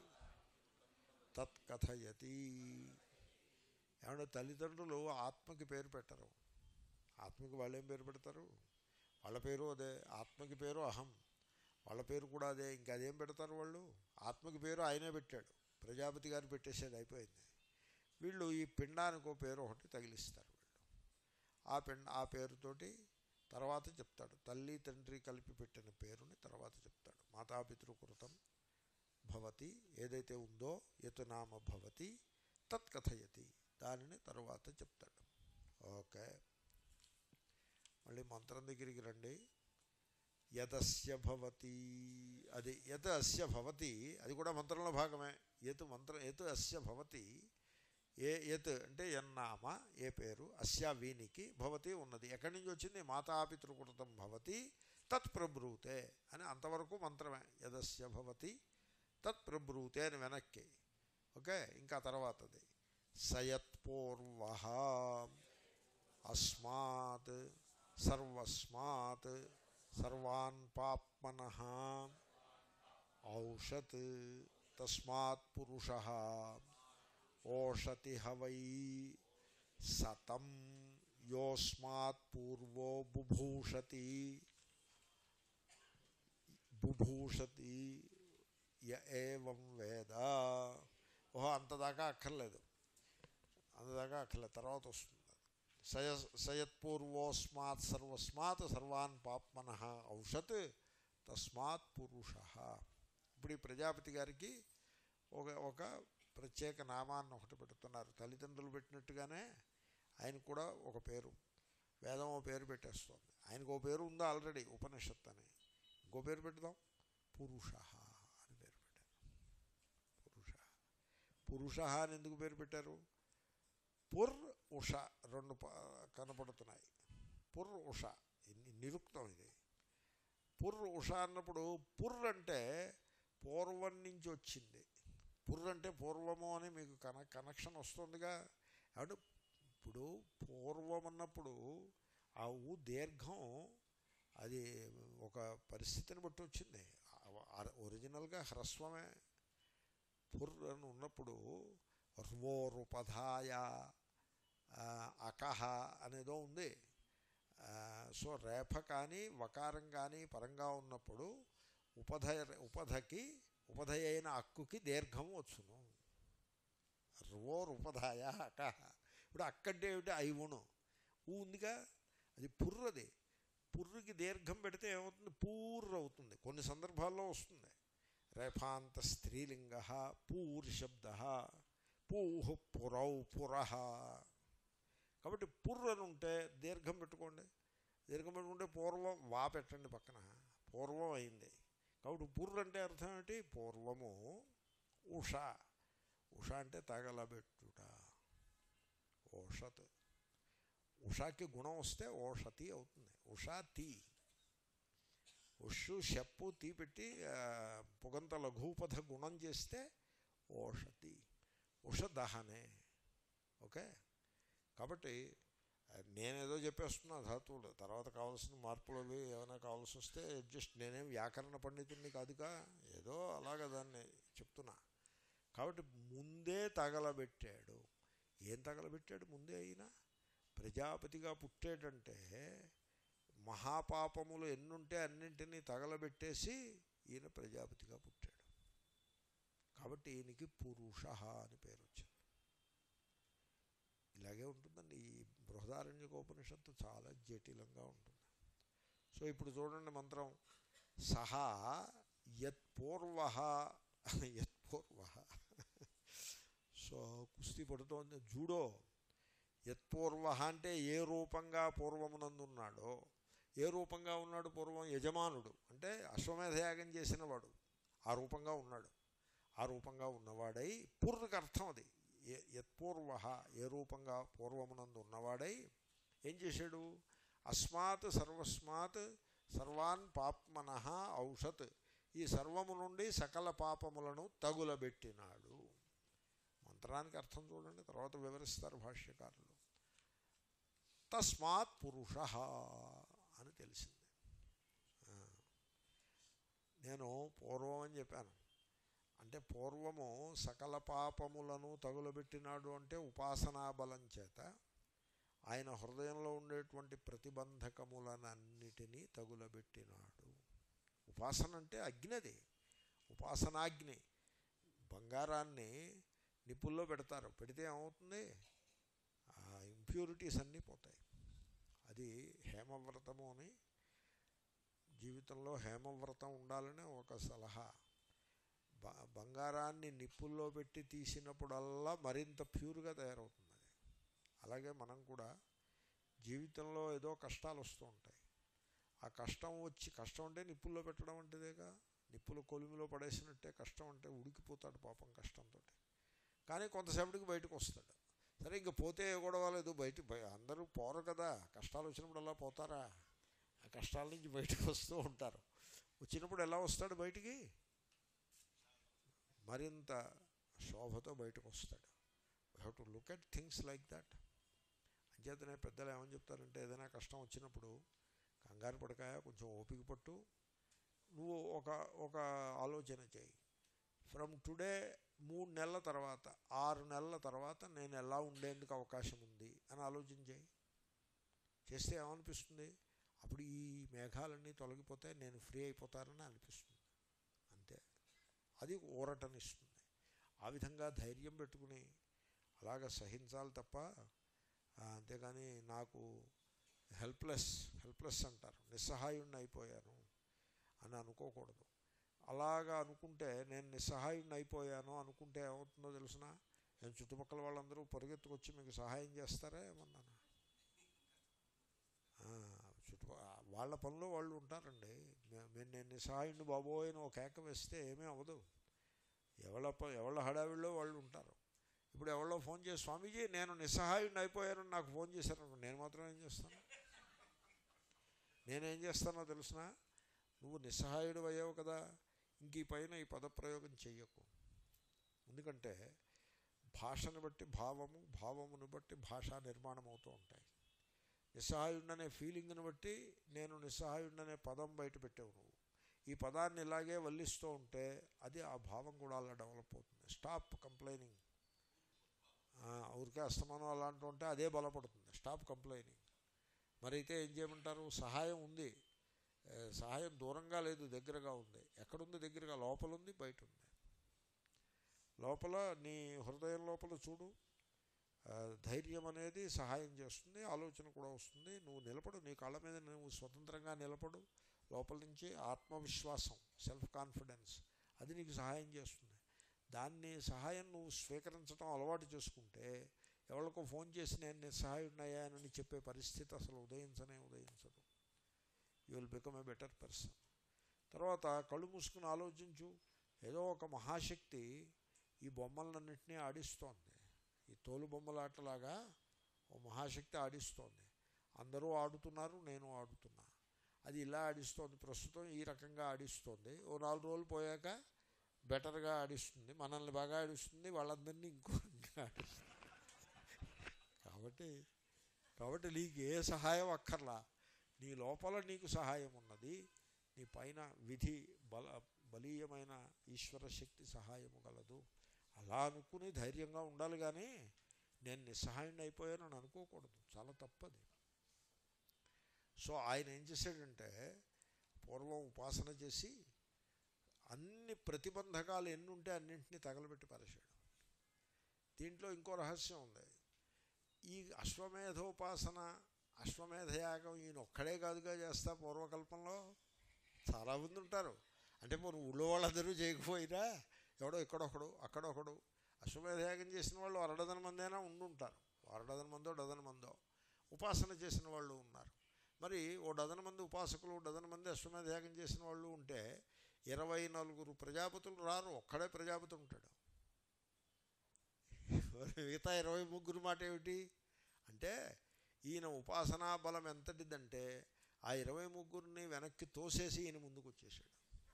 తత్కథయతి. ఏమంటే తల్లిదండ్రులు ఆత్మకి పేరు పెట్టరు. ఆత్మకి వాళ్ళేం పేరు పెడతారు? వాళ్ళ పేరు అదే. ఆత్మకి పేరు అహం, వాళ్ళ పేరు కూడా అదే. ఇంకా అదేం పెడతారు వాళ్ళు? ఆత్మకి పేరు ఆయనే పెట్టాడు, ప్రజాపతి గారు పెట్టేసేది, అయిపోయింది. వీళ్ళు ఈ పిండానికి పేరు ఒకటి తగిలిస్తారు. వీళ్ళు ఆ పిండ ఆ పేరుతోటి తర్వాత చెప్తాడు. తల్లి తండ్రి కలిపి పెట్టిన పేరుని తర్వాత చెప్తాడు. మాతాపితృకృతం భవతి ఏదైతే ఉందో యత్ నామ భవతి తత్ కథయతి, దానిని తర్వాత చెప్తాడు. ఓకే, మళ్ళీ మంత్రం దగ్గరికి రండి. యదస్య భవతి, అది యత్ అస్య భవతి, అది కూడా మంత్రంలో భాగమే. యత్ మంత్రం యత్ అస్య భవతి, ఏ యత్ అంటే ఎన్నామ ఏ పేరు, అస్య వీనికి భవతి ఉన్నది. ఎక్కడి నుంచి వచ్చింది? మాతాపితృకృతం భవతి తత్ ప్రభ్రూతే అని అంతవరకు మంత్రమే. యదస్య భవతి తత్ ప్రభ్రూతే అని వెనక్కి. ఓకే, ఇంకా తర్వాతది సయత్పూర్వ అస్మాత్ సర్వస్మాత్ సర్వాన్ పాప్మనః ఔషత్ తస్మాత్ పురుషః ఓషతి హవై సతం యోస్మాత్ పూర్వో బుభూషతి బుభూషతి య ఏవం వేద. ఓహో, అంతదాకా అక్కర్లేదు, అంతదాకా అక్కర్లేదు, తర్వాత వస్తుంది. సయ సయత్పూర్వోస్మాత్ సర్వస్మాత్ సర్వాన్ పాప్మనః ఔషత్ తస్మాత్ పురుషః. ఇప్పుడు ఈ ప్రజాపతి గారికి ఒక ఒక ప్రత్యేక నామాన్ని ఒకటి పెడుతున్నారు. తల్లిదండ్రులు పెట్టినట్టుగానే ఆయన కూడా ఒక పేరు, వేదం ఓ పేరు పెట్టేస్తుంది. ఆయనకు ఓ పేరు ఉందా ఆల్రెడీ, ఉపనిషత్ అని. ఇంకో పేరు పెడదాం, పురుష అని పేరు పెట్టారు. పురుష పురుష అని ఎందుకు పేరు పెట్టారు? పుర్ ఉష రెండు కనపడుతున్నాయి. పుర్ ఉష నిరుక్తం ఇది. పుర్ ఉష అన్నప్పుడు పుర్ అంటే పూర్వం నుంచి వచ్చింది. పుర్ అంటే పూర్వము అని మీకు కన కనెక్షన్ వస్తుందిగా. అంటే ఇప్పుడు పూర్వం అన్నప్పుడు ఆ ఊ దీర్ఘం అది ఒక పరిస్థితిని బట్టి వచ్చింది. ఒరిజినల్గా హ్రస్వమే. పుర్ అని ఉన్నప్పుడు ర్వోరుపధాయ అకహ అనేదో ఉంది. సో రేఫ కానీ వకారం కానీ పరంగా ఉన్నప్పుడు ఉపధ ఉపధకి ఉపధయ అయిన అక్కుకి దీర్ఘం వచ్చును. ర్వోరుపధాయ అకహ. ఇప్పుడు అక్కంటే ఏమిటి? ఐవును ఊ ఉందిగా, అది పుర్రది. పుర్రుకి దీర్ఘం పెడితే ఏమవుతుంది? పూర్ర అవుతుంది. కొన్ని సందర్భాల్లో వస్తుంది. రేఫాంత స్త్రీలింగ పూర్శబ్ద పూహు పురౌ పురః. కాబట్టి పుర్రు అని ఉంటే దీర్ఘం పెట్టుకోండి. దీర్ఘం పెట్టుకుంటే పూర్వం వా పెట్టండి పక్కన, పూర్వం అయింది. కాబట్టి పుర్రు అంటే అర్థం ఏంటి? పూర్వము. ఉష, ఉష అంటే తగలబెట్టుట. ఓషత్, ఉషాకి గుణం వస్తే ఓషతి అవుతుంది. ఉషా తీ, ఉషు షప్పు తీ పెట్టి పుగంత లఘూపథ గుణం చేస్తే ఓషతి. ఉష దహనే. ఓకే, కాబట్టి నేనేదో చెప్పేస్తున్నా ధాతువులు. తర్వాత కావాల్సిన మార్పులు అవి ఏమైనా కావాల్సి వస్తే అడ్జస్ట్. నేనేం వ్యాకరణ పండితుడిని కాదుగా, ఏదో అలాగ దాన్ని చెప్తున్నా. కాబట్టి ముందే తగలబెట్టాడు. ఏం తగలబెట్టాడు ముందే? అయినా ప్రజాపతిగా పుట్టాడంటే మహాపాపములు ఎన్నుంటే అన్నింటినీ తగలబెట్టేసి ఈయన ప్రజాపతిగా పుట్టాడు. కాబట్టి ఈయనకి పురుష అని పేరు వచ్చింది. ఇలాగే ఉంటుందండి. ఈ బృహదారణ్యకోపనిషత్తు చాలా జటిలంగా ఉంటుంది. సో ఇప్పుడు చూడండి మంత్రం. సహా యత్పూర్వ యత్పూర్వ. సో కుస్తీ పడుతోంది జూడో. యత్పూర్వ అంటే ఏ రూపంగా పూర్వమునందున్నాడో. ఏ రూపంగా ఉన్నాడు పూర్వం? యజమానుడు అంటే అశ్వమేధయాగం చేసిన వాడు ఆ రూపంగా ఉన్నాడు. ఆ రూపంగా ఉన్నవాడై, పూర్వకి అర్థం అది. యత్పూర్వ ఏ రూపంగా పూర్వమునందు ఉన్నవాడై ఏం చేశాడు? అస్మాత్ సర్వస్మాత్ సర్వాన్ పాప్మనః ఔషత్. ఈ సర్వము నుండి సకల పాపములను తగులబెట్టినాడు. మంత్రానికి అర్థం చూడండి, తర్వాత వివరిస్తారు భాష్యకారులు. తస్మాత్ పురుష అని తెలిసింది. నేను పూర్వం అని చెప్పాను. అంటే పూర్వము సకల పాపములను తగులబెట్టినాడు అంటే ఉపాసనా బలం చేత ఆయన హృదయంలో ఉండేటువంటి ప్రతిబంధకములనన్నిటినీ తగులబెట్టినాడు. ఉపాసన అంటే అగ్నిది, ఉపాసనాగ్ని. బంగారాన్ని నిప్పుల్లో పెడతారు, పెడితే ఏమవుతుంది? ఆ ఇంప్యూరిటీస్ అన్నీ పోతాయి. అది హేమవ్రతము అని, జీవితంలో హేమవ్రతం ఉండాలని ఒక సలహా. బ బంగారాన్ని నిప్పుల్లో పెట్టి తీసినప్పుడల్లా మరింత ప్యూర్గా తయారవుతుంది అది. అలాగే మనం కూడా జీవితంలో ఏదో కష్టాలు వస్తూ ఉంటాయి. ఆ కష్టం వచ్చి, కష్టం అంటే నిప్పుల్లో పెట్టడం అంటేదేగా, నిప్పులు కొలిమిలో పడేసినట్టే కష్టం అంటే, ఉడికిపోతాడు పాపం కష్టంతో. కానీ కొంతసేపటికి బయటకు వస్తాడు. సరే ఇంక పోతే కూడా లేదు, బయట అందరూ పోరు కదా, కష్టాలు వచ్చినప్పుడు అలా పోతారా? ఆ కష్టాల నుంచి బయటకు వస్తూ ఉంటారు. వచ్చినప్పుడు ఎలా వస్తాడు బయటికి? మరింత శోభతో బయటకు వస్తాడు. We have to look at things like that. అంచేతనే పెద్దలు ఏమని చెప్తారంటే, ఏదైనా కష్టం వచ్చినప్పుడు కంగారు పడకాయ, కొంచెం ఓపిక పట్టు, నువ్వు ఒక ఒక ఆలోచన చేయి. ఫ్రమ్ టుడే మూడు నెలల తర్వాత, ఆరు నెలల తర్వాత నేను ఎలా ఉండేందుకు అవకాశం ఉంది అని ఆలోచన చేయి. చేస్తే ఏమనిపిస్తుంది? అప్పుడు ఈ మేఘాలన్నీ తొలగిపోతే నేను ఫ్రీ అయిపోతానని అనిపిస్తుంది. అంతే, అది ఊరటనిస్తుంది. ఆ విధంగా ధైర్యం పెట్టుకుని అలాగ సహించాలి తప్ప, అంతేగాని నాకు హెల్ప్లెస్ హెల్ప్లెస్ అంటారు, నిస్సహాయుణ్ణి అయిపోయాను అని అనుకోకూడదు. అలాగా అనుకుంటే, నేను నిస్సహాయుణ్ణి అయిపోయాను అనుకుంటే ఏమవుతుందో తెలుసిన? నేను చుట్టుపక్కల వాళ్ళందరూ పరిగెత్తుకొచ్చి మీకు సహాయం చేస్తారా ఏమన్నాను? చుట్టూ వాళ్ళ పనిలో వాళ్ళు ఉంటారండి. మేము నేను నిస్సహాయుణ్ణి బాబోయ్ అని ఒక కేక వేస్తే ఏమీ అవ్వదు. ఎవళ్ళ ప ఎవళ్ళ హడావిడిలో వాళ్ళు ఉంటారు. ఇప్పుడు ఎవరో ఫోన్ చేసి, స్వామీజీ నేను నిస్సహాయుడిని అయిపోయానని నాకు ఫోన్ చేశారు, నేను మాత్రం ఏం చేస్తాను? నేనేం చేస్తానో తెలుసిన? నువ్వు నిస్సహాయుడు అయ్యావు కదా, ఇంక ఈ పైన ఈ పదప్రయోగం చెయ్యకు. ఎందుకంటే భాషను బట్టి భావము, భావమును బట్టి భాషా నిర్మాణం అవుతూ ఉంటాయి. నిస్సహాయుడిననే ఫీలింగ్ని బట్టి నేను నిస్సహాయుడిననే పదం బయట పెట్టావు. నువ్వు ఈ పదాన్ని ఇలాగే వల్లిస్తూ ఉంటే అది ఆ భావం కూడా అలా డెవలప్ అవుతుంది. Stop complaining. ఊరికే అస్తమానం అలాంటి ఉంటే అదే బలపడుతుంది. Stop complaining. మరైతే ఏం చేయమంటారు? సహాయం ఉంది, సహాయం దూరంగా లేదు, దగ్గరగా ఉంది. ఎక్కడుంది? దగ్గరగా లోపల ఉంది, బయట ఉంది. లోపల నీ హృదయం లోపల చూడు, ధైర్యం అనేది సహాయం చేస్తుంది, ఆలోచన కూడా వస్తుంది. నువ్వు నిలబడు, నీ కాళ్ళ మీద నువ్వు స్వతంత్రంగా నిలబడు. లోపల నుంచి ఆత్మవిశ్వాసం, సెల్ఫ్ కాన్ఫిడెన్స్, అది నీకు సహాయం చేస్తుంది. దాన్ని సహాయం నువ్వు స్వీకరించడం అలవాటు చేసుకుంటే, ఎవరికో ఫోన్ చేసి నేను నిస్సహాయుడినయ్యానని చెప్పే పరిస్థితి అసలు ఉదయించనే ఉదయించదు. You will become a better person. తర్వాత కళ్ళు మూసుకుని ఆలోచించు. ఏదో ఒక మహాశక్తి ఈ బొమ్మలన్నింటినీ ఆడిస్తోంది. ఈ తోలు బొమ్మలాటలాగా ఓ మహాశక్తి ఆడిస్తోంది. అందరూ ఆడుతున్నారు, నేను ఆడుతున్నా. అది ఇలా ఆడిస్తోంది, ప్రస్తుతం ఈ రకంగా ఆడిస్తోంది. ఓ నాలుగు రోజులు పోయాక బెటర్గా ఆడిస్తుంది, మనల్ని బాగా ఆడిస్తుంది, వాళ్ళందరినీ ఇంకో రకంగా ఆడిస్తుంది. కాబట్టి కాబట్టి నీకు ఏ సహాయం అక్కర్లా. నీ లోపల నీకు సహాయం ఉన్నది. నీ పైన విధి బల బలీయమైన ఈశ్వర శక్తి సహాయము గలదు. అలా అనుకుని ధైర్యంగా ఉండాలి. కానీ నేను నిస్సహాయుడిని అయిపోయానని అనుకోకూడదు, చాలా తప్పది. సో ఆయన ఏం చేశాడంటే, పూర్వం ఉపాసన చేసి అన్ని ప్రతిబంధకాలు ఎన్ని ఉంటే అన్నింటినీ తగలబెట్టి పారేశాడు. దీంట్లో ఇంకో రహస్యం ఉంది. ఈ అశ్వమేధోపాసన, అశ్వమేధయాగం ఈయన ఒక్కడే కాదుగా చేస్తా. పూర్వకల్పంలో చాలామంది ఉంటారు. అంటే మనం ఊళ్ళో వాళ్ళందరూ చేయకపోయినా ఎవడో ఇక్కడొకడు అక్కడొకడు అశ్వమేధయాగం చేసిన వాళ్ళు అరడదన మంది అయినా ఉండుంటారు. అరడదన మందో డజన్ మందో ఉపాసన చేసిన వాళ్ళు ఉన్నారు. మరి ఓ డజన్ మంది ఉపాసకులు, డజన్ మంది అశ్వమేధయాగం చేసిన వాళ్ళు ఉంటే ఇరవై నలుగురు ప్రజాపతులు రారు, ఒక్కడే ప్రజాపతి ఉంటాడు. మిగతా ఇరవై ముగ్గురు మాట ఏమిటి అంటే, ఈయన ఉపాసనా బలం ఎంతటిదంటే ఆ ఇరవై ముగ్గురిని వెనక్కి తోసేసి ఈయన ముందుకు వచ్చేసాడు.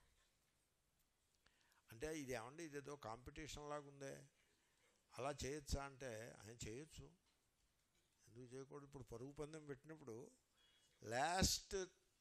అంటే ఇది ఏమండి, ఇదేదో కాంపిటీషన్ లాగా ఉందే, అలా చేయొచ్చా అంటే ఆయన చేయొచ్చు, ఎందుకు చేయకూడదు? ఇప్పుడు పరుగు పందెం పెట్టినప్పుడు లాస్ట్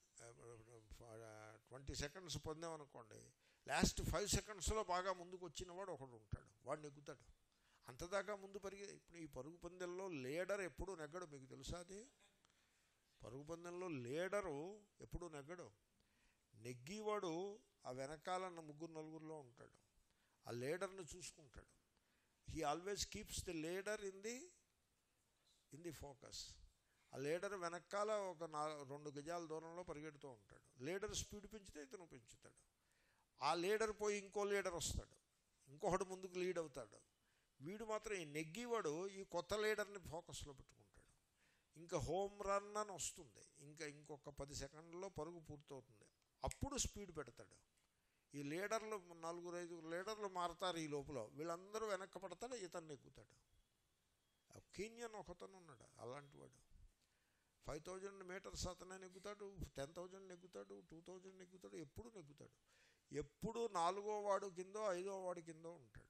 ట్వంటీ సెకండ్స్ పొందాం అనుకోండి, లాస్ట్ ఫైవ్ సెకండ్స్లో బాగా ముందుకు వచ్చిన వాడు ఒకడు ఉంటాడు, వాడు నెగ్గుతాడు. అంతదాకా ముందు పరిగి ఇప్పుడు ఈ పరుగు పందెంలో లీడర్ ఎప్పుడూ నెగ్గడు. మీకు తెలుసా? అది పరుగు పందెంలో లీడరు ఎప్పుడూ నెగ్గడు. నెగ్గివాడు ఆ వెనకాల ముగ్గురు నలుగురిలో ఉంటాడు, ఆ లీడర్ని చూసుకుంటాడు. He always keeps the leader in the in the focus. ఆ లీడర్ వెనకాల ఒక నా రెండు గజాల దూరంలో పరిగెడుతూ ఉంటాడు. లీడర్ స్పీడ్ పెంచితే ఇతను పెంచుతాడు. ఆ లీడర్ పోయి ఇంకో లీడర్ వస్తాడు, ఇంకొకటి ముందుకు లీడ్ అవుతాడు. వీడు మాత్రం ఈ నెగ్గివాడు ఈ కొత్త లీడర్ని ఫోకస్లో పెట్టుకుంటాడు. ఇంకా హోమ్ రన్ అని వస్తుంది, ఇంకా ఇంకొక పది సెకండ్లలో పరుగు పూర్తవుతుంది, అప్పుడు స్పీడ్ పెడతాడు. ఈ లీడర్లు నలుగురు ఐదుగురు లీడర్లు మారతారు. ఈ లోపల వీళ్ళందరూ వెనక్కి పడతాడు, ఇతను నెగ్గుతాడు. కీన్యన్ ఒకతను ఉన్నాడు అలాంటి వాడు. ఫైవ్ థౌజండ్ మీటర్స్ అతనే నెగ్గుతాడు, టెన్ థౌజండ్ నెగ్గుతాడు, టూ థౌజండ్ నెగ్గుతాడు, ఎప్పుడు నెగ్గుతాడు. ఎప్పుడు నాలుగో వాడు కిందో ఐదో వాడి కిందో ఉంటాడు,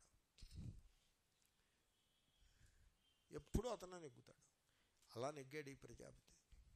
ఎప్పుడు అతనే నెగ్గుతాడు. అలా నెగ్గాడు ఈ ప్రజాపతి.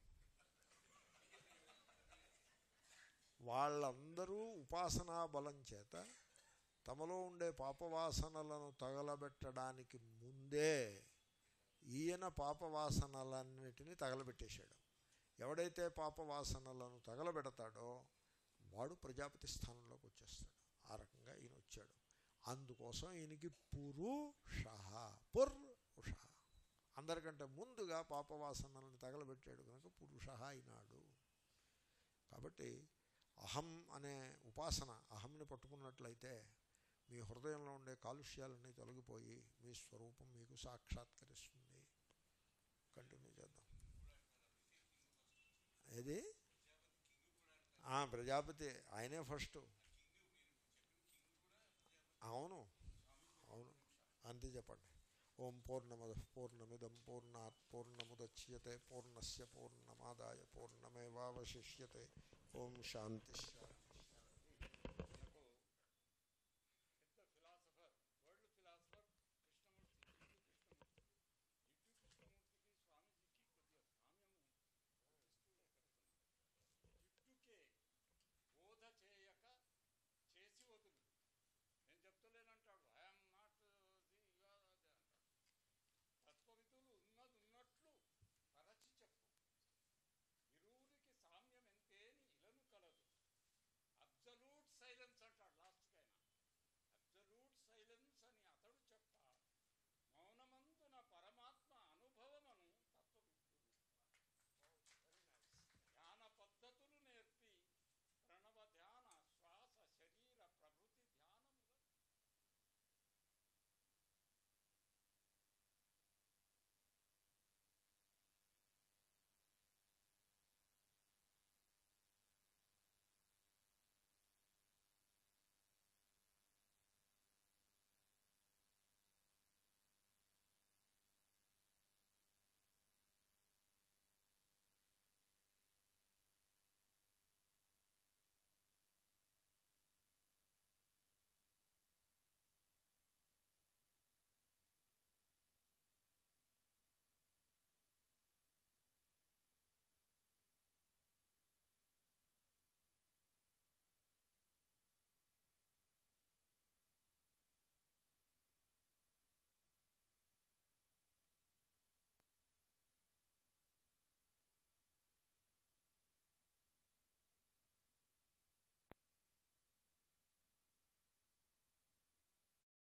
వాళ్ళందరూ ఉపాసనా బలం చేత తమలో ఉండే పాపవాసనలను తగలబెట్టడానికి ముందే ఈయన పాపవాసనలన్నిటినీ తగలబెట్టేశాడు. ఎవడైతే పాపవాసనలను తగలబెడతాడో వాడు ప్రజాపతి స్థానంలోకి వచ్చేస్తాడు. ఆ రకంగా ఈయన వచ్చాడు. అందుకోసం ఈయనకి పురుష పురుష అందరికంటే ముందుగా పాపవాసనలను తగలబెట్టాడు కనుక పురుష అయినాడు. కాబట్టి అహం అనే ఉపాసన, అహంని పట్టుకున్నట్లయితే మీ హృదయంలో ఉండే కాలుష్యాలన్నీ తొలగిపోయి మీ స్వరూపం మీకు సాక్షాత్కరిస్తుంది. కంటిన్యూ చేద్దాం. ఏది ప్రజాపతి ఆయనే ఫస్ట్. అవును అవును అంతే చెప్పండి. ఓం పూర్ణమద పూర్ణమిదం పూర్ణాత్ పూర్ణముదచ్యతే పూర్ణస్య పూర్ణమాదాయ పూర్ణమేవావశిష్యతే. ఓం శాంతి.